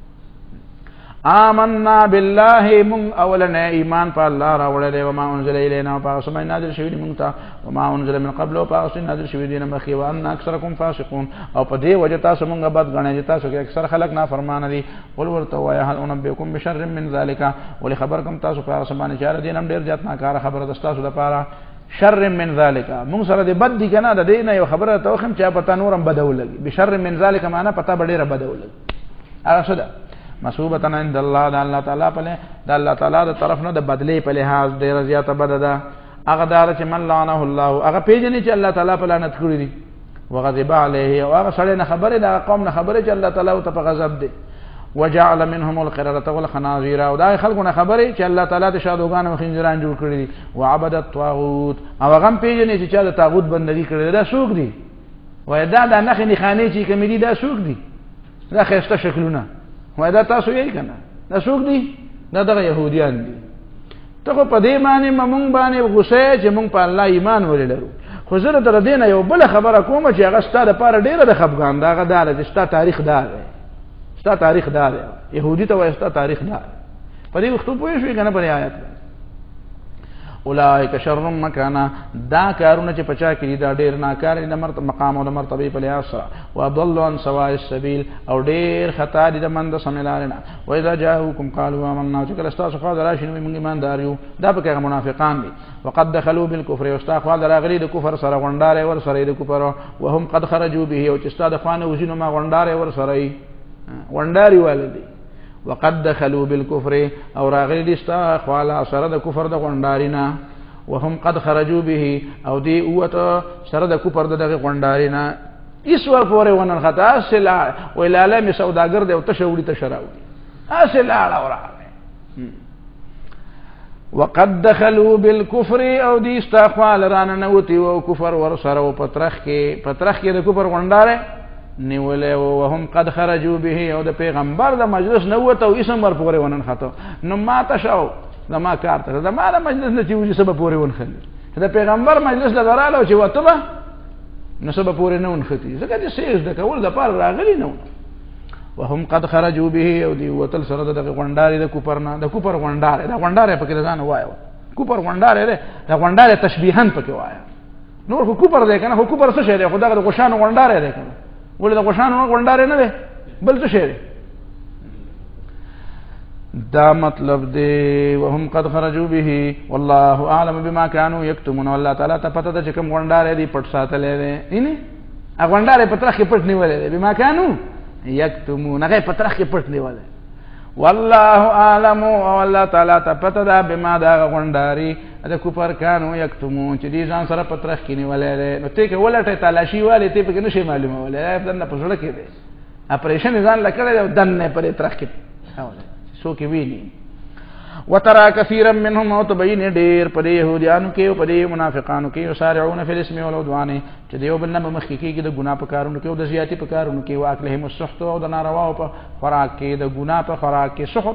آمنا بالله من اولنا ایمان په الله راوړل او ما انزل الینا او په سمای نازل شوی مونږ ته او ما انزل من قبل او په سمای نازل شوی دینه مخې وان اکثرکم فاسقون. او په دې وجه تاسو مونږ بد غنئ، تاسو کې اکثر خلک نافرمان دي. ول ورته وایا هل انبئکم بشر من ذلک، ول خبرکم تاسو په سمانه چار دینم ډیر ځات نه کار خبره د تاسو لپاره. شر من ذلک مونږ سره د بد دي کنه د دې نه یو خبره توخم چې پتا نورم بدولږي. بشر من ذلک معنا پتا ډیره بدولږي. هغه څه ده مسوبتن عند الله، د الله تعالی په له د الله تعالی د طرف نه د بدلی په لحاظ ډیر زیاته بد ده. هغه دار چې من لعنه الله، هغه پیژنې چې الله تعالی په لعنت کړی دي. وغضب علیه، او هغه سړی نه خبره د قوم نه خبره چې الله تعالی ته په غضب دي. وجعل منهم القردة والخنازير، او دا خلکو نه خبره چې الله تعالی د شادوغان او خنزیران جوړ کړی دي. وعبد الطاغوت، او هغه پیژنې چې د طاغوت بندګي کړی دا څوک دي؟ وای دا د نخې نه خانه چې کوم دي دا څوک دي؟ دا خسته شکلونه وای دا تاسو یې کنه دا څوک دي؟ دا دغه يهوديان دي. ته خو په دې باندې مونږ باندې غوسه چې مونږ په الله ایمان ولرو، خو زه در دینه یو بل خبره کوم چې هغه ستاره لپاره ډیره د خفګان دا غدار چې ستاره تاریخ دار دی، ستاره تاریخ دار دی. يهودي ته وای ستاره تاریخ دار. په دې وخت په شوي کنه په آیات اولئک شر مکانا دا کارونه چې پچا کړي دا ډیر ناکار دي د مقام او د مرتبه په لحاظ سره وضل عن سواء السبيل او ډیر خطا دي د مند سملارنا و اذا جاءوكم قالوا آمنا چې کله تاسو خو دراشنه موږ ایماندار یو دا به منافقان دي وقد دخلوا بالكفر واستغفر دراغلي د کفر سره غونډاره ور سره د کفر وهم قد خرجوا به او چې استاد خوانه وزینو ما غونډاره ور سره غونډاري والدي وقد دخلوا بالكفر او راغلي دي استغفر سره د کفر د غونډارینا وهم قد خرجوا به او دی اوته سره د کفر دغه غونډارینا ایسور پورې ونن خطا سلا ویلاله می سوداګر دی او تشوړی تشراو اسلا اورا وقد دخلوا بالكفر او دی استغفال ران نوتی او کفر ور سره او پترخ کې د کفر غونډاره نیولې وهم قد خرجوا به او د پیغمبر د مجلس نوته او اسم ور پورې ونن خطا نو ما تشاو زما کارته د ما مجلس نه چې سبب پورې ونخل د پیغمبر مجلس لراله او چې وته نو سبب پورې نه ونختی ځکه چې سیز د کول د پار راغلی نو وهم قد خرجوا به او دی وتل سره د غونډاري د کوپرنا د کوپر غونډاره د غونډاره په کې ځان وایو کوپر غونډاره د غونډاره تشبیهن په کې وایو نور خو کوپر دی کنه خو کوپر څه شی دی خدای د غشانو غونډاره دی کنه ولې د غشانو غونډاره نه دی بل څه شی دی دا مطلب دی وهم قد خرجوا به والله اعلم بما كانوا يكتمون والله تعالی ته پته ده چې کوم غونډاره دی پټ ساتلې دي نه غونډاره په ترخ کې پټ نیولې دي بما كانوا يكتمون هغه په ترخ کې پټ نیولې والله اعلم او الله تعالی ته پته ده بما دا غونډاري د کوپر کانو یکتمون چې دې ځان سره په ترخ کې نیولې نو ته کې ولټه تلاشي والے ته په کې نشي معلومه ولې دنه په سره کې دي اپریشن ځان لکړې دنه په ترخ کې سو کې ویلي وترى كثيرا منهم او تبين ډیر په يهوديانو کې او په منافقانو کې يسارعون في الاسم والعدوان چې دیو بل نه مخکې کې د ګناه په کارونو کې او د زیاتی په کارونو کې واکلهم السحت او د ناروا په خوراک کې د ګناه په خوراک کې سحت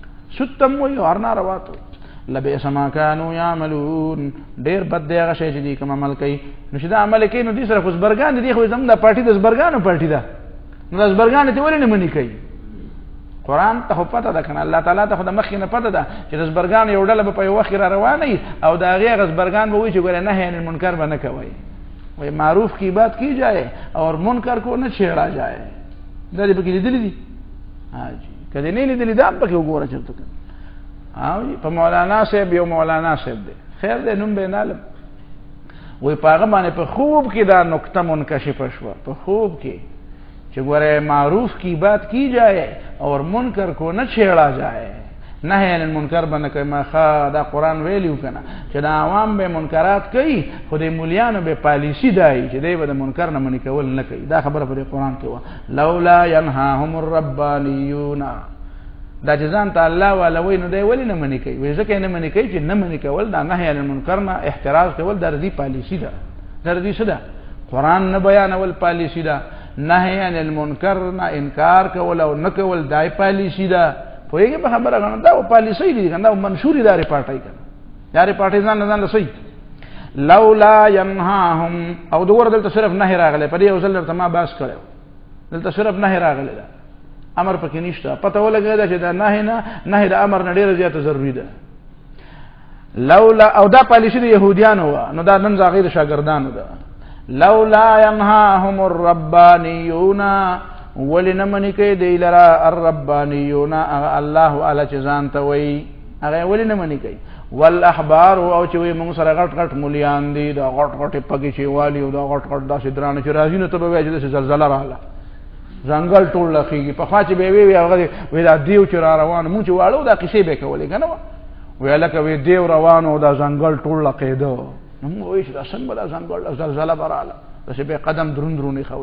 ستم وي او ناروا لبئس ما كانوا يعملون ډیر بد دی هغه شی چې دي کوم عمل کوي نو چې دا عمل کوي نو دې سره خو زبرګان دي خو زموږ د پارټي د زبرګانو پارټي ده نو د زبرګان ته ولې نه منې کوي قرآن ته پته ده کنه الله تعالی ته خو د مخ نه پته ده چې زبرګان یو ډله په یو وخت را رواني او دا غي غزبرګان به وي چې ګوره نه هي منکر به نه کوي وای معروف کی بات کی جائے اور منکر کو نه چھیڑا جائے دا دې پکې لیدلې دي ها جی کله نه لیدلې دا پکې وګوره چرته او په مولانا صاحب یو مولانا صاحب دی خیر دې نوم به نالم وای پاغه باندې په خوب کې دا نقطه منکشف شو په خوب کې کہ گورے معروف کی بات کی جائے اور منکر کو نہ چھیڑا جائے نہی عن المنکر بن کہ ما خا دا قرآن ویلیو کنا چې دا عوام به منکرات کوي خو د مولیانو به پالیسی دای چې دی به د منکر نه منی کول نه کوي دا خبره په قرآن کې و لولا ينهاهم الربانيون دا جزان ته الله ولا وینو دی ولی نه منی کوي وای ځکه نه منی کوي چې نه منی کول دا نهی عن المنکر نه احتراز کول د دې پالیسی ده د دې څه ده قرآن نه بیانول پالیسی ده نهی عن المنکر نه انکار کول او نه کول دای پالیسی ده په یوه په خبره غواړم دا پالیسی دي کنه منشوري داري پارټای کنه داري پارټای ځان صحیح لولا ينهاهم او دغه دلته صرف نه راغله په دې وزل ته ما باس کړو دلته صرف نه راغله دا امر پکې نشته پته ولګی دا چې دا نه د امر نه ډیره زیاته ضروری ده لولا او دا پالیسی د يهوديانو نو دا نن غیر شاګردانو ده لولا ينهاهم الربانيون ولنمنی کوي دی لرا الربانيون الله علی چزان ته وی هغه ولنمنی کوي والاحبار او چې وي موږ سره غټ غټ مولیان دي دا غټ غټ پګی چې والی او دا غټ غټ داسې درانه چې راځي نو ته به وایي چې زلزلہ رااله ځنګل ټول لخیږي په خاطر به وی هغه وی دا دیو چې را روان مونږ چې واړو دا کیسې به کولې کنه وی لکه وی دیو روانو دا ځنګل ټول لقیدو نو وی چې دا څنګه دا ځنګل زلزلہ براله چې به قدم درون خو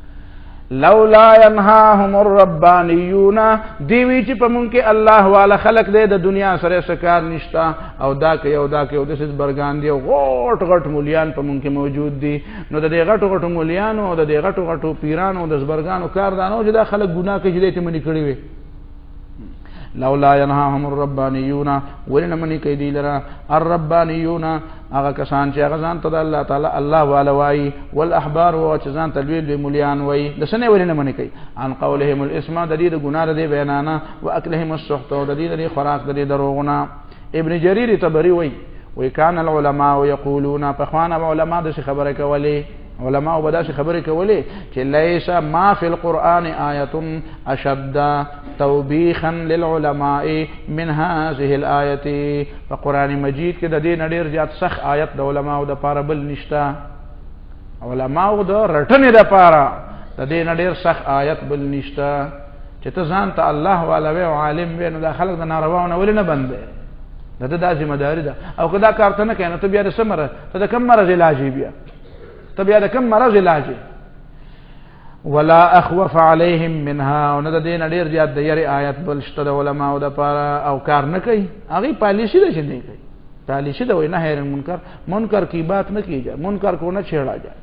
لولا ينهاهم الربانيون دیوی چې په مونږ کې الله والا خلق دې د دنیا سره سکار نشتا او دا کې او دا کې او د سیس برګان دی غټ غټ مولیان په مونږ کې موجود دي نو د دې غټ غټ مولیان او د دې غټ غټ پیرانو د زبرګانو کار دانو چې دا خلق ګناه کوي چې دې منی کړی وي لولا ينهاهم الربانيون ولنا منی کوي دی لرا الربانيون هغه کسان چې هغه ځان ته الله تعالی الله والا وای والاحبار او چې ځان تلویل به مولیان وای د سنه ولنه منی کوي ان قولهم الاسم د دې د ګناه د بیانانا واکلهم السحت او د دې د خوراک د دروغونه ابن جرير طبري وای وکان العلماء یقولون فخوانا علماء د خبره کولی علماء وبدا خبره کولی چې ليس ما فی القرآن آیه اشد توبیخا للعلماء من هذه الايه فقرآن مجید کې د دې نډیر زیات سخت آیت د علماء د پاره بل نشتا علماء د رټنې د پاره د دې نډیر سخت آیت بل نشتا چې ته ځان ته الله والا او عالم وې نو د خلق د نارواونه ولې نه بندې دا ذمہ داری ده او کدا کار ته نه کینې ته بیا د سمره ته د کم مرض علاج بیا ته بیا د کم مرض علاج ولا اخوف عليهم منها او نه د دین ډیر زیات د یری آیت بل شته د علماء او د پاره او کار نه کوي هغه پالیسی ده چې نه کوي پالیسی ده وای نه هر منکر کی بات نه کیږي منکر کو نه چھیڑا جائے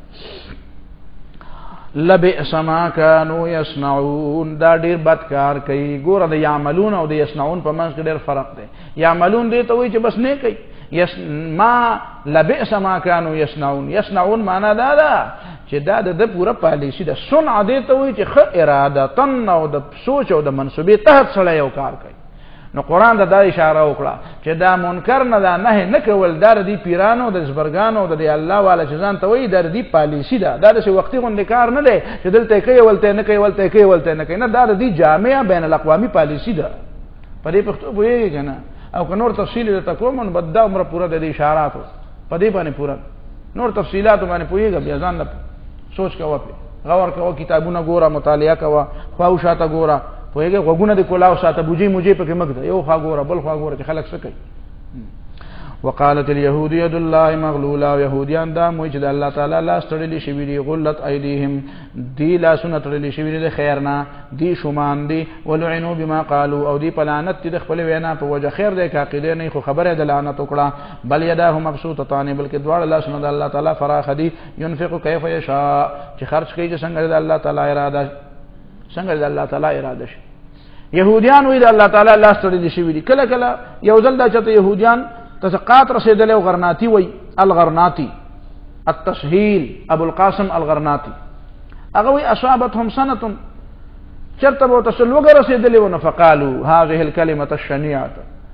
لبئس ما كانوا يصنعون دا ډیر بدکار کوي ګوره د یعملون او د یصنعون په منځ کې ډیر فرق دی یعملون دی ته وایي چې بس نه کوي ما لبئس ما كانوا يصنعون يصنعون معنا دا ده چې دا د پوره پالیسی ده صنع دی ته وایي چې خ اراده تن او د سوچ او د منسوبې تحت سره یو کار کوي نو قرآن دا اشاره وکړه چې دا منکر نه دا نه کول در دی پیرانو د زبرګانو د الله والا چې ځان ته وایي در دی پالیسی ده دا د وختي غونډه کار نه دی چې دلته کوي ولته نه کوي ولته کوي ولته نه کوي نه دا د دی جامعه بین الاقوامی پالیسی ده په دې پښتو وایي کنه او که نور تفصیل ته کوم نو بد دا عمر پورا د اشارات په دې باندې پورا نور تفصيلات باندې پوهیږي بیا ځان نه سوچ کوه غور کوه کتابونه ګوره مطالعه کوه خواوشاته ګوره پوهیږي غوګونه د کولاو ساته بوجي موجي پکې مګده یو خوا ګوره بل خوا ګوره چې خلک څه کوي وقالت اليهود يد الله مغلوله يهوديان دا موږ چې د الله تعالی لاس تړلې شوی دی غلت ايديهم دی لاسونه تړلې شوی دی خیرنا دی شومان دی ولعنوا بما قالوا او دی پلانت د خپل وینا په وجه خیر دی عقیده نه خو خبره د لعنت وکړه بل یداه مبسوطتان بلکې دواړه لاسونه د الله تعالی فراخ دي ينفق كيف يشاء چې خرج کوي چې څنګه د الله تعالی اراده څنګه د الله تعالی اراده شي يهوديان وې د الله تعالی لاس تړلې شوی دی کله کله یو ځل دا چې يهوديان تسقات رسیدل او غرناتی وی الغرناتی التسهيل ابو القاسم الغرناتی هغه وی اصابتهم سنه چرته وو تسلوګ رسیدل او فقالوا هذه الكلمه الشنيعه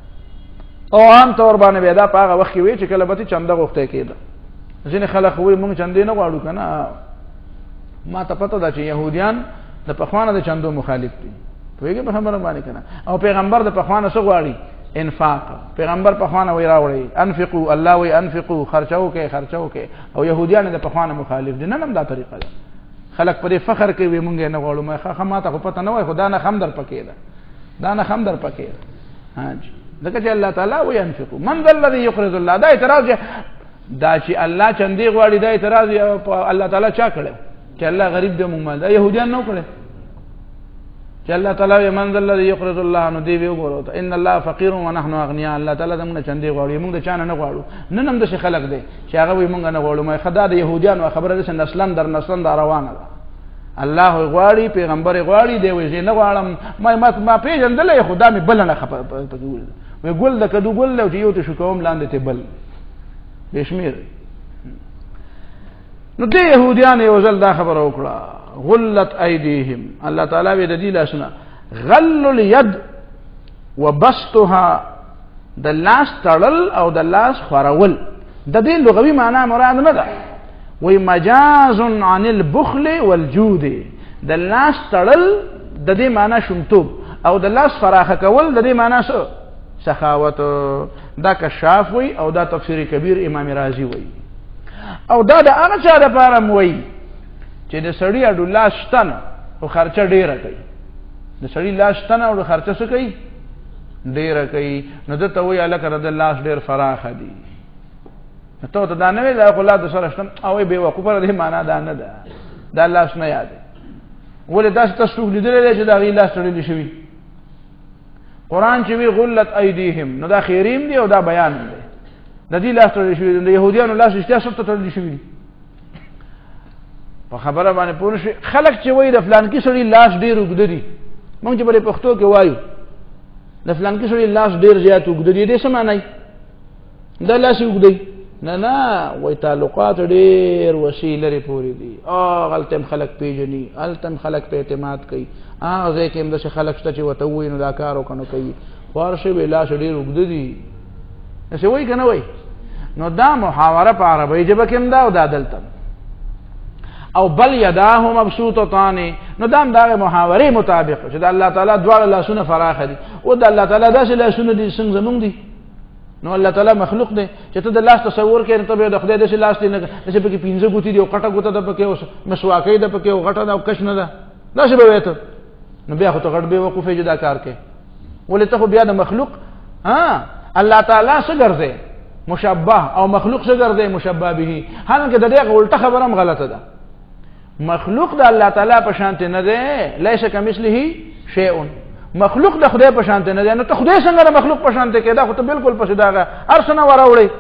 او عام طور باندې بيدا پاغه وخت وی چې کله به چنده غوښته کېده ځینې خلک وی مونږ چندې نه غواړو کنه ما ته پته ده چې يهوديان د پخوانه د چندو مخالف دي ویګه په خبره باندې کنه او پیغمبر د پخوانه څه غواړي انفاق پیغمبر په خوانه وی راوړي انفقوا الله وی انفقوا خرچو کې او يهوديان د په خوانه مخالف دي نن هم دا طریقه ده خلک پرې فخر کوي مونږ نه غواړو مې خه ما ته پته نه وای خدا نه خم در پکې ده دا نه خم در پکې ده ها جی ځکه چې الله تعالی وی انفقوا من ذا الذي يقرض الله دا اعتراض دا چې الله چندې غواړي دا اعتراض الله تعالی چا کړي چې الله غریب دې مونږ دا يهوديان نه کړي چې الله تعالی من ذا الذي يقرض الله نو دی وی وګورو ان الله فقير ونحن اغنياء الله تعالی دمنه چندې غواړي موږ د چانه نه غواړو نن هم د خلک دی چې هغه وي موږ نه غواړو مې خدا د يهوديان خبره ده نسلن در نسلن دا روانه ده الله غواړي پیغمبر غواړي دی وی نه غواړم ما پیژندل خدا مې بل نه خبر وي ګل د کدو ګل او یو ته شو کوم لاندې ته بل بشمیر نو د يهوديان یو ځل دا خبره وکړه غلت ايديهم الله تعالی به د دې لاسونه غل اليد وبسطها د لاس تړل او د لاس خورول د دې لغوي معنی مراد نه ده وای مجاز عن البخل والجود د لاس تړل د دې معنی شومتوب او د لاس فراخه کول د دې معنی څه سخاوت دا کشاف وای او دا تفسیر کبیر امام رازی وای او دا د هغه چا لپاره وای چې د سړی اډو لاس تن او خرچه ډیره کوي د سړی لاس تن او خرچه څه کوي ډیره کوي نو د ته وی الکه د لاس ډیر فراخ دي ته ته دا نه وی دا خلا د سره شتم او به وقوفه د معنا دا نه ده دا لاس نه یاد ولې دا تاسو لیدل چې دا غی لاس تړل شي قرآن چې وی غلت ایدیهم نو دا خیریم دی او دا بیان دی د دې لاس تړل شي د يهودانو لاس اشتیا سره تړل شي په خبره باندې پوه شي خلک چې وای د فلان کې سړي لاس ډیر وګد دي مونږ چې په پښتو کې وایو د فلان کې سړي لاس ډیر زیات وګد دي دې څه معنی دا لاس وګد نه وای تعلقات ډیر وسیله لري پوری دي او غلطم خلک پیژني التم خلک په اعتماد کوي هغه کې هم د خلک شته چې وته وینو دا کار وکنه کوي خورشه به لاس ډیر وګد دي څه وای کنه وای نو دا محاوره په عربی ژبه کې هم دا او دا دلته او بل یداه مبسوطتان نو دا هم دا محاورې مطابق چې د الله تعالی دواړه لاسونه فراخ دي او د الله تعالی داسې لاسونه دي څنګه زمونږ دي نو الله تعالی مخلوق دی چې ته د لاس تصور کې ته به د خدای داسې لاس دی نه چې پکې 15 ګوتې دی او کټه ګوته ده پکې او مسواکې ده پکې او غټه ده او کش نه ده داسې به وي ته نو بیا خو ته غټ به وقوفه جدا کار کې ولې ته خو بیا د مخلوق الله تعالی څه ګرځي مشبہ او مخلوق څه ګرځي مشبہ به حالانکه د دې الټه خبره هم غلطه ده مخلوق د الله تعالی په شان نه ده ليس كمثله شيء مخلوق د خدای په شان نه ده نو ته خدای څنګه د مخلوق په شان ته کېدا خو ته بالکل پسې داغه ارسنه وراوړي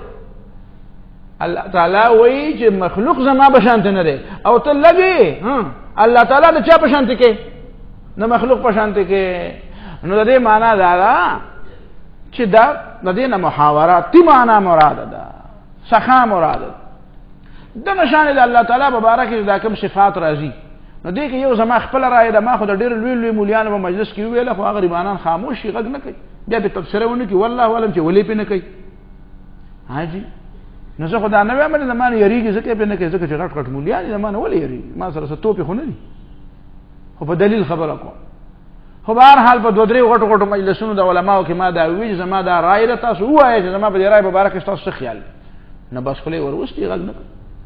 الله تعالی وایي چې مخلوق زما په شان نه ده او ته لګي الله تعالی د چا په شان ته کې د مخلوق په شان ته کې نو د دې معنا دا ده چې دا د دې نه محاورات تی معنا مراد ده سخا مراد ده د نشان د الله تعالی مبارک دا کوم صفات راځي نو دې کې یو زما خپل رائے ده ما خو د ډېر لوی مليانو په مجلس کې ویل خو هغه غریبانان خاموش شي غږ نه کوي بیا به تفسیر ونه کوي والله علم چې ولې په نه کوي حاجی نو زه خدای نه وایم د مان یریږي ځکه په نه کوي ځکه چې غټ غټ مليان د مان ولې یریږي ما سره څه توپی خو نه دي خو په دلیل خبره کوم خو بهر حال په دوه درې غټو مجلسونو د علماو کې ما دا ویل زما دا رائے ده تاسو وایي چې زما په دې رائے مبارک تاسو څه خیال نه بس خپل وروستي غږ نه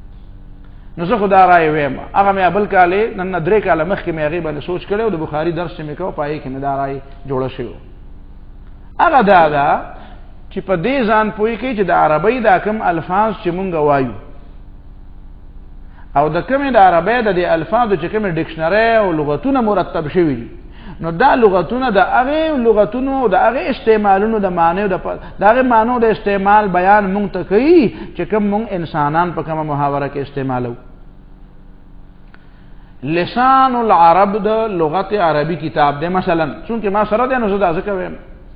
نو زه خدای رائے ویم هغه مې بل کاله نن درې کاله مخکې مې هغه باندې سوچ کړو د بخاری درس چې مې کوو پای کې مې دا رائے جوړه شو هغه دا چې په دې ځان پوي کې چې د عربی دا کوم الفاظ چې مونږ وایو او د کومې د عربی د الفاظو چې کومې ډکشنری او لغتونه مرتب شوي دي نو دا لغتونه د هغه لغتونو د هغه استعمالونو د معنی د هغه معنی د استعمال بیان مونږ ته کوي چې کوم مونږ انسانان په کومه محاوره کې استعمالو لسان العرب د لغت عربي کتاب دی مثلا چونکه ما سره ده نو زه دا ځکه وایم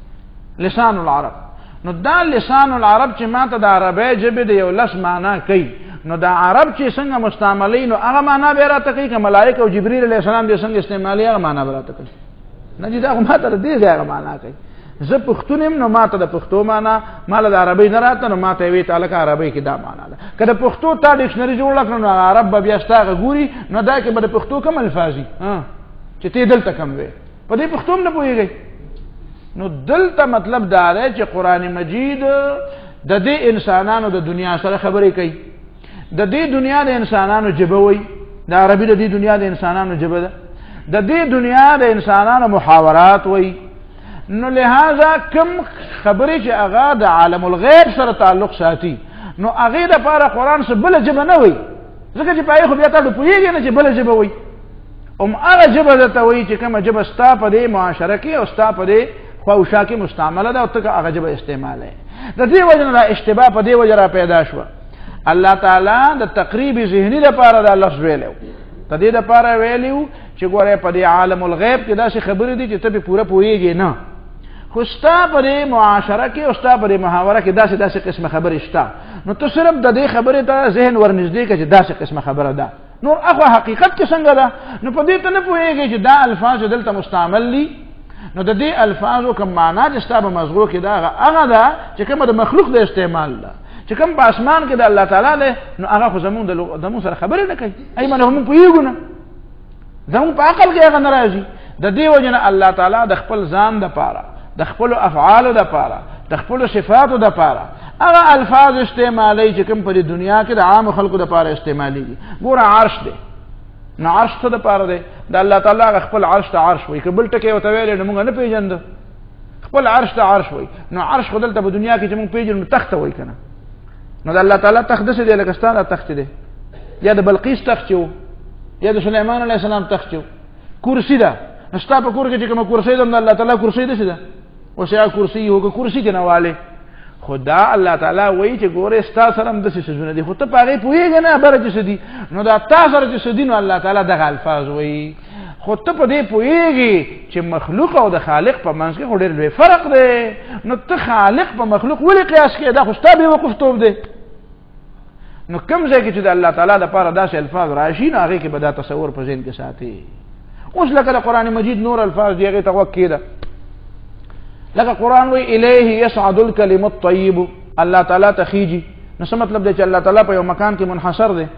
لسان العرب نو دا لسان العرب چې ماته د عربی ژبې د یو لس معنا کوي نو دا عرب چې څنګه مستعملین نو هغه معنا به راته کوي که ملائکه او جبرئیل علیه السلام دې څنګه استعمالي هغه معنا به راته کوي نه دي دا ماته دې ځای معنا کوي زه پښتون نو ماته د پښتو معنا مال د عربی نه راته نو ماته وی تعالی کا عربی کې دا معنا ده کله پښتو ته ډکشنری جوړ کړو نو عرب به بیا ستاغه ګوري نو دا کې به د پښتو کوم الفاظي چې ته دلته کم وي په دې پښتو نه پوهیږي نو دلته مطلب دا دی چې قران مجید د دې انسانانو د دنیا سره خبرې کوي د دې دنیا د انسانانو جبه وي د عربي د دې دنیا د انسانانو جبه ده د دې دنیا د انسانانو محاورات وي نو لہذا کم خبرې چې هغه د عالم الغیب سره تعلق ساتي نو هغه د لپاره قران سره بل جبه نه وي ځکه چې پای خو بیا ته پوهیږي نه چې بل جبه وي هغه جبه ته وي چې کومه جبه ستا په دې معاشره کې او ستا په دې خواوشا کې مستعمله ده او ته هغه جبه استعمال ہے د دې وجه نه اشتباه په دې وجه را پیدا شو الله تعالی د تقریبی ذهنی لپاره دا لفظ ویلو ته دې لپاره ویلو چې ګوره په دې عالم الغیب کې داسې خبرې دي چې ته به پوره پوهیږي نه خو ستا په دې معاشره کې او ستا په دې محاوره کې داسې قسمه خبرې شته نو ته صرف د دې خبرې ته ذهن ورنږدې کړه چې داسې قسمه خبره ده نور هغه حقیقت کې څنګه ده نو په دې ته نه پوهیږي چې دا الفاظ دلته مستعمل دي نو د دې الفاظو کوم معنا چې ستا په مزغو کې دا هغه ده چې کوم د مخلوق د استعمال ده چې کوم په اسمان کې د الله تعالی له نو هغه خو زمون د مو سره خبرې نه کوي ايمن هم پوهیږو نه زمون په عقل کې هغه ناراضي د دې وجنه الله تعالی د خپل ځان د پاره د خپل افعال د پاره د خپل صفات د پاره هغه الفاظ استعمالي چې کوم په دنیا کې د عام خلکو د پاره استعمالي ګوره عرش دی نو عرش ته د پاره دی د الله تعالی خپل عرش ته عرش وایي کبل ټکی او تویل نو موږ نه پیژند خپل عرش ته عرش وایي نو عرش خدل ته په دنیا کې چې موږ پیژنو تخت وایي کنه نو د الله تعالی تخت دې د لکستان تخت دی یا د بلقیس تخت یو یا د سليمان علیه السلام تخت یو کرسی ده نشتا په کور کې چې کوم کرسی ده الله تعالی کرسی ده وسع کرسی هو کرسی کې نواله خدا الله تعالی وایي چې ګوره ستا سره هم د څه سونه دي خو ته پاره پوهیږي نه بر چې سدي نو دا تاسو سره چې سدي نو الله تعالی دغه الفاظ وایي خو ته په دې پوهیږي چې مخلوق او د خالق په منځ کې ډېر لوی فرق دی نو ته خالق په مخلوق ولې قیاس کې دا خو ستا به وقوف توب دی نو کوم ځای کې چې د الله تعالی لپاره داسې الفاظ راشي نو هغه کې به دا تصور په ذهن کې ساتي اوس لکه د قران مجید نور الفاظ دی هغه توکید لکه قران وی الیه یصعد الکلم الطیب الله تعالی تخیجی نو څه مطلب دی چې الله تعالی په یو مکان کې منحصر دی؟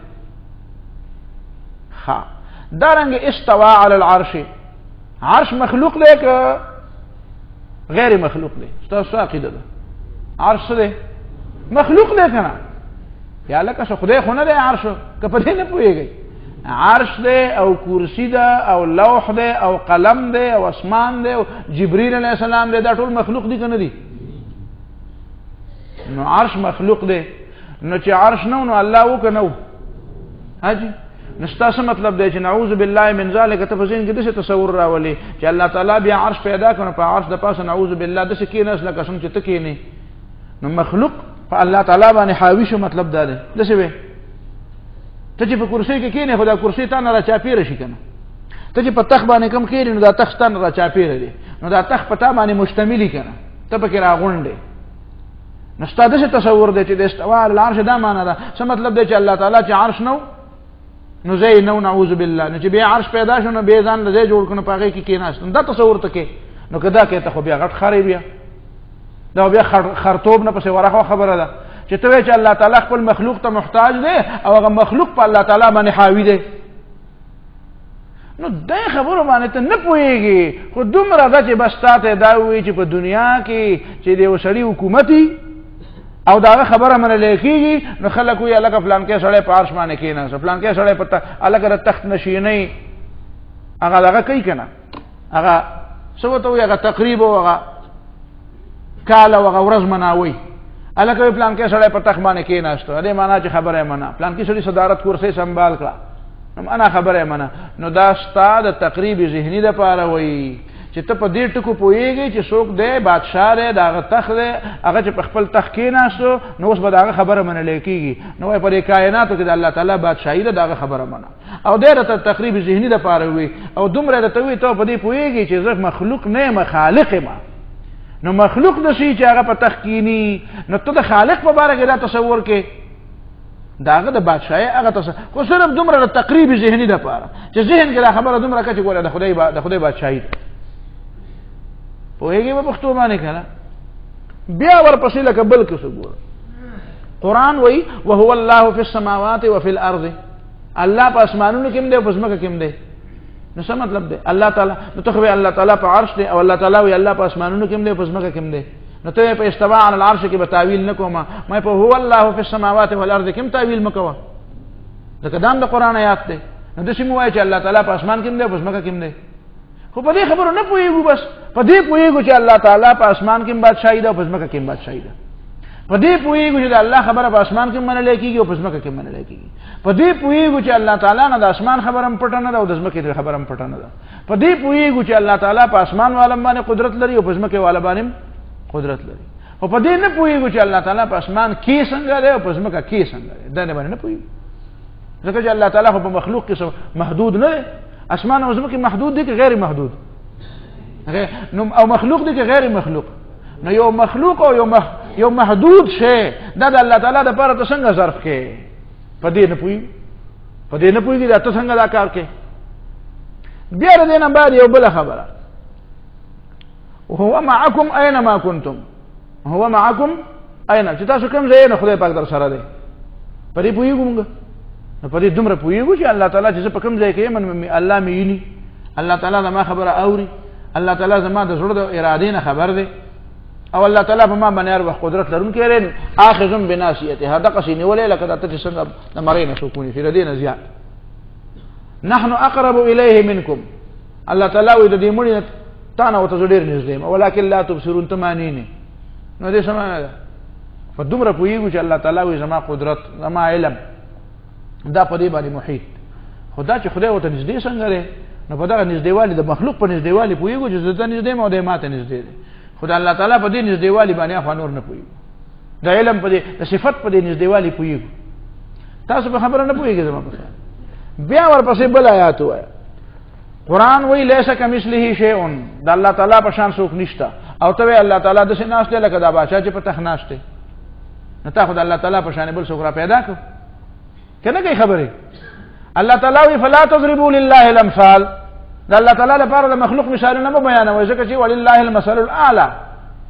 ها دارنګ استوا علی العرش، عرش مخلوق دی که غیر مخلوق دی؟ تاسو عقیده ده عرش څه دی؟ مخلوق دی کنه؟ یا لکه څه خدای خو نه دی عرش، که په دې نه پوهیږئ عرش دی او کرسی ده او لوح دی او قلم دی او اسمان دی او جبرئیل علیہ السلام دی، دا ټول مخلوق دی کنه دی؟ نو عرش مخلوق دی، نو چې عرش نو نو الله و که نو؟ حاجی نو ستاسو مطلب دی چې نعوذ بالله من ذلک ته په ذهن کې داسې تصور راولي چې الله تعالی بیا عرش پیدا کړو، په عرش د پاسه نعوذ بالله داسې کېناست لکه څنګه چې ته کېنې، نو مخلوق په الله تعالی باندې حاوي شو، مطلب دا دی داسې وی ته چې په کرسۍ کې کېنې خو دا کرسۍ تا نه را چاپېره شي که نه، ته چې په تخت باندې کم کېنې نو دا تخت ستا نه را چاپېره دی، نو دا تخت په تا باندې مشتملي که نه، ته پکې راغونډې، نو ستا داسې تصور دی چې د استوا علی العرش دا معنا ده، څه مطلب دی چې الله تعالی چې عرش نو نو ځای نو نعوذ بالله، نو چې بیا عرش پیدا شو نو بیا ځان له ځای جوړ کړو په هغې کې کېناست، دا تصور ته کې، نو که دا کې ته خو بیا غټ خرې بیا دا بیا خرطوب نه پسې ورخه خبره ده چې ته وایې چې الله تعالی خپل مخلوق ته محتاج دی او هغه مخلوق په الله تعالی باندې حاوي دی، نو دې خبرو باندې ته نه پوهېږي، خو دومره ده چې بس تا ته دا ووایي چې په دنیا کې چې د یو سړي حکومتي او دا خبره منل کېږي، نو خلک وایي هلکه فلانکې سړی په عرش باندې کېناسته، فلانکې سړی په هلکه د تخت نشینۍ هغه دغه کوي که نه، هغه څه ورته وایي هغه تقریب او هغه کال او هغه ورځ مناوئ، هلکه وایي فلانکې سړی په تخت باندې کېناسته، دې معنا چې خبره یې منه، فلانکې سړي صدارت کرسۍ سنبال کړه، نو معنا خبره یې منه، نو دا ستا د تقریب ذهني دپاره وایي چې ته په دې ټکو پوهېږې چې څوک دی بادشاه دی د هغه تخت دی، هغه چې په خپل تخت کېناستو نو اوس به د هغه خبره منلی کېږي، نو وایي په دې کائناتو کې د الله تعالی بادشاهي ده د هغه خبره منه، او دی راته تقریب ذهني دپاره وي، او دومره راته وایي ته په دې پوهېږې چې زه مخلوق نه یم خالق یم، نو مخلوق داسې چې هغه په تخت کېني، نو ته د خالق په باره کې دا تصور کې د هغه د بادشاهۍ هغه تصور، خو صرف دومره د تقریب ذهني دپاره چې ذهن کې دا خبره دومره که چې ګوره د خدای بادشاهي ده، پوهېږي په پښتو باندې که نه؟ بیا ورپسې لکه بل کسو ګوره قرآن وایي وهو الله فی السماوات وفي الارض، الله په اسمانونو کې هم دی او په ځمکه کې هم دی، نو څه مطلب دی؟ الله تعالی نو ته خو الله تعالی په عرش دی او الله تعالی وایي الله په اسمانونو کې هم دی او په ځمکه کې هم دی، نو ته په استوا علی العرش کې به تعویل نه کوم، ما په هو الله فی السماوات والارض کې هم تعویل مه کوه، ځکه دا هم د قرآن آیات دی، نو داسې مه وایه چې الله تعالی په اسمان کې هم دی او په ځمکه کې هم دی، خو په دې خبرو نه پوهېږو، بس په دې پوهېږو چې الله تعالی په اسمان کې هم بادشاهي ده او په ځمکه کې هم بادشاهي ده، په دې پوهېږو چې د الله خبره په اسمان کې هم منلی کېږي او په ځمکه کې هم منلی کېږي، په دې پوهېږو چې الله تعالی نه د اسمان خبره هم پټه نه ده او د ځمکې خبره هم پټه نه ده، په دې پوهېږو چې الله تعالی په اسمان والا باندې قدرت لري او په ځمکې والا باندې هم قدرت لري، خو په دې نه پوهېږو چې الله تعالی په اسمان کې څنګه دی او په ځمکه کې څنګه دی، دا نه باندې نه پوهېږو، ځکه چې الله تعالی خو په مخلوق کې محدود نه دی، اسمان او ځمکې محدود دي که غیر محدود؟ نو او مخلوق دی که غیر مخلوق؟ نو یو مخلوق او یو محدود شی دا د الله تعالی دپاره ته څنګه ظرف کې؟ په دې نه پوهېږي، په دې نه پوهېږي دا ته څنګه دا کار کې؟ بیا د دې نه بعد یو بله خبره، هو معکم اینما کنتم، هو معکم اینا چې تاسو کوم ځای نه خدای پاک در سره دی، په دې پوهېږو مونږ، نو په دې دومره پوهېږو چې الله تعالی چې زه په کوم ځای کې یم الله مې ویني، الله تعالی زما خبره اوري، الله تعالی زما د زړه د ارادې نه خبر دی، او الله تعالی په ما باندې هر وخت قدرت لرونکی دی، آخذ بناصیتها دقسې نیولې لکه دا ته چې څنګه د مرۍ نه څوک ونیسي، د دې نه زیات، نحن اقرب الیه منکم، الله تعالی وایي د دې مړي نه تا نه ورته زه ډېر نږدې یم، ولکن لا تبصرون، ته معنی نه، نو دې څه معنی ده؟ په دومره پوهېږو چې الله تعالی وایي زما قدرت زما علم دا په دې باندې محیط، خو دا چې خدای ورته نږدې څنګه دی، نو په دغه نږدېوالي د مخلوق په نږدېوالي پوهېږو چې زه ته نږدې یم او دی ما ته نږدې دی، خو د الله تعالی په دې نږدېوالي باندې خو نور نه پوهېږو، د علم په دې د صفت په دې نږدېوالي پوهېږو، تاسو په خبره نه پوهېږئ زما په خیال. بیا ورپسې بل آیات وایه قرآن وی لیس کمثله شیء، د الله تعالی په شان څوک نشته، او ته وی الله تعالی داسې ناست دی لکه دا بادشاه چې په تخت ناست دی، نو تا خو د الله تعالی په شان بل څوک را پیدا کړو که نه کوي خبرې؟ الله تعالی وی فلا تضربوا لله الامثال، د الله تعالی لپاره د مخلوق مثالونه مه بیانوئ، ځکه چې ولله المثل الاعلى،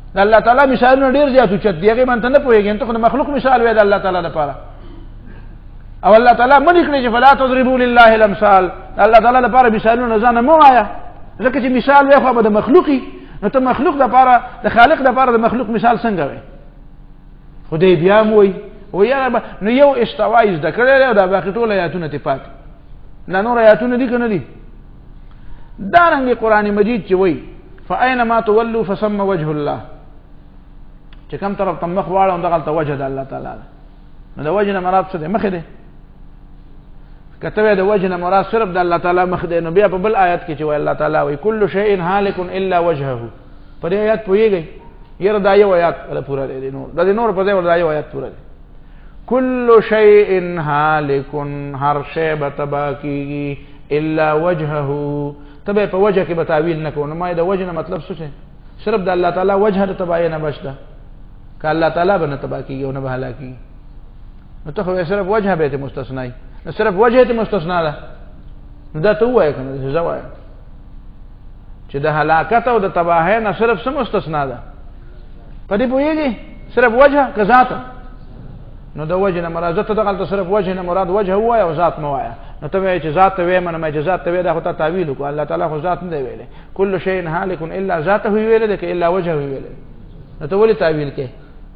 د الله تعالی مثالونه ډیر زیات چت دیږي من ته نه پوهیږي ته خو مخلوق مثال وې د الله تعالی لپاره او الله تعالی منی کړی چې فلا تضربوا لله الامثال الله تعالی لپاره مثالونه ځان مو وایا ځکه چې مثال وې خو به د مخلوقي نو ته مخلوق د لپاره د خالق د لپاره د مخلوق مثال څنګه وې خدای بیا موي و یاره نو یو استوایز د کړه او د باقي ټول آیاتونه ته پات نه نور آیاتونه دي کنه دي دا رنګ قران مجید چې وای فاینما تولوا فثم وجه الله چې کوم طرف ته مخ واړو دغه ته وجه د الله تعالی نو د وجه نه مراد څه دی مخ دی کته د وجه نه مراد صرف د الله تعالی مخ دی نو بیا په بل آیت کې چې وای الله تعالی وای کل شیء هالک الا وجهه په دې آیت پویږي یره دا یو آیات پورا دی نو د نور په ځای ور دا یو آیات پورا دی کل شیء هالک هر شی بتباکی الا وجهه تبه په وجه کې بتاویل نه کوو نو ما د وجه نه مطلب څه دی صرف د الله تعالی وجه د تبای نه بچدا ک الله تعالی به نه تباکی او نه به هلاکی نو ته خو صرف وجه به ته مستثنی نو صرف وجه ته مستثنا ده نو دا ته وایې کنه زوای چې د هلاکت او د تباہی نه صرف سم مستثنا ده پدې پوېږي صرف وجه که ذات نو د وجه نه مراد ته دغه صرف وجه نه مراد وجه وای او ذات مو وای نو ته چې ذات ته وې منه مې ذات ته وې دا خو ته تعویل کو الله تعالی خو ذات نه دی ویلې کل شیء هالک الا ذاته ویلې ده کې الا وجهه ویلې نو ته ولې تعویل کې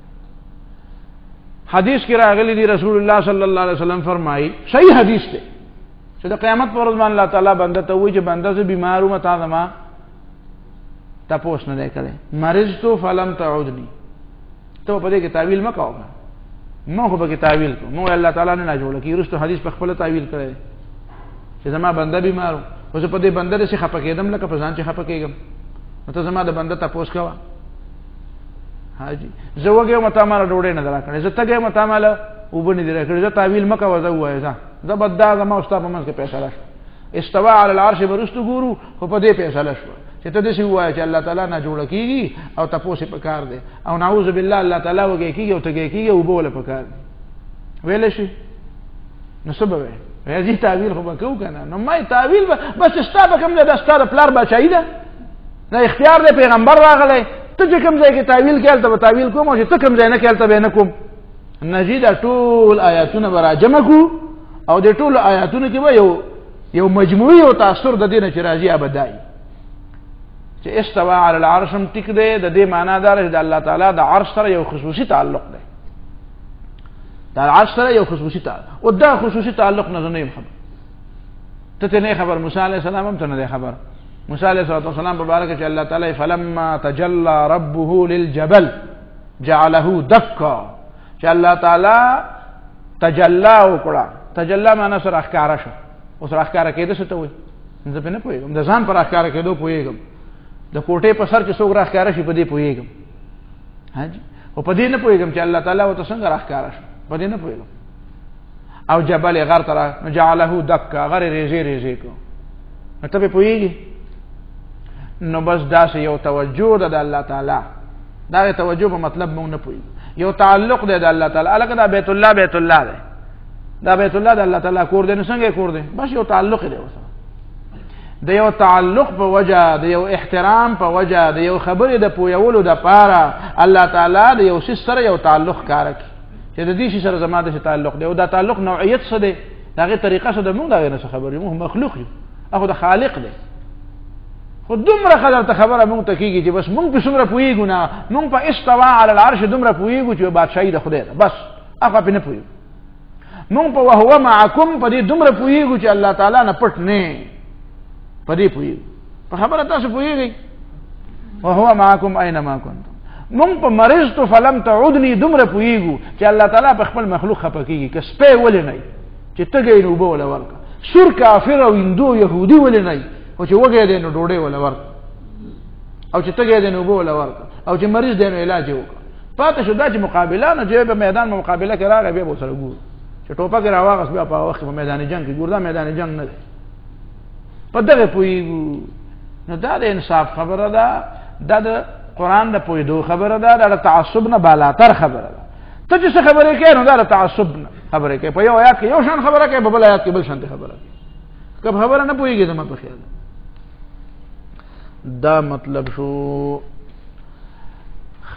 حدیث کې راغلی دی رسول الله صلی الله علیه وسلم فرمایي صحیح حدیث دی چې د قیامت پر ورځ باندې الله تعالی بنده ته وایي چې بنده زه بیمار وم تا ما تاسو نه کړي مریض تو فلم تعودنی ته په دې کې تعویل مکو مو خو به تعویل کو مو الله تعالی نه جوړ کی رسو حدیث په خپل تعویل کړي چې زما بنده بیمار و زه په دې بنده سره خپه کېدم لکه په ځان چې خپه کېږم نو ته زما د بنده تاسو کوا حاجی زه وګه متا مال ډوړې نه درا کړې زه تګه متا مال وبني درا کړې زه تعویل مکه وځه وای زه بددا زما استاد په منځ کې پیسې راش استوا علی العرش برستو ګورو خو په دې پیسې راش چې ته دې وای چې الله تعالی نه جوړ کیږي او تاسو په کار دی او نعوذ بالله الله تعالی وګه کیږي او تګه کیږي او بوله په کار ویل شي نو سبب وي هذه تعویل خو بکو کنه نو ما تعویل بس استاد کوم د استاد پلار بچای ده نه اختیار دی پیغمبر راغلی ته چې کوم ځای کې تعویل کېل ته تعویل کوم او چې ته کوم ځای نه کېل ته به نه کوم نجید ټول آیاتونه برا جمع کو او د ټول آیاتونو کې به یو مجموعي او تاثر د دینه چې راځي ابدای چې استوا علی العرش ټیک دی د دې معنا دار چې د الله تعالی د عرش سره یو خصوصي تعلق دی د عرش سره یو خصوصي تعلق او دا خصوصي تعلق نه نه خبر ته نه خبر موسی علیه السلام هم ته نه خبر موسی علیہ السلام مبارک چې الله تعالی فلما تجلى ربه للجبل جعله دكا چې الله تعالی تجلى وکړه تجلى معنا سره اخکارا شو او سره اخکارا کېده څه ته وي زه په نه پوهیږم د ځان پر اخکارا کېدو پوهیږم د کوټې په سر چې څوک راخکارا شي په دې پوهیږم حاجی او په دې نه پوهیږم چې الله تعالی او څنګه راخکارا شو په دې نه پوهیږم او جبل غر ترا جعله دكا غر ریزه کو نو ته پوهیږي نو بس دا سه یو توجه ده د الله تعالی دا توجه په مطلب مونږ نه پوي یو تعلق ده د الله تعالی الګ دا بیت الله ده دا بیت الله د الله تعالی کور دی نو څنګه کور دی بس یو تعلق دی وسه د یو تعلق په وجه د یو احترام په وجه د یو خبرې د پویولو د پاره الله تعالی د یو سره یو تعلق کار کوي چې د دې سره زماده سره تعلق دی او دا تعلق نوعیت څه دی دغه طریقه څه د مونږ دا نه خبرې مونږ مخلوق یو اخو د خالق دی خو دومره خبره ته خبره مونږ ته کیږي چې بس مونږ په څومره پویګو نه مونږ په استوا علی العرش دومره پویګو چې بادشاہي د خدای ده بس هغه په نه پویګو مونږ په وهو معکم په دې دومره پویګو چې الله تعالی نه پټ نه په دې پویګو په خبره تاسو پویږئ وهو معکم اينما کنتم مونږ په مریض تو فلم تعودنی دومره پویګو چې الله تعالی په خپل مخلوق خپکیږي که سپه ولې نه چې تګې نو بوله ورکا سور کافر او هندو يهودي ولې نه او چې وګړي دې نو ډوډۍ ولا ورک او چې تګې دې نو بوله ورک او چې مریض دې نو علاج وکړه پاتې شو دا چې مقابله نه جوه په میدان مقابله کې راغی به سره ګور چې ټوپک راواغس بیا په وخت په میدان جنگ کې ګوردا میدان جنگ نه دی په دغه پویګو نو دا د انصاف خبره ده د قرآن د پویدو خبره ده د تعصب نه بالاتر خبره ده ته چې خبره کوي نو دا تعصب نه خبره کوي په یو آیات کې یو شان خبره کوي په بل آیات کې بل شان خبره کوي کله خبره نه پويږي زما په خیال دا مطلب شو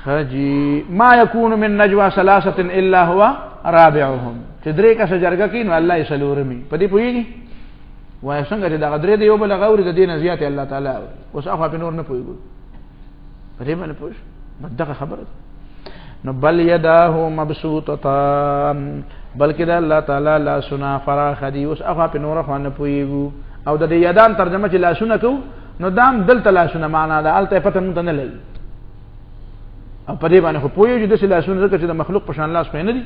خجي ما يكون من نجوى ثلاثه الا هو رابعهم چې درې کسه جرګه کین الله یې سلورمي پدې پويږي وای څنګه چې دا درې دی یو بل غوري د دین زیات الله تعالی اوس هغه په نور نه پويګو پدې باندې پوښ مدغه خبره نو بل يداه مبسوطتان بلکې د الله تعالی لا سنا فراخ دي اوس هغه په نور خو نه پويګو او د یدان ترجمه چې لا سنا کو نو دام دلته لا سنا معنا ده الته پته نه لګي او په دې باندې خو پويږي د لا سنا ذکر چې د مخلوق په شان لاس نه دي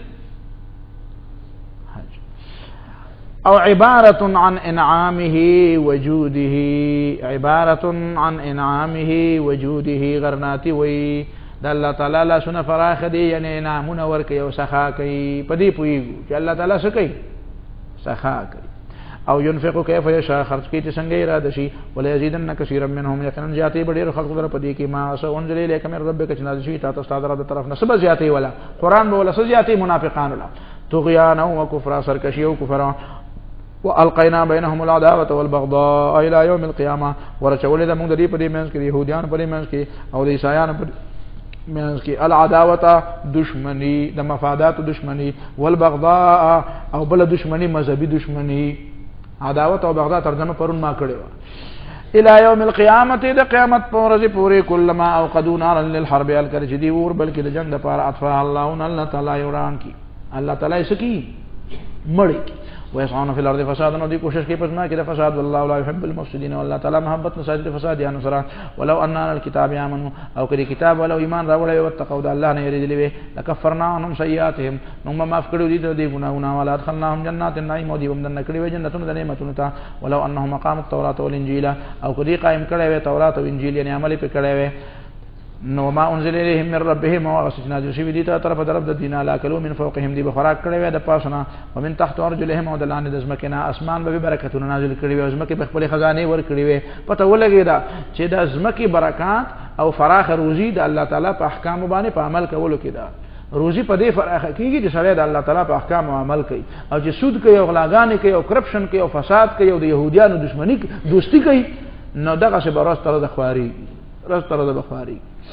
او عبارة عن انعامه وجوده عبارة عن انعامه وجوده غرناتی وی د الله تعالی لا سن فراخ دی یعنی انعامونه ورکي او سخا کوي پدې پویږي چې الله تعالی څه کوي سخا کوي او ينفق كيف يشاء خرج کی چې څنګه اراده شي ولا يزيدن كثيرا منهم یقینا زیاتې ډېر خلق در پدې کې ما انزل الیک من ربک چې نازل شي تاسو ستاسو د طرف نه سبا زیاتې ولا قران به ولا زیاتې منافقان ولا طغیان او کفر سرکشی او کفر والقینا بینهم العداوه والبغضاء الى يوم القيامه ورچولې د موږ د دې په دې منځ کې يهوديان په دې منځ کې او د عیسایانو په منځ کې العداوه دشمنی د مفادات دشمنی والبغضاء او بل دشمنی مذهبي دشمنی عداوت او بغضاء ترجمه پرون ما کړو الى يوم القيامه د قیامت پورې پورې کلمہ اوقدوا نارا للحرب الکرجدی ور بلکې د جنگ لپاره اطفاء الله تعالی یوران کی الله تعالی سکی مړی ويسعون في الارض فسادا ودي کوشش کوي پس ما کې د فساد والله لا يحب المفسدين والله تعالی محبت نه ساتي فساد یا نصر ولو ان الكتاب يامنوا او کړي کتاب ولو ایمان راوړی او تقوا د الله نه یریدلی وي لکفرنا عنهم سیئاتهم نو ما معاف کړو دي د ګناهونه ولا ادخلناهم جنات النعيم ودي ومن نکړي وي جنتونو د نعمتونو ته ولو انهم مقام التوراة والانجيل او کړي قائم کړي وي تورات او انجیل یعنی عمل په کړي وي نو ما انزل اليهم من ربهم وغسلنا جسوی دي طرف د دین الاکلوا من فوقهم دي بخراک کړي وي د پاسنا ومن تحت ارجلهم او د لاندې د زمکنا اسمان به برکتونه نازل کړي وي زمکه په خپل خزانه ور کړي وي پته ولګي دا چې د زمکه برکات او فراخ روزي د الله تعالی په احکام باندې په عمل کولو کې دا روزي په دې فراخ کیږي چې سره د الله تعالی په احکام او عمل کوي او چې سود کوي او غلاګان کوي او کرپشن کوي او فساد کوي او د يهوديانو دشمنی دوستی کوي نو دغه څه براس تر د خواري راس تر د بخاري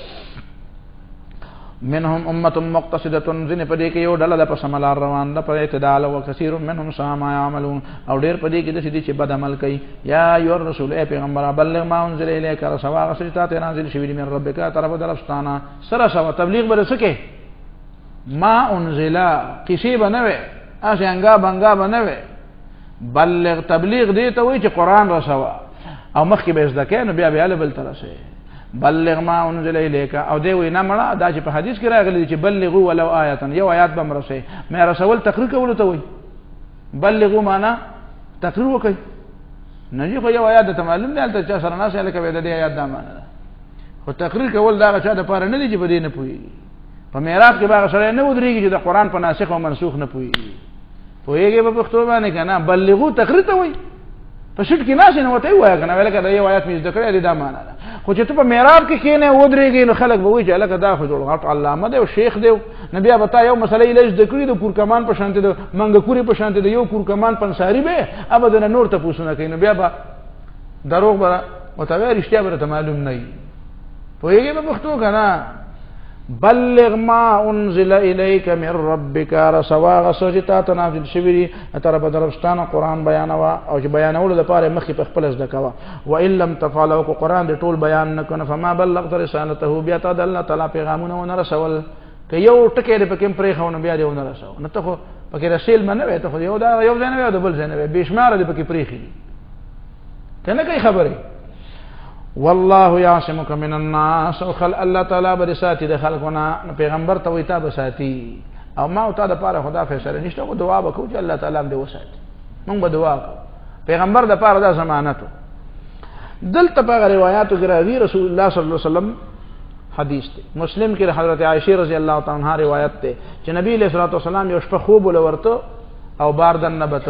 منهم امه مقتصده ذن پدې کې یو ډله د پسملار روان ده په اعتدال او کثیر منهم سما يعملون او ډېر پدې کې د سدي چې بد عمل کوي یا یو رسول اے پیغمبر بلغ ما انزل الیک رسوا غسجتا ته نازل شوی من ربک طرف درفستانه سره سوا تبلیغ بر سکے ما انزل کسی بنوي اسنګا بنګا بنوي بلغ تبلیغ دی ته وای چې قران رسوا او مخکې به زده نو بیا به بل ترسه بلغ ما انزل الیک او دی وینا مړه دا چې په حدیث کې راغلی چې بلغوا ولو آیه یو آیات به مرسه مې رسول تقریر کول ته وای بلغوا معنا تقریر وکي نجي خو یو آیات ته معلوم دی البته چې سره ناس الکه به د آیات دا معنا خو تقریر کول دا چې د پاره نه دی چې بده نه پوي په معراج کې باغ سره نه ودرېږي چې د قران په ناسخ او منسوخ نه پوي پويږي په پښتو باندې کنه بلغوا تقریر ته وای په شټ کې ناس نه وته وای کنه ولکه دا یو آیات مې ذکر کړی دا معنا ده خو چې ته په معراج کې کینه ودرېږي نو خلک به وایي چې الکه دا خو جوړ غټ علامه دی او شیخ دی نبی ابتا یو مسله لږ ذکر د کورکمان په شانته د منګکوري په شانته د یو کورکمان پنساری به ابدا نور ته پوښتنه کوي نو بیا به دروغ به وتوی رښتیا به معلوم نه وي پوهیږي په پښتو کنه بلغ ما انزل اليك من ربك رسوا غسجتا تنازل شوی تر بدرستانه قران بیانوا او چې بیانول د پاره مخې په خپل ځد کوا و ان لم تفعلوا قران د ټول بیان نه کنه فما بلغت رسالته بیا ته د الله تعالی پیغامونه ونه رسول که یو ټکی د پکې پرې خونه بیا دی ونه رسول نو ته خو پکې رسول منه وې ته خو یو دا یو ځنه وې د بل ځنه وې بشمار د پکې پرې خې کنه کوي خبره والله يعصمك من الناس او خل الله تعالی برساتی د خلقنا پیغمبر ته ویتا بساتی او ما او تا د پاره خدا فیصله نشته او دعا وکړو چې الله تعالی دې وساتي موږ به دعا کوو پیغمبر د پاره د ضمانت دلته په روایتو کې راځي رسول الله صلی الله علیه وسلم حدیث دی مسلم کې حضرت عائشہ رضی الله تعالی عنها روایت ده چې نبی علیہ الصلوۃ والسلام یو شپه خوب ولورته او باردن نبته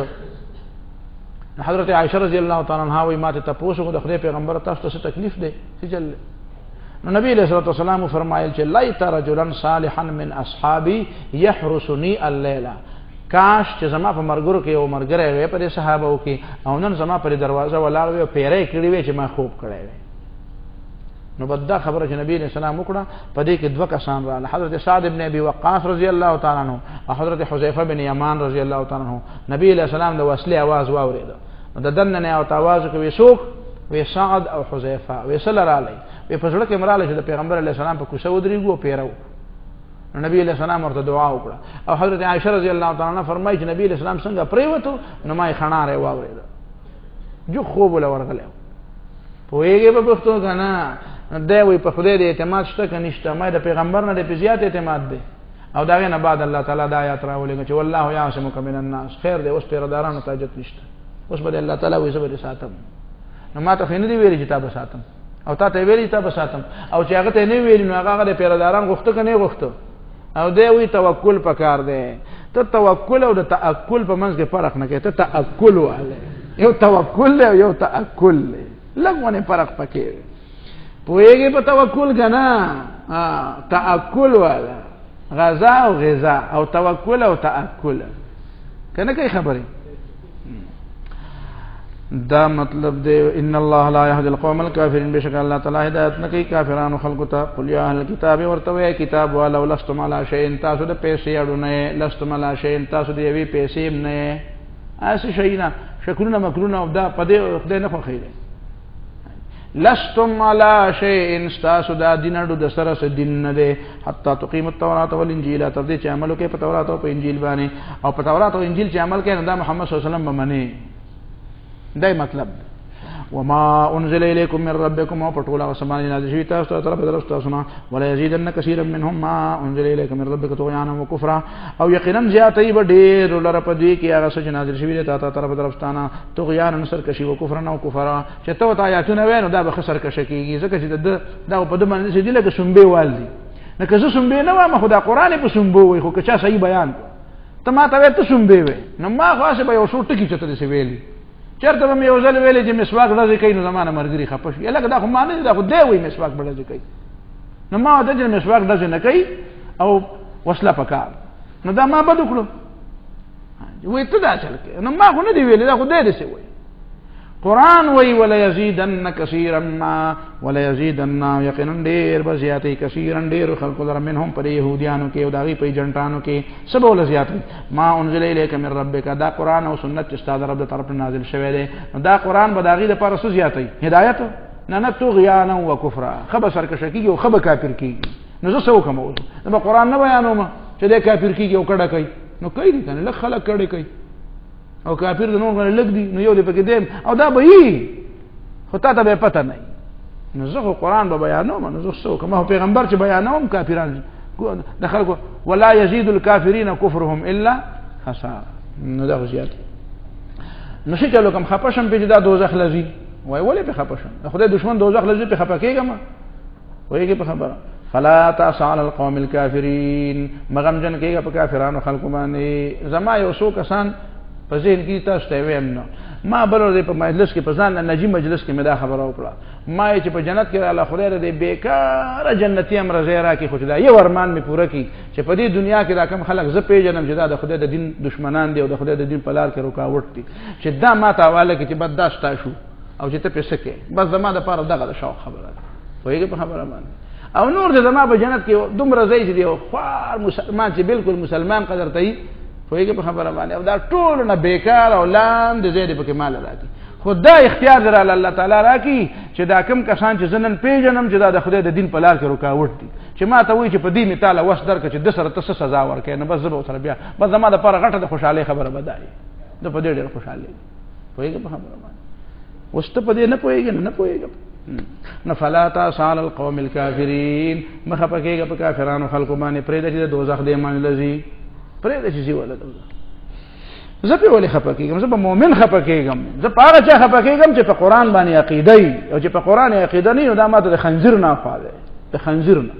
حضرت عائشہ رضی اللہ تعالی عنہا وی ماته تاسو کو د خدای پیغمبر تاسو ته تکلیف دی چې چل نو نبی علیہ الصلوۃ والسلام فرمایل چې لا ترجلا صالحا من اصحابي يحرسني الليل کاش چې زما په مرګرو کې یو مرګره وي په صحابه کې او نن زما پر دروازه ولاړ وي پیرې کړی وي چې ما خوب کړی وي نو بدا خبره چې نبی علیہ السلام وکړه په دې کې دوه کسان رااله حضرت سعد ابن ابي وقاص رضی الله تعالی عنہ او حضرت حذیفه بن یمان رضی الله تعالی عنہ نبی علیہ السلام د وسلې आवाज واورید د دننه او आवाज کوي څوک وی سعد او حذیفه وی سره رااله وی په سره کې مراله چې د پیغمبر علیہ السلام په کوڅه ودرېګو پیرو نبی علیہ السلام ورته دعا وکړه او حضرت عائشہ رضی الله تعالی عنها فرمایي چې نبی علیہ السلام څنګه پریوتو نو ما یې خناره واورید جو خوب ولا ورغله پوېږي په پښتو کنه دا وی په خدای دې اعتماد شته کنه نشته ما د پیغمبر نه د زیات اعتماد دی او دا نه بعد الله تعالی د آیات راولې چې والله یعصمک من الناس خیر دی اوس پیردارانو ته حاجت نشته اوس به الله تعالی وې زبر ساتم نو ما ته فین دی ویلي چې تاسو ساتم او تا ته ویلي تاسو ساتم او چې هغه ته نه ویلي نو هغه د پیرداران غوښته کنه غوښته او دی وی توکل پکار دی ته توکل او د تاکل په منځ کې فرق نه کوي ته تاکل واله یو توکل او یو تاکل لګونه فرق پکې پوېږي په توکل کنه تاکل والا غذا او غذا او توکل او تاکل کنه کوي خبره دا مطلب دی ان الله لا يهدي القوم الكافرين بشک الله تعالی هدایت نه کوي کافرانو خلق ته قل یا اهل الكتاب ورته کتاب والا ولستم على شيء تاسو د پیسې اړونه لستم على شيء تاسو دی وی پیسې نه اس شينا شکرونه مکرونه او دا پدې خدای نه خو خیره لستم على شيء استاسو دا دینړو د سره س دین نه ده حتا تقیم التوراۃ والانجیل تر دې چې عمل کوي په تورات او په انجیل باندې او په تورات او انجیل چې عمل کوي دا محمد صلی الله علیه وسلم باندې دای مطلب وما انزل اليكم من ربكم وپټولا وسمان نازل شوی تاسو ته طرف درست تاسو نه ولا يزيدن كثيرا منهم ما انزل اليك من ربك طغيانا وكفرا او یقینا زیاتې وډېر لره په دې کې هغه څه نازل شوی ته طرف درفتانه طغيانا سرکشي او کفرا او کفرا چې ته ته آیاتونه وینو دا به خسر کشي کیږي ځکه چې دا په دې باندې چې دی لکه سنبه والدي نه که زه سنبه نه وایم خدا قران په سنبه وي خو که چا صحیح بیان ته ما ته ته سنبه وي نو ما خاصه به یو څو ټکی چته دی ویلي چرته مې یو ځل ویلې چې مسواک راځي کین نو زمانه مرګري خپش یلکه دا خو معنی دا خو دی وی مسواک راځي کین نو ما د دې مسواک راځي نه کوي او وصله پکار نو دا ما بد کړو وې ته دا چل کې نو ما خو نه دی ویلې دا خو دی څه وی قران وی ولا یزيدن كثيرا ما ولا یزيدن یقینا ډیر بزیاتې کثیرا ډیر خلق در منهم پر يهوديانو کې او داغي په جنټانو کې سبو لزیات ما انزل الیک من ربک دا قران او سنت استاد رب طرف نازل شوی دی دا قران به داغي د پر سو زیاتې هدایت نه طغیان او کفر خبر سرکشکی او خبر کافر کی نو زه سو کوم دا قران نه بیانوم چې د کافر کیږي او کډه کوي نو کوي کنه لږ خلک کډه کوي او کافر د نور غل لګ دی نو یو دې پکې دیم او دا به یي خو ته به پته نه نو زه قرآن به بیانوم نو زه سو کوم پیغمبر چې بیانوم کافرانو د خلکو ولا يزيد الكافرين كفرهم الا خسارا نو دا زیات نو شي کله کوم خپشم په جدا دوزخ لذي وای ولې په خپشم خدای دشمن دوزخ لذي په خپکیګم وایي په خبره فلا تعصى القوم الكافرين مغم جن کېږي په کافرانو خلکو باندې زما یو څو کسان په ذهن کې تاسو ته ویم نو ما بلور په مجلس کې په ځان نجی مجلس کې مې دا خبره وکړه ما چې په جنت کې الله خدای دې بیکاره جنتی امر زیرا کې خو دا یو ارمان مې پوره کی چې په دې دنیا کې دا کم خلک ز پیژنم چې دا د خدای د دین دشمنان دي او د خدای د دین په لار کې رکاوټ دي چې دا ما ته حواله کې چې بدداشت شو او چې ته پیسې کې بس زما د پاره دغه شوق خبره وایي په خبره باندې او نور د زما په جنت کې دومره ځای دی خوار مسلمان چې بالکل مسلمان قدر ته فویګه په خبره باندې او دا ټول نه بیکار او لاندې زیاده پکې مال راځي خدا اختیار در الله تعالی راکی چې دا کم کسان چې زنن پیژنم چې دا د خدای د دین په لار کې رکاوټ دي چې ما ته وایي چې په دې مثال وس درک چې د سره تاسو سزا ورکې نه بس زبو سره بیا بس زما د پر غټه د خوشاله خبره بدایي د په دې ډېر خوشاله فویګه په خبره باندې وسته په دې نه پويګه نه پويګه نفلا تعصى القوم الكافرين مخه پکېګه په کافرانو خلکو باندې پرې د دوزخ دې مان لذي پرې د شي ولادت زه په ولې خپکیږم زه په مؤمن خپکیږم زه په هغه چا خپکیږم چې په قران باندې عقیده ای او چې په قران عقیده نه دا ماته د خنزیر نه افاده د خنزیر نه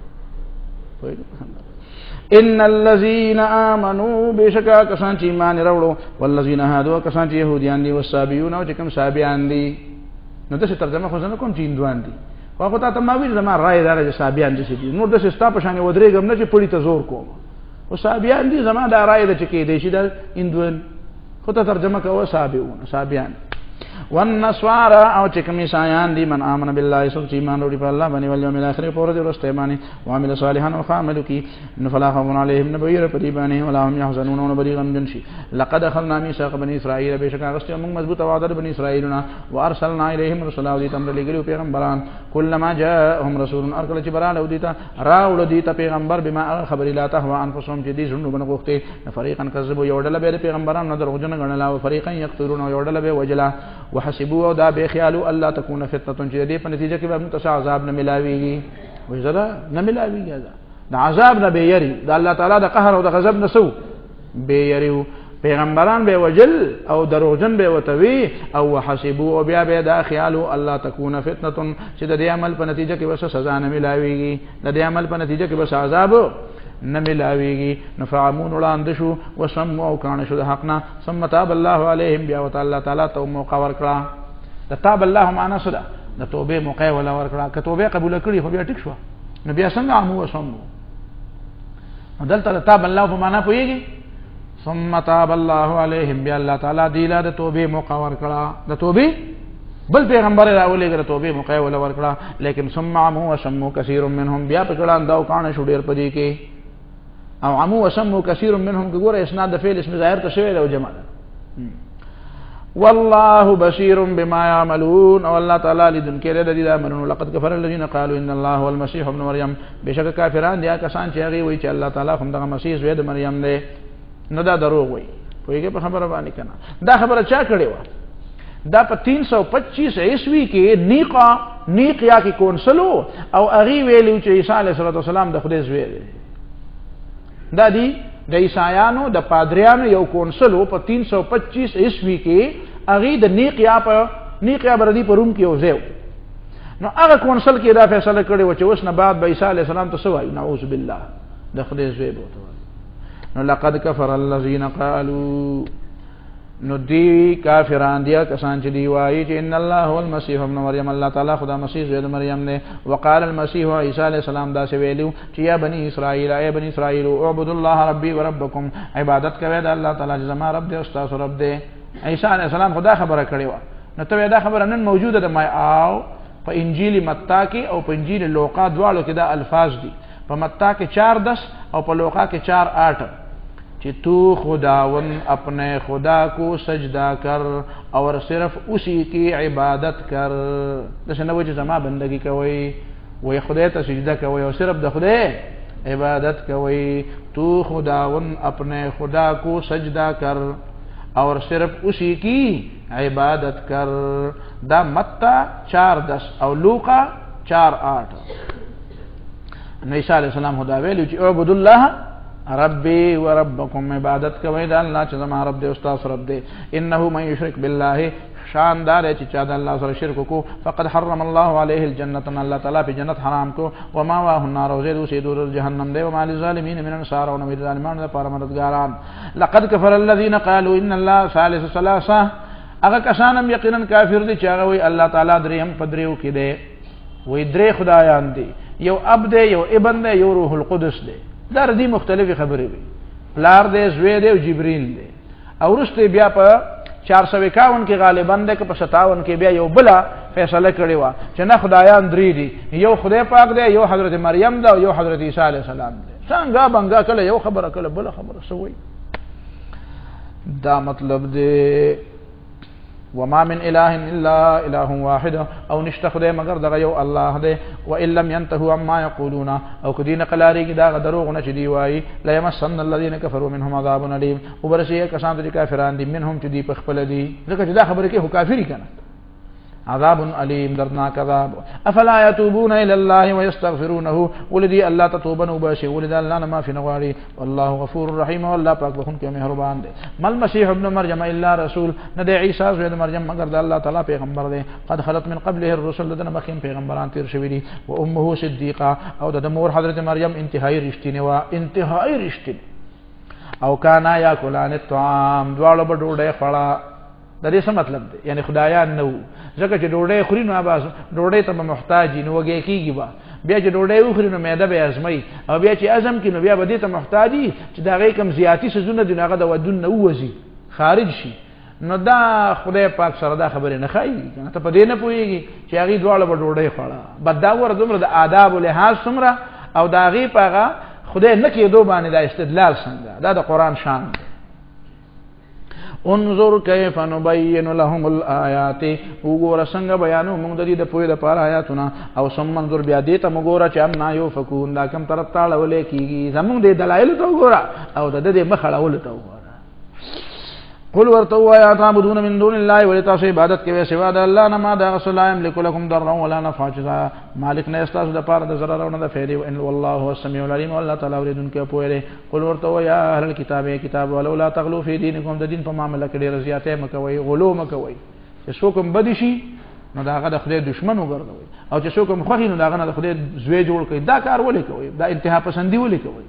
ان الذين امنوا بشکا کسان چې ایمان وروړو والذین هادو کسان چې يهوديان دي والصابئون او چې کوم صابئان دي نو د څه ترجمه خو زنه کوم چې هندوان دي خو ته ما ویل زما رائے دار چې صابئان دي نور د څه ستا په شان ودرېګم نه چې پړی ته زور کوم او صابئان دي زما دا رائے د چې کې دي چې د هندوان خو ته ترجمه کوو صابئون والنصارى او چې کوم عیسایان دي من امن بالله سوچ ایمان وروړي په الله باندې او یوم الاخر په ورځ ورسته باندې وعمل صالحا او عمل کی فلا خوف عليهم نبير په دې باندې ولا هم يحزنون او بری غم جنشي لقد اخذنا ميثاق بني اسرائيل بشک غسته موږ مضبوط وعده بني اسرائيلنا وارسلنا اليهم رسلا او دې تم لګلو پیغمبران كلما جاءهم رسول ارکل چې بران او دیتا راول دیتا پیغمبر بما خبر لا تهوا انفسهم چې دې زړه بنغوخته فريقا كذبوا یوډل به پیغمبرانو دروغجن غنلا او فريقا يقتلون یوډل به وجلا وحسبوا دا به خیالو الله تكون فتنه چې دې په نتیجه کې به متشا عذاب نه ملاويږي وجدا نه ملاويږي دا عذاب نه به يري دا الله تعالی د قهر او د غضب نه سو به يريو پیغمبران به وجل او دروغجن به وتوي او وحسبوا او بیا به دا خیالو الله تكون فتنه چې د دې عمل په نتیجه کې وسه سزا نه ملاويږي د دې عمل په نتیجه کې وسه عذاب نه ملاويږي نفعمون وړاندې شو وسم او کان شو د حقنا ثم تاب الله عليهم بیا وتعالى تعالی تو موقع ورکړه د تاب الله معنا صدا د توبه موقع ولا ورکړه که توبه قبول کړي خو بیا ټیک شو نو بیا څنګه عمو وسم دلته تاب الله په معنا پويږي ثم تاب الله عليهم بیا الله تعالی دیلا د توبه موقع ورکړه د توبه بل پیغمبر راولې غره توبه موقع ولا ورکړه لیکن ثم عمو وسم كثير منهم بیا په کړه انداو کان شو ډیر پدې کې او عمو وسمو كثير منهم كغور اسناد فعل اسم ظاهر تشويل او جمع والله بشير بما يعملون او الله تعالی لذن کړه د دې امرونو لقد كفر الذين قالوا ان الله هو المسيح ابن مريم بشک کافران دي کسان چې هغه وایي چې الله تعالی هم دغه مسیح زوی د مریم دی نو دا دروغ وایي پوهیږي په خبره باندې کنه دا خبره چا کړې و دا په 325 عیسوی کې نیقیا کې کونسلو او هغه ویلو چې عیسی علیه السلام د خدای زوی دی دا دی د عیسایانو د پادریانو یو کونسلو په 325 عیسوی کې هغه د نیقیا بردی په روم کې اوځو نو هغه کونسل کې دا فیصله کړې و چې اوس نه بعد به عیسی علیه السلام ته سوای نعوذ بالله د خدای زوی بوته نو لقد كفر الذين قالوا نو دی کافران دیا کسان چې دی وایي چې ان الله هو المسيح ابن مریم الله تعالی خدا مسیح زوی د مریم نه وقال المسيح عیسی علیہ السلام دا ویلو چې یا بنی اسرائیل ای بنی اسرائیل اعبدوا الله ربي وربكم عبادت کوي د الله تعالی چې زما رب دې او تاسو رب دې عیسی علیہ السلام خدا خبره کړې و نو ته دا خبره نن موجوده ده ما او په انجیل متی کې او په انجیل لوقا دواړو کې دا الفاظ دي په متی کې 4:10 او په لوقا کې 4:8 کہ تو خداون اپنے خدا کو سجدہ کر اور صرف اسی کی عبادت کر دسه نو چې زما بندگی کوي وای خدای ته سجده کوي او صرف د خدای عبادت کوي تو خداون اپنے خدا کو سجدہ کر اور صرف اسی کی عبادت کر دا متی 4:10 او لوقا 4:8 عیسی علیہ السلام خدا ویلو چې اعبدوا الله ربي وربكم عبادت کوي د الله چې زما رب دې او تاسو رب دې انه من يشرك بالله شاندار چې چا د الله سره شرک کو فقد حرم الله عليه الجنه الله تعالی په جنت حرام کو وما واه النار او زیدو سیدور جهنم دی وما للظالمين من انصار او نبی ظالمانو لپاره مددګاران لقد كفر الذين قالوا ان الله ثالث ثلاثه هغه کسانم یقینا کافر دي چې هغه وي الله تعالی دریم پدریو کې دی وې درې خدایان دي یو اب دی یو ابن دی یو روح القدس دی دا ردی مختلفی خبرې وي پلار دې زوی دې او جبرئیل دې او رسته بیا په 451 کې غالبا ده که په 57 کې بیا یو بلا فیصله کړی و چې نه خدایان درې دي یو خدای پاک دی یو حضرت مریم ده او یو حضرت عیسی علیه السلام ده څنګه بنګا کله یو خبره کله بل خبره سوي دا مطلب دی وما من اله الا اله واحد او نشتخده مگر دغه یو الله ده وان لم ينتهوا عما يقولون او کدین قلاری کی دا دروغ نه چدی وای لا يمسن الذين كفروا منهم عذاب اليم وبرشی کسان چې کافران دي منهم چې دی په خپل دي ځکه چې دا خبره کې هو کافری کنه عذاب علیم دردناک عذاب افلا يتوبون الى الله ويستغفرونه ولدي الله تتوبن وبشي ولد الله ما في نغاري والله غفور رحيم والله پاک بخون کې مهربان دی مل مسیح ابن مریم الا رسول ندی عیسی زوی مریم مگر د الله تعالی پیغمبر دی قد خلت من قبله الرسل دنا مخیم پیغمبران تیر شوی دي و امه صدیقه او د مور حضرت مریم انتهایی رښتینی و انتهایی رښتینی او کانا یاکلان الطعام دواړه به ډوډۍ خړه د دې څه مطلب دی یعنی خدایان نو ځکه چې ډوډۍ خوري نو اباس ډوډۍ ته محتاج نو وګي کیږي با بیا چې ډوډۍ وخوري نو معده به ازمي او بیا چې ازم کې نو بیا به دې ته محتاجي چې دا غي کم زیاتی سيزونه د هغه د ودون نو وځي خارج شي نو دا خدای پاک سره دا خبره نه خایي کنه ته په دې نه پويږي چې هغه دواړه په ډوډۍ خوړه بد دا ور دومره د آداب او لحاظ څومره او دا غي پاغه خدای نه کېدو باندې دا استدلال څنګه دا د قران شان دی انظر کیف نبین لهم الآیات وګوره څنګه بیانو موږ د دې د پوهې لپاره آیاتونه او ثم انظر بیا دې ته وګوره چې ان یو فکون دا کوم طرف ته اړولې کیږي زموږ د دلایل ته وګوره او د دې مخ اړول ته وګوره قل ورتوا یا تعبدون من دون الله ولتاسو عبادت کوي سوا د الله نه ما دا رسول الله یملک لكم ضرا ولا نفع جزاء مالک نه استاسو د پاره د ضرر او نه د فائدې ان والله هو السميع العليم والله تعالی اوریدونکو پوهه قل ورتوا یا اهل الكتاب کتاب ولولا تغلو فی دینکم د دین په معاملې کې ډیر زیاتې مکوي غلو مکوي چې څوک بدی شي نو داغه د خدای دشمن وګرځوي او چې څوک مخخي نو داغه د خدای زوی جوړ کوي دا کار ولې کوي دا انتها پسندي ولې کوي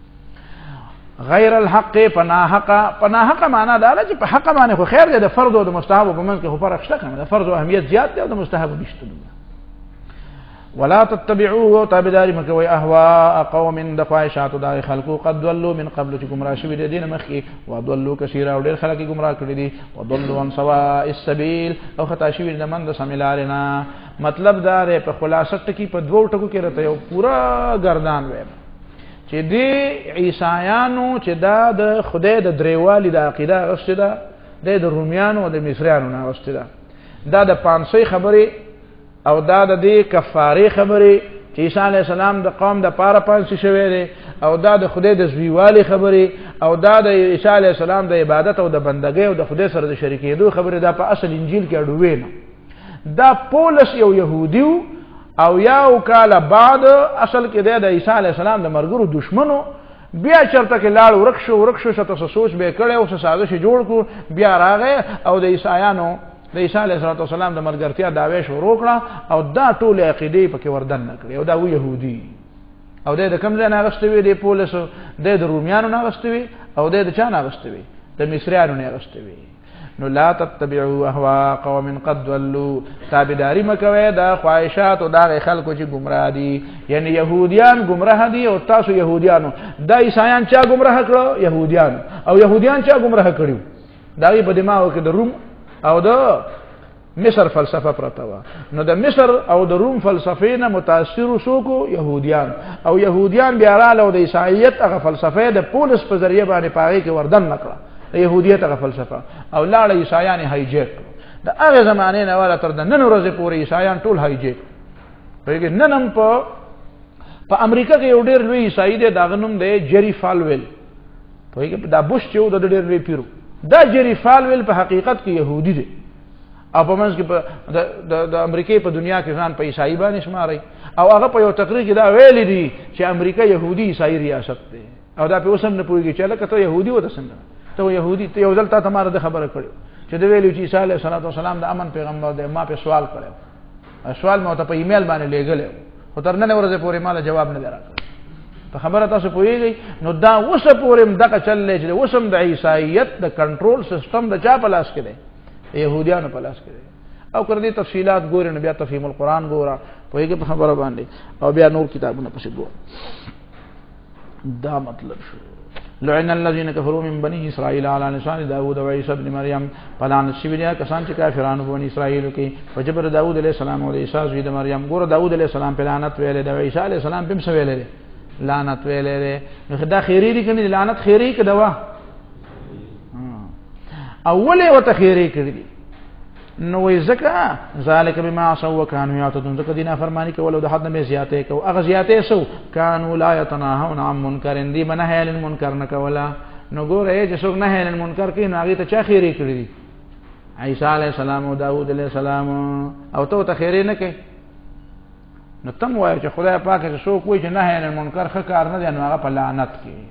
غیر الحق پناحق معنا دا چې په حق باندې خو خیر دی د فرض او د مستحب په منځ کې خو فرق شته کنه د فرض او اهمیت زیات دی او د مستحب نشته ولا تتبعوا تابعداري مکوي اهواء قوم د خواهشات د خلقو قد ضلوا من قبل چې گمراه شوي دي دین مخکي وضلوا كثيرا او ډېر خلک گمراه کړي دي وضلوا عن سواء السبيل او خطا شوي د من د سمیلارنا مطلب دا دی په خلاصه ټکی په دوه ټکو کې راته یو پورا گردان وي چې دی عیسایانو چې دا د خدای د دریوالي د عقیده غشته ده د رومیانو او د مصریانو نه غشته ده دا د 500 خبرې او دا د دې کفاره خبرې چې عیسی علی السلام د قوم د پاره 500 شوی دی او دا د خدای د زویوالي خبرې او دا د عیسی علی السلام د عبادت او د بندګۍ او د خدای سره د شریکېدو خبرې دا په اصل انجیل کې اډوي نه دا پولس یو يهودیو او یو کال بعد اصل کې د عیسی علی السلام د مرګرو دشمنو بیا چرته کې لاړ ورکشو شته سوچ به کړي او سازش جوړ کو بیا راغې او د عیسایانو د عیسی علیه السلام د مرګرتیا داوی شروع کړه او دا ټول عقیده پکې وردن نکړي او دا و يهودي او د کوم ځای نه غشتوي د پولیس د رومیانو نه غشتوي او د چا نه غشتوي د مصریانو نه غشتوي نو لا تتبعوا اهواء قوم قد ضلوا تابعداري مکوي د خواهشات او د خلکو چې گمراه دي یعنی يهوديان گمراه دي او تاسو يهوديانو د عیسایان چا گمراه کړو يهوديان او يهوديان چا گمراه کړو دا په دماغو کې د روم او د مصر فلسفه پرته و نو د مصر او د روم فلسفې نه متاثر شوکو يهوديان او يهوديان بیا رااله او د عیسایت هغه فلسفه د پولس په ذریعہ باندې پاره کې وردن نکړه يهوديت هغه فلسفه او لاړ عیسایان هایجیک د هغه زمانه نه ولا تر د نن ورځې پورې عیسایان ټول هایجیک پیګ ننم په امریکا کې یو ډېر لوی عیسائی دی دا غنوم دی جری فالویل پیګ دا بوش چې د ډېر لوی پیرو دا جری فالویل په حقیقت کې يهودي دی او په منځ کې د امریکای په دنیا کې ځان په عیسائی باندې شماري او هغه په یو تقریر کې دا ویل دي چې امریکا يهودي عیسائی ریاست دی او دا په اوسم نه پوهیږي چې لکه ته يهودي و څنګه ته يهودي ته یو ځل ته ماره د خبره کړو چې د ویلو چې عیسی علیه السلام د امن پیغمبر دی ما په سوال کړو سوال مو ته په ایمیل باندې لېږل او تر نن ورځې پورې مال جواب نه راکړ په خبره تاسو پوهیږئ نو دا اوسه پورې دغه چلې چې اوسم د عیسایت د کنټرول سیستم د چا په لاس کې دی يهوديانو په لاس کې دی او کړ دې تفصيلات ګورئ نو بیا تفهیم القرآن ګورئ پوهیږئ په خبره باندې او بیا نور کتابونه پسې ګورئ دا مطلب شو لعن الذين كفروا من بني اسرائيل على لسان داوود وعيسى ابن مريم فلان شبيا کسان چې کافرانو بني اسرائيل کې وجبر داوود عليه السلام او عيسى ابن مريم ګور داوود عليه السلام په لعنت ویلې دا عيسى عليه السلام په څه ویلې لعنت ویلې نو خدا خیری دي کني لعنت خیری کې دوا اوله وته خیری کړی دي نو زکه ذالک بما عصوا وكانوا يعتدون ذکر دینه فرمانی کې ولو د حد نه زیاته کو اغه زیاته سو كانوا لا يتناهون عن منکر دی منه ال المنکر نه کولا نو ګوره چې څوک نه ال المنکر کې نو هغه ته چا خیری کړی دي عیسی علیه السلام او داوود علیه السلام او ته خیری نه کې نو تم وایي چې خدای پاک چې څوک وایي چې نه ال المنکر ښه کار نه دی نو هغه په لعنت کې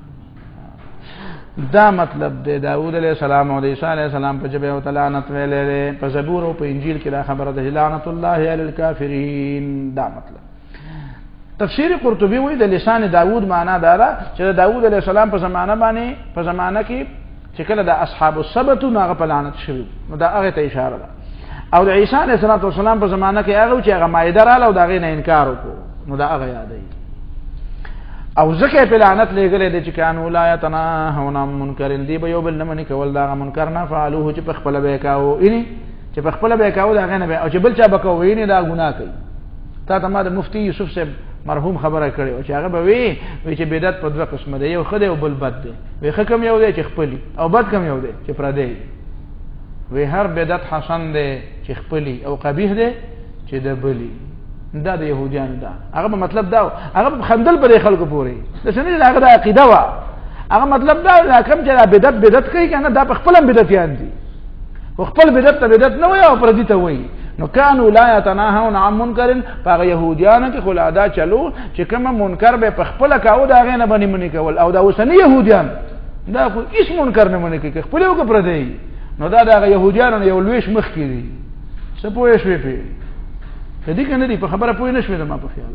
دا مطلب دی داوود علیہ السلام او عیسی علیہ السلام په جبه او لعنت ویلې په زبور او په انجیل کې دا خبره ده لعنت الله علی الکافرین دا مطلب تفسیر قرطبی وی د لسان داوود معنا دارا چې داوود علیہ السلام په زمانہ کې چې کله د اصحاب السبت نو په لعنت شوی نو دا هغه ته اشاره ده او د عیسی علیہ السلام په زمانہ کې هغه چې هغه مایده رااله او دا غي نه انکار وکړو نو دا هغه یادای او زکه په لعنت لګلې د چې کانو لا یتناهون عن منکر دی به یو بل نه منی کول دا منکر نه فعلوه چې په خپل به کاو اني چې په خپل به کاو دا غنه به او چې بل چا بکاو ویني دا ګناه کوي تا ته ما د مفتی یوسف صاحب مرحوم خبره کړې او چې هغه به وی چې بدعت په دوه قسمه دی یو خدای او بل بد دی وی حکم یو دی چې خپلی او بد کم یو دی چې پردی وی هر بدعت حسن دی چې خپلی او قبیح دی چې د بلی دا د يهوديان دا هغه مطلب دا هغه خندل پر خلکو پوری د شنه هغه د عقیده وا هغه مطلب دا کوم چې بدعت کوي کنه دا په خپل بدعتيان دي خپل بدعت نه وي او پردي ته وي نو كانوا لا يتناهون عن منکر هغه يهوديان کې خلادا چلو چې کوم منکر به په خپل کاو دا غنه باندې منی کول او دا وسنی يهوديان دا خو هیڅ منکر نه منی کوي خپل یو کې پردي نو دا يهوديان یو لويش مخ کړي څه پوهې شوي په دې کنه دی په خبره پوه نه شوې ما په خیال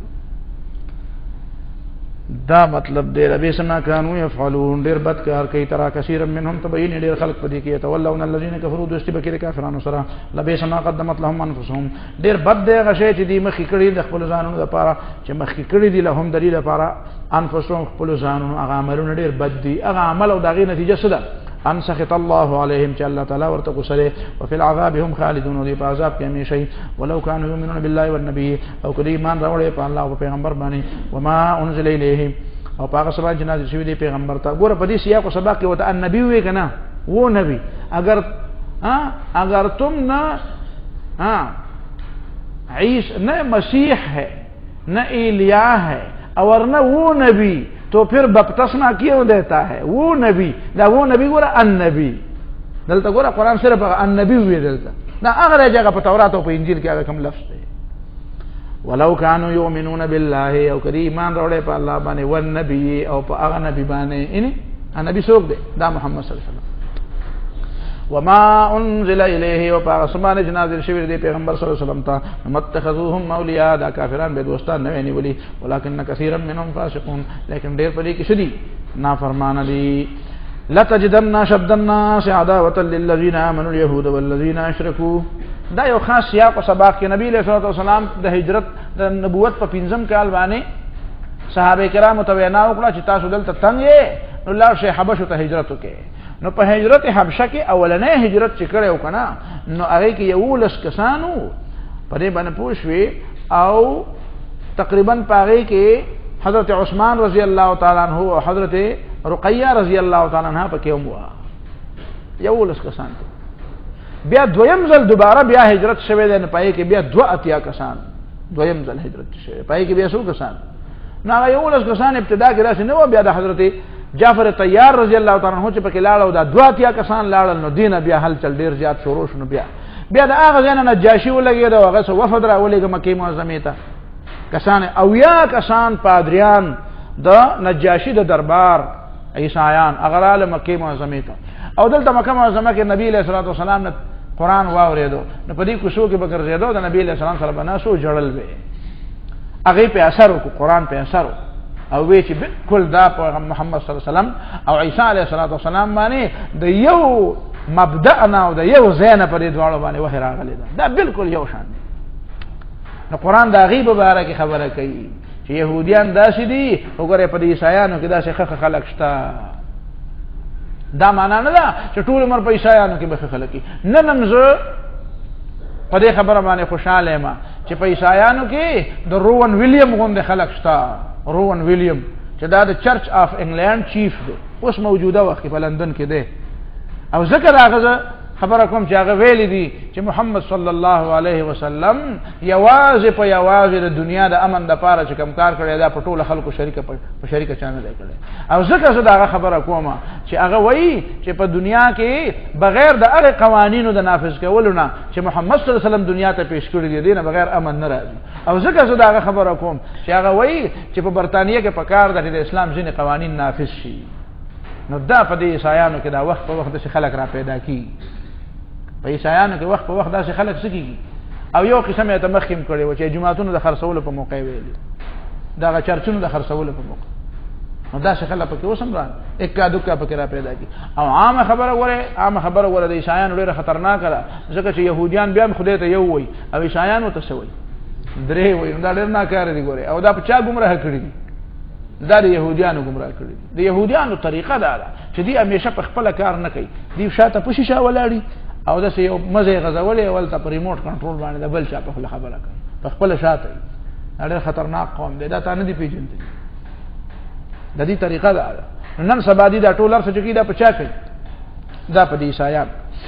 دا مطلب دی ربي سنا كانوا يفعلون ډیر بد کار کوي ترا کثیر منهم تبين ډیر خلق پدې کې تولون الذين كفروا دوستي بکې کافرانو سره لبي سنا قدمت لهم انفسهم ډیر بد دی غشې چې دی مخې کړي د خپل ځانونو لپاره چې مخې کړي دي لهم دلیل لپاره انفسهم خپل ځانونو هغه عملونه ډیر بد دي هغه عمل او دغه نتیجه څه ده ان سخط الله عليهم چې الله تعالی ورته غسله او فی العذاب هم خالدون دی په عذاب کې همیشه ولو كانوا يؤمنون بالله والنبي او کله ایمان راوړي په الله او پیغمبر باندې وما انزل الیهم او په هغه سبا جنازه شوی دی پیغمبر ته ګوره په دې سیاق او سبق کې وته النبي وی کنه وہ نبی اگر تم نہ عیسی نہ مسیح ہے نہ ایلیا ہے اور نہ وہ نبی تو پھر بپتسمہ کیوں دیتا ہے وہ نبی دا وہ نبی گورا النبی دلتا گورا قرآن صرف النبی ہوئی دلتا دا اگر جگہ پہ تورات و پہ انجیل کیا کم لفظ ہے ولو كانوا يؤمنون بالله او کدی ایمان راوړې په الله باندې او نبی او په هغه نبی باندې ان النبی څوک دی دا محمد صلی الله علیه وسلم وما انزل الیه او په اسمان جنازل شوی دی پیغمبر صلی الله علیه وسلم ته متخذوهم اولیاء دا کافران به دوستان نه نیولي ولکن کثیر منهم فاسقون لیکن ډیر په دې کې شدي نافرمان دي لتجدن شد الناس عداوه للذین آمنوا اليهود والذین اشركوا دا یو خاص سیاق او سباق کې نبی صلی الله علیه وسلم د هجرت د نبوت په 5م کال باندې صحابه کرام ته وینا وکړه چې تاسو دلته څنګه نو الله شي حبشو ته هجرت وکړي نو په هجرت حبشه کې اولنې هجرت چې کړو کنه نو هغه کې یو لس کسانو په دې باندې پوښوي او تقریبا پاره کې حضرت عثمان رضی الله تعالی عنہ او حضرت رقیہ رضی الله تعالی عنها پکې ومو یو لس کسان بیا دویم ځل دوباره بیا هجرت شوه ده نه پای کې بیا 2 کسان دویم ځل هجرت شوه پای کې بیا 100 کسان نه یو لس کسان ابتدا کې راځي نو بیا د حضرت جعفر طیار رضی الله تعالی عنہ چې پکې لاړو دا 2 کسان لاړل نو دینه بیا حل چل ډیر زیات شروع شنو بیا د هغه ځنه نجاشی ولګي دا هغه سو وفد را ولګي مکه معظمه ته کسان او یا کسان پادریان د نجاشی د دربار عیسایان اغرال مکه معظمه ته او دلته مکه معظمه کې نبی علیہ الصلوۃ والسلام نه قران واوریدو نو په دې کوشو کې بکر زیدو د نبی علیہ السلام سره بناسو جړل به هغه په اثر کو قران په اثر او وی چې بالکل دا په محمد صلی الله علیه وسلم او عیسی علیه السلام باندې د یو مبدا نه او د یو زینه په دې دواړو باندې وحی راغلی دا بالکل یو شان نو قران دا غیب مبارک خبره کوي چې يهوديان داسې دي وګوره په دې عیسایانو کې داسې خلک شته دا معنا نه ده چې ټول عمر په عیسایانو کې به خلک نه نمزه په دې خبره باندې خوشاله ما چې په عیسایانو کې د روون ویلیام غونډه خلک شته روون ویلیام چې دا د چرچ اف انګلند چیف دی اوس موجوده وخت په لندن کې دی او ذکر هغه خبره کوم چې هغه ویل دي چې محمد صلی الله علیه وسلم یوازې په یوازې د دنیا د امن د پاره چې کوم کار کړی دا په ټول خلکو شریک چانه دی کړی او ذکر زه دا خبره کوم چې هغه وایي چې په دنیا کې بغیر د هغه قوانینو د نافذ کولو نه چې محمد صلی الله علیه وسلم دنیا ته پیش کړی دی نه بغیر امن نه راځي او ذکر زه دا خبره کوم چې هغه وایي چې په برتانیې کې په کار د اسلام ځینې قوانین نافذ شي نو دا په دې عیسایانو کې دا وخت په وخت د خلک را پیدا کی په عیسایانو کې وخت په وخت داسې خلک سکیږي او یو قسم ته مخکیم کړي و چې جمعهتونو د خرڅولو په موقع ویلي دا چرچونو د خرڅولو په موقع نو داسې خلک پکې اوسم را اکا دوکا پکې را پیدا کی او عام خبره وره د عیسایانو ډیره خطرناک ده ځکه چې يهوديان بیا خدای ته یو وي او عیسایانو ته سوي درې وي دا ډیر ناکاره دي ګوره او دا په چا ګمراه کړی دي دا د يهوديانو گمراه کړي د يهوديانو طریقه دا ده چې دی همیشه په خپل کار نه کوي دی شاته پوشي شا ولاړی او د یو مزه غزولې ولته په ریموټ کنټرول باندې د بل شاته خبره کوي په خپل شاته ډېر خطرناک قوم دی دا تا نه دی پیژندل د دې طریقه دا ده نن سبا دي دا ټولر څه چې دا په چا کوي دا په دې عیسایان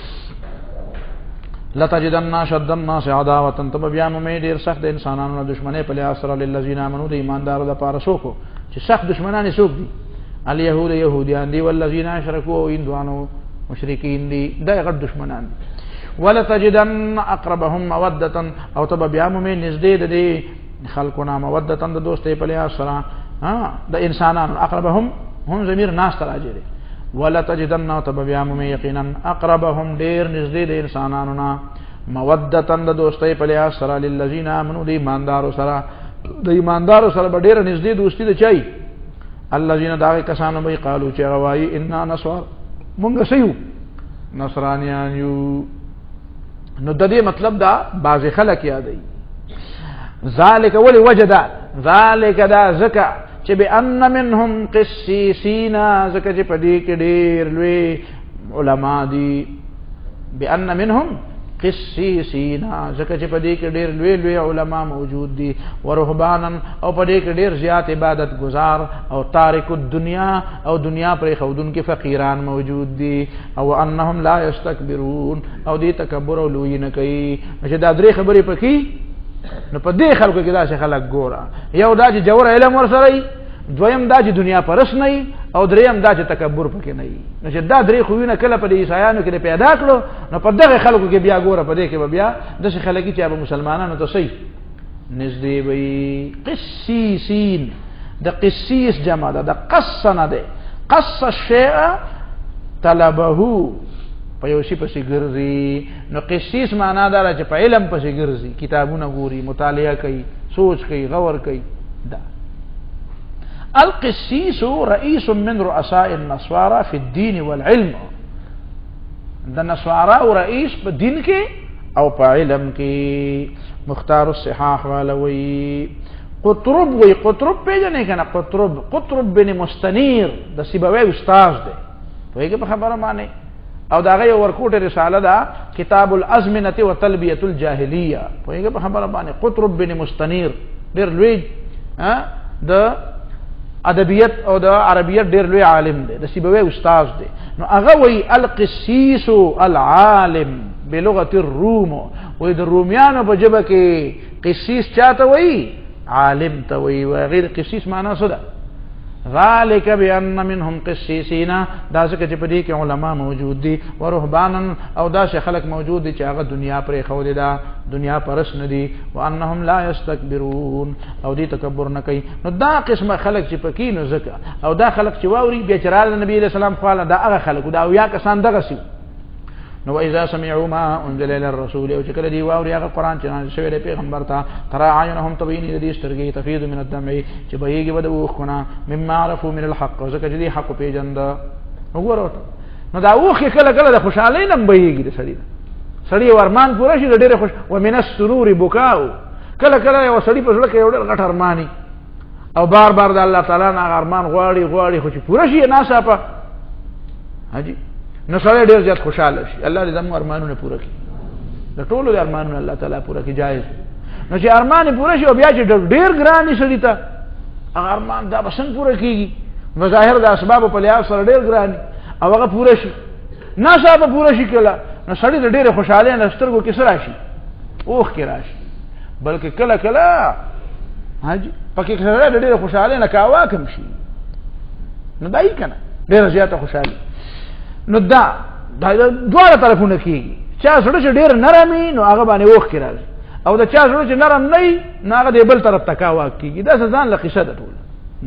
لتجدن شد الناس عداوه تب بیان میں ډیر سخت انسانانو دشمنه په لحاظ سره للذین امنوا د ایماندارو لپاره سوکو چې سخت دشمنان سوک دي اليهود يهوديان دي والذین اشركوا هندوانو مشرکین دي دا غټ دشمنان دي ولتجدن اقربهم موده او تب بیان میں نزدې دي خلقنا موده د دوستۍ په لحاظ سره د انسانانو اقربهم هم ضمیر ناس تراجه دي ولا تجدن تبيام من يقينا اقربهم دير نزدې د انسانانو نا مودتن د دوستۍ په لحاظ سره للذین امنوا د ایماندارو سره ډېر نزدې دوستی د چای الذين داغه کسانو به قالو چې غوای ان نصر مونږ سيو نصرانيان یو نو د دې مطلب دا بعض خلک یادای ذالک ولی وجدا ذالک دا زکا چې بأن منهم قسیسین زکه چې پدې کې ډېر لوی علما دي بأن منهم قسیسین زکه چې پدې کې ډېر لوی علما موجود دي ورهبانا او پدې کې ډېر زیات عبادت گزار او تارک الدنیا او دنیا پر خودن کې فقیران موجود دي او انهم لا یستكبرون او دې تکبر او لوی نه کوي چې دا درې خبرې پکې نو په دې خلکو کې دا خلک ګوره یو دا چې جوړ علم ورسره دویم دا چې دنیا پرس نه او دریم دا چې تکبر پکې نه نو چې دا درې خوونه کله په عیسایانو کې پیدا کړو نو په دغه خلکو کې بیا ګوره په دې کې بیا د څه خلک چې ابو مسلمانانو ته صحیح نږدې وي قسیسین د قسیس جمع ده د قص نه ده قص الشیء طلبه په یو شی پسې ګرځي نو قسیس معنا دا چې په علم پسې ګرځي کتابونه ګوري مطالعه کوي سوچ کوي غور کوي دا القسيس رئيس من رؤساء النصارى في الدين والعلم د نصارى رئيس په دین کې او په علم کې مختار الصحاح ولوي قطرب وي قطرب پیژنې کنه قطرب بن مستنير د سیبوي استاد دی په په خبره معنی او دا غي ورکوټه رساله دا کتاب الازمنه وتلبيه الجاهليه په خبره باندې قطرب بن مستنير ډېر لوی د ادبیات او د عربیت ډېر لوی عالم دی د سیبوي استاد دی نو هغه وی القسيس العالم بلغه الروم وې د روميانو په جبه کې قسيس چاته وی عالم ته وی غیر قسيس معنا څه ده ذالک بأن منهم قسیسین دا څنګه چې په دې کې علما موجود دي ورهبانا او دا شي خلک موجود دي چې هغه دنیا پرې خو دي دا دنیا پرس نه دي وانهم لا یستكبرون او دې تکبر نه کوي نو دا قسمه خلک چې پکې نو زکه او دا خلک چې واوري بیا چرال نبی علیہ السلام خواله دا هغه خلک دا او یا کسان دغه سي نو اذا سمعوا ما انزل الى الرسول او چې کله دی واوري هغه قران چې نازل شوی دی پیغمبر ته ترى عينهم تبين دې سترګې تفيض من الدمع چې بهيږي بده وخونه مما عرفوا من الحق زکه چې دی حق پیجند وګورئ نو دا وخه کله کله د خوشالۍ نم بهيږي د سړی ورمان پوره شي ډېر خوش ومن السرور بكاء کله کله یو سړی په ځل کې یو ډېر غټ ارمانی او بار بار د الله تعالی نه ارمان غواړي خو چې پوره شي ناصافه حاجی نو سره ډیر زیات خوشاله شي الله دې زموږ ارمانونه پوره کړي د ټولو د ارمانونو الله تعالی پوره کړي جایز نو چې ارمان پوره شي او بیا چې ډیر ګران شي ته هغه ارمان دا بسنګ پوره کیږي مظاهر د اسباب په لحاظ سره ډیر ګران او هغه پوره شي ناصابه پوره شي کله نو سړی د ډیر خوشاله نه سترګو کې سره شي اوخ کې راشي بلکې کله کله حاجی پکې سره ډیر خوشاله نه کاوه کم شي نو دای کنه ډیر زیاته خوشاله نو دا دواړه طرفونه کیږي چا سره چې ډیر نرمي نو هغه باندې وښ کړل او دا چا سره چې نرم نه نو هغه د بل طرف تکاوا کیږي دا ځان له قصه ده ټول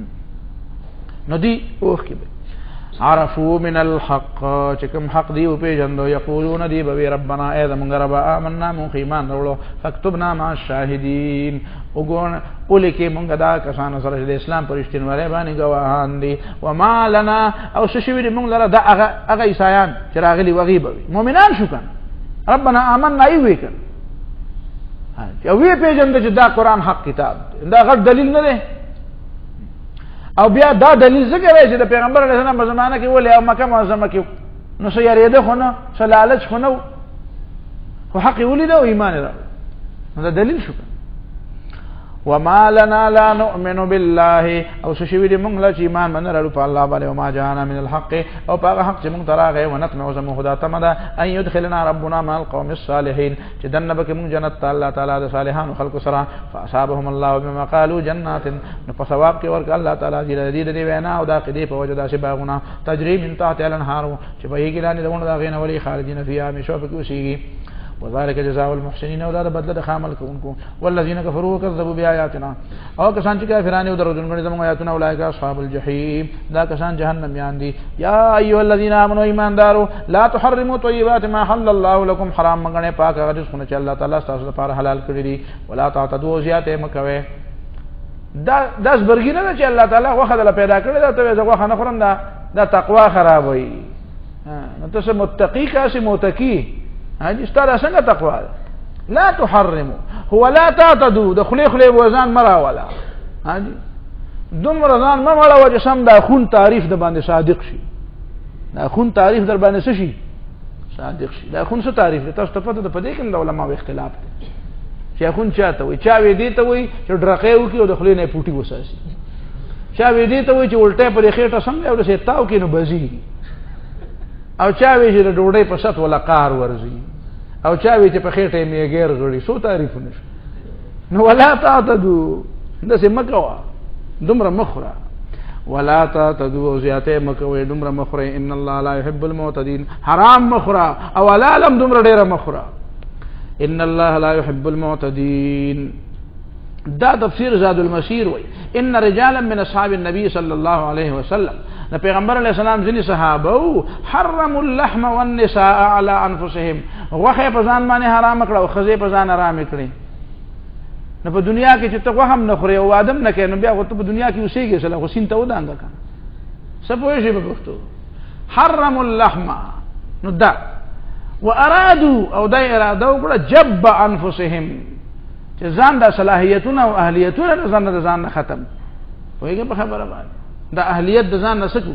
نو دی وښ کې عرفوا من الحق چکم حق دی او پیجندو یقولون دی به ربنا اذا من رب آمنا من ایمان ورو فاكتبنا مع الشاهدين وګون الیکه مونږ دا کسان سره د اسلام پرشتینوالي باندې گواهان دي وما لنا او ششوی دی مونږ لره دا هغه عیسایان چې راغلي وغیبه مؤمنان شو کن ربنا آمنا ایوي کن او وی پیجند چې دا قران حق کتاب دا غټ دلیل نه دی او بیا دا دلیل څنګه وایي چې د پیغمبر علیه السلام په زمانه کې ولې او مکه معظمه کې نو سې یریده خو نه سلالچ خو نه خو حق ولید او ایمان را نو دا دلیل شو. وما لنا لا نؤمن بالله او سشوی دی مونږ لا چې ایمان باندې راړو په الله باندې او ما جاءنا من الحق او په حق چې مونږ تراغه ونطمع زمو خدا تمدا ان يدخلنا ربنا مع القوم الصالحين چې دنه به مونږ جنت الله تعالی د صالحانو خلق سره فاصابهم الله بما قالوا جنات نو په ثواب کې ورک الله تعالی دې دې وینا او دا قدی په وجدا شي باغونه تجري من تحت الانهار چې به یې ګلانې دونه دا غینه ولی خالدین فیها همیشه په کې وسیږي وذلك جزاء المحسنين او دا بدله خامل کوونکو والذین کفروا وکذبوا بآیاتنا او کسان چې کافرانه او درودن غني زموږ آیاتونه اولئک اصحاب الجحیم دا کسان جهنم یاندي یا ایها الذین آمنوا ایماندارو لا تحرموا طیبات ما حل الله لكم حرام مغنه پاک رزقونه چې الله تعالی تاسو لپاره حلال کړی دي ولا تعتدوا زیاته مکوي دا داس برګی نه چې الله تعالی واخه دل پیدا کړی دا ته زغه خنه خورم دا تقوا خرابوي نو تاسو متقی کاسي متقی هاجي ستاره څنګه تقوا لا تحرموا هو لا تعتدوا دخلي خلي وزن مرا ولا هاجي دوم رضان ما ولا وجه سم دا خون تعریف د باندې صادق شي دا خون تعریف در باندې څه شي صادق شي دا خون څه تعریف تاسو ته پته ده په دې کې د علماء اختلاف دی چې خون چاته وي چا وی دی ته وي چې ډرقې وکي او د خلي نه پوټي وساسي چا وی دی ته وي چې الټه په خېټه څنګه او د سیتاو کې نو بزي او چا وی چې د ډوډۍ په شت ولا قار ورزي او چا وی چې په خېټه یې غیر غړي سو تعریف نشي نو ولا تعتدوا د سمکوا دمر مخرا ولا تعتدوا زیاته مکوي دمر مخرا ان الله لا يحب المعتدين حرام مخرا او لا لم دمر ډیره مخرا ان الله لا يحب المعتدين دا تفسیر زاد المسیر وی ان رجالا من اصحاب النبي صلى الله عليه وسلم نو پیغمبر علیہ السلام ځنی صحابه حرموا اللحم والنساء على انفسهم وخه په ځان باندې حرام کړه او خزه په ځان حرام کړي نو په دنیا کې چې ته هم نه خوري او ادم نه کینو بیا په دنیا کې اوسېږي سره حسین ته ودانګه کا سپوږی شي په پښتو حرموا اللحم نو دا وارادوا او دا اراده وکړه جب انفسهم چې ځان د صلاحیتونو او اهلیتونو ځان د ځان ختم وایي په خبره باندې دا اهلیت د ځان نسکو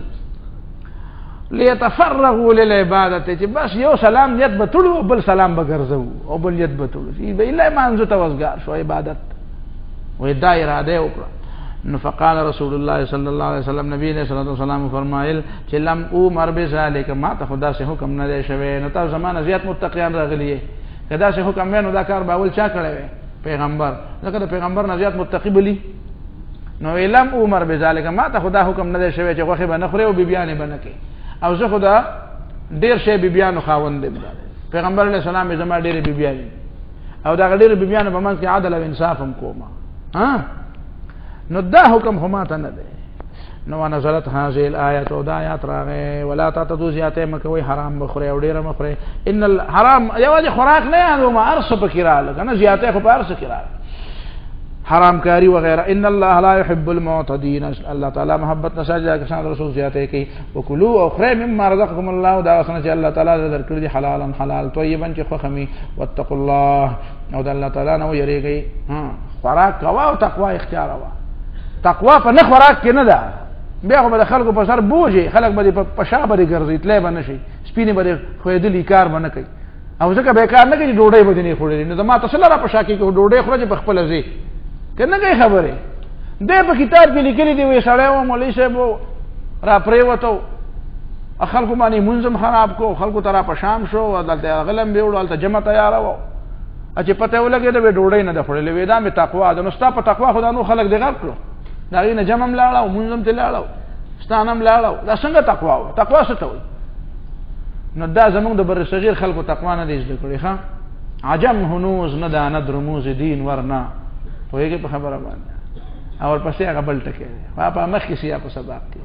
ليتفرغوا للعبادت چې بس یو سلام نیت به تړو بل سلام به ګرځو او بل نیت به تړو چې به الله مانځو توسګار شو عبادت وې دا اراده وکړه نو فقال رسول الله صلی الله علیه وسلم نبی علیہ الصلوۃ والسلام فرمایل چې لم عمر بذلک ما ته خدا سے حکم نه دی شوی نو تاسو زمانه زیات متقیان راغلی کدا سے حکم نو دا کار باول چا کړی پیغمبر ځکه د پیغمبر نه زیات متقی بلی نو علم عمر بذلک ما ته خدا حکم نه دی شوی چې غوخه به نه خوري او بیبیانه به نه کوي او زه خدا ډیر شی بیبیانو خاوند دی پیغمبر علیہ السلام زما ډیر بیبیانه او دا ډیر بیبیانه په منځ کې عدل او انصاف هم کوما ها نو دا حکم هم ته نه دی نو نزلت هذه الايه او دا آیات راغه ولا تعتدوا زیاته مکوي حرام بخوري او ډیر مخوري ان الحرام یوازې خوراک نه یادو ما ارس پکراله کنه زیاته خو په ارس کراله حرام کاری وغیرہ ان الله لا يحب المعتدين الله تعالی محبت نساجا کسان رسول زیاته کوي وکلوا او خير مما رزقكم الله دا وسنه الله تعالی درکړي دي حلالا حلال طيبا چې خو خمي واتقوا الله او د الله تعالی نو یریږي خوراک کوا او تقوا اختیار وا تقوا په نه خوراک کې نه ده بیا به خلکو په سر بوجي خلک به په شابه ګرځي تلې باندې شي سپینې به خو دې لیکار باندې کوي او ځکه به کار نه کوي ډوډۍ به نه خوري نو ما تاسو لاره په شاکي کې ډوډۍ خوري په خپل ځای کنه کوي خبره دې په کتاب کې لیکلي دی وې سړی او مولوی صاحب را پریوتو خلکو باندې منظم خراب کو خلکو ترا په شام شو دلته غلم به وړل ته جمع تیار و چې پته ولګي د ډوډۍ نه د خورلې وې دا می تقوا ده نو ستا په تقوا خدا نو خلک دې غرق کړو دا غي نه جمع لاړه او منظم ته لاړه ستانم لاړه دا څنګه تقوا و تقوا څه ته وي نو دا زمونږ د بر صغیر خلکو تقوا نه دي زده کړی ښا عجم هنوز نه دا نه درموز دین ورنا وایي په خبره باندې او پسې هغه بل ټکی په مخ کې سیا په سبب کې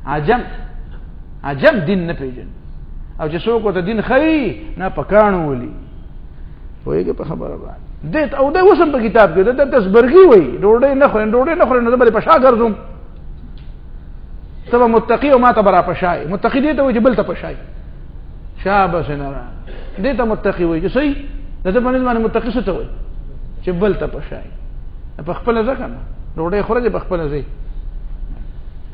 عجم دین نه پیژن او چې څوک ته دین خی نه پکانو ولي وایي په خبره باندې دې او دا وسم په کتاب کې د تسبرګي وایي ډوډۍ نه خوري نو بل په شا ګرځم تبه متقی او ما ته برا پشای متقی دې ته وایي بل ته پشای شابه سنرا دې ته متقی وایي چې صحیح دته باندې متقی څه ته وایي چې بل ته پشای په خپل ځکه نه ډوډۍ خوري په خپل ځای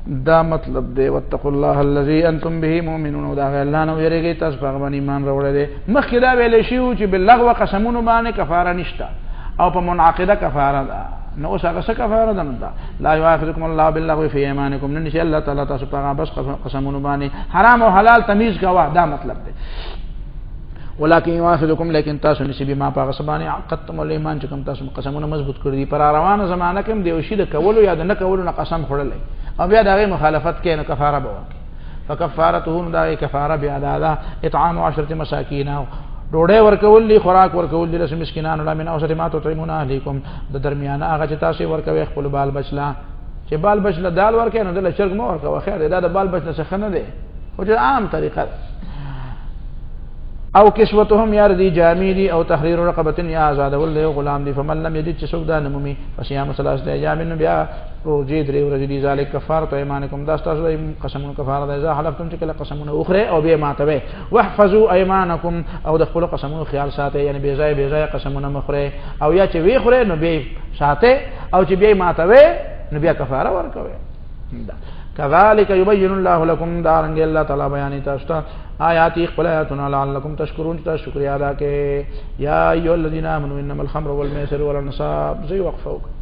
دا مطلب دی واتقوا الله الذي انتم به مؤمنون دا غیر الله نو یریږي تاسو په باندې ایمان راوړل دي مخکې دا ویل شي چې باللغو قسمونو باندې کفاره نشته او په منعقده کفاره ده نو اوس هغه څه کفاره ده نه لا یؤاخذکم الله باللغو فی ایمانکم ان شاء الله تعالی تاسو په بس قسمونو باندې حرام او حلال تمیز کوه دا مطلب دی ولكن يواخذكم لیکن تاسو نسبی ما په غصبانه عقدتم الایمان چې کوم تاسو قسمونه مضبوط کړی دي پر روانه زمانہ کې دی وشي د کولو یا د نه کولو نه قسم خورلې او بیا دغه مخالفت کې نه کفاره به وکړي فکفارته دغه کفاره بیا دا اطعام 10 مساکین ډوډۍ ورکول دي خوراک ورکول دي رسم مسکینانو لا من اوسط ما تطعمون اهلیکم د درمیانه هغه چې تاسو ورکوي خپل بال بچلا چې بال بچلا دال ورکې نو د شرک مو ورکوي خیر دا د بال بچلا څخه نه دی خو چې عام طریقه او کسوتهم یار دی جامع دی او تحریر رقبه یا آزاد ول غلام دی فمن لم یجد سودا نمومی فصيام ثلاثه ایام بیا روزه درې ورځې دی ذالک کفاره ایمانکم دا تاسو قسمون کفاره ده اذا حلفتم چې کله قسمونه اخره او به ماتوي واحفظوا ایمانکم او د خپل قسمونو خیال ساتي یعنی بے ځای قسمونه مخره او یا چې وی خره نو به ساتي او چې به ماتوي نو بیا کفاره ورکوي كذلك يبين الله لكم دارنګ الله تعالی بیان تاسو ته آیات خپل آیاتنا لعلکم تشکرون تاسو شکر ادا کړئ یا ایو الذین آمنوا انما الخمر والميسر والانصاب زي وقفوک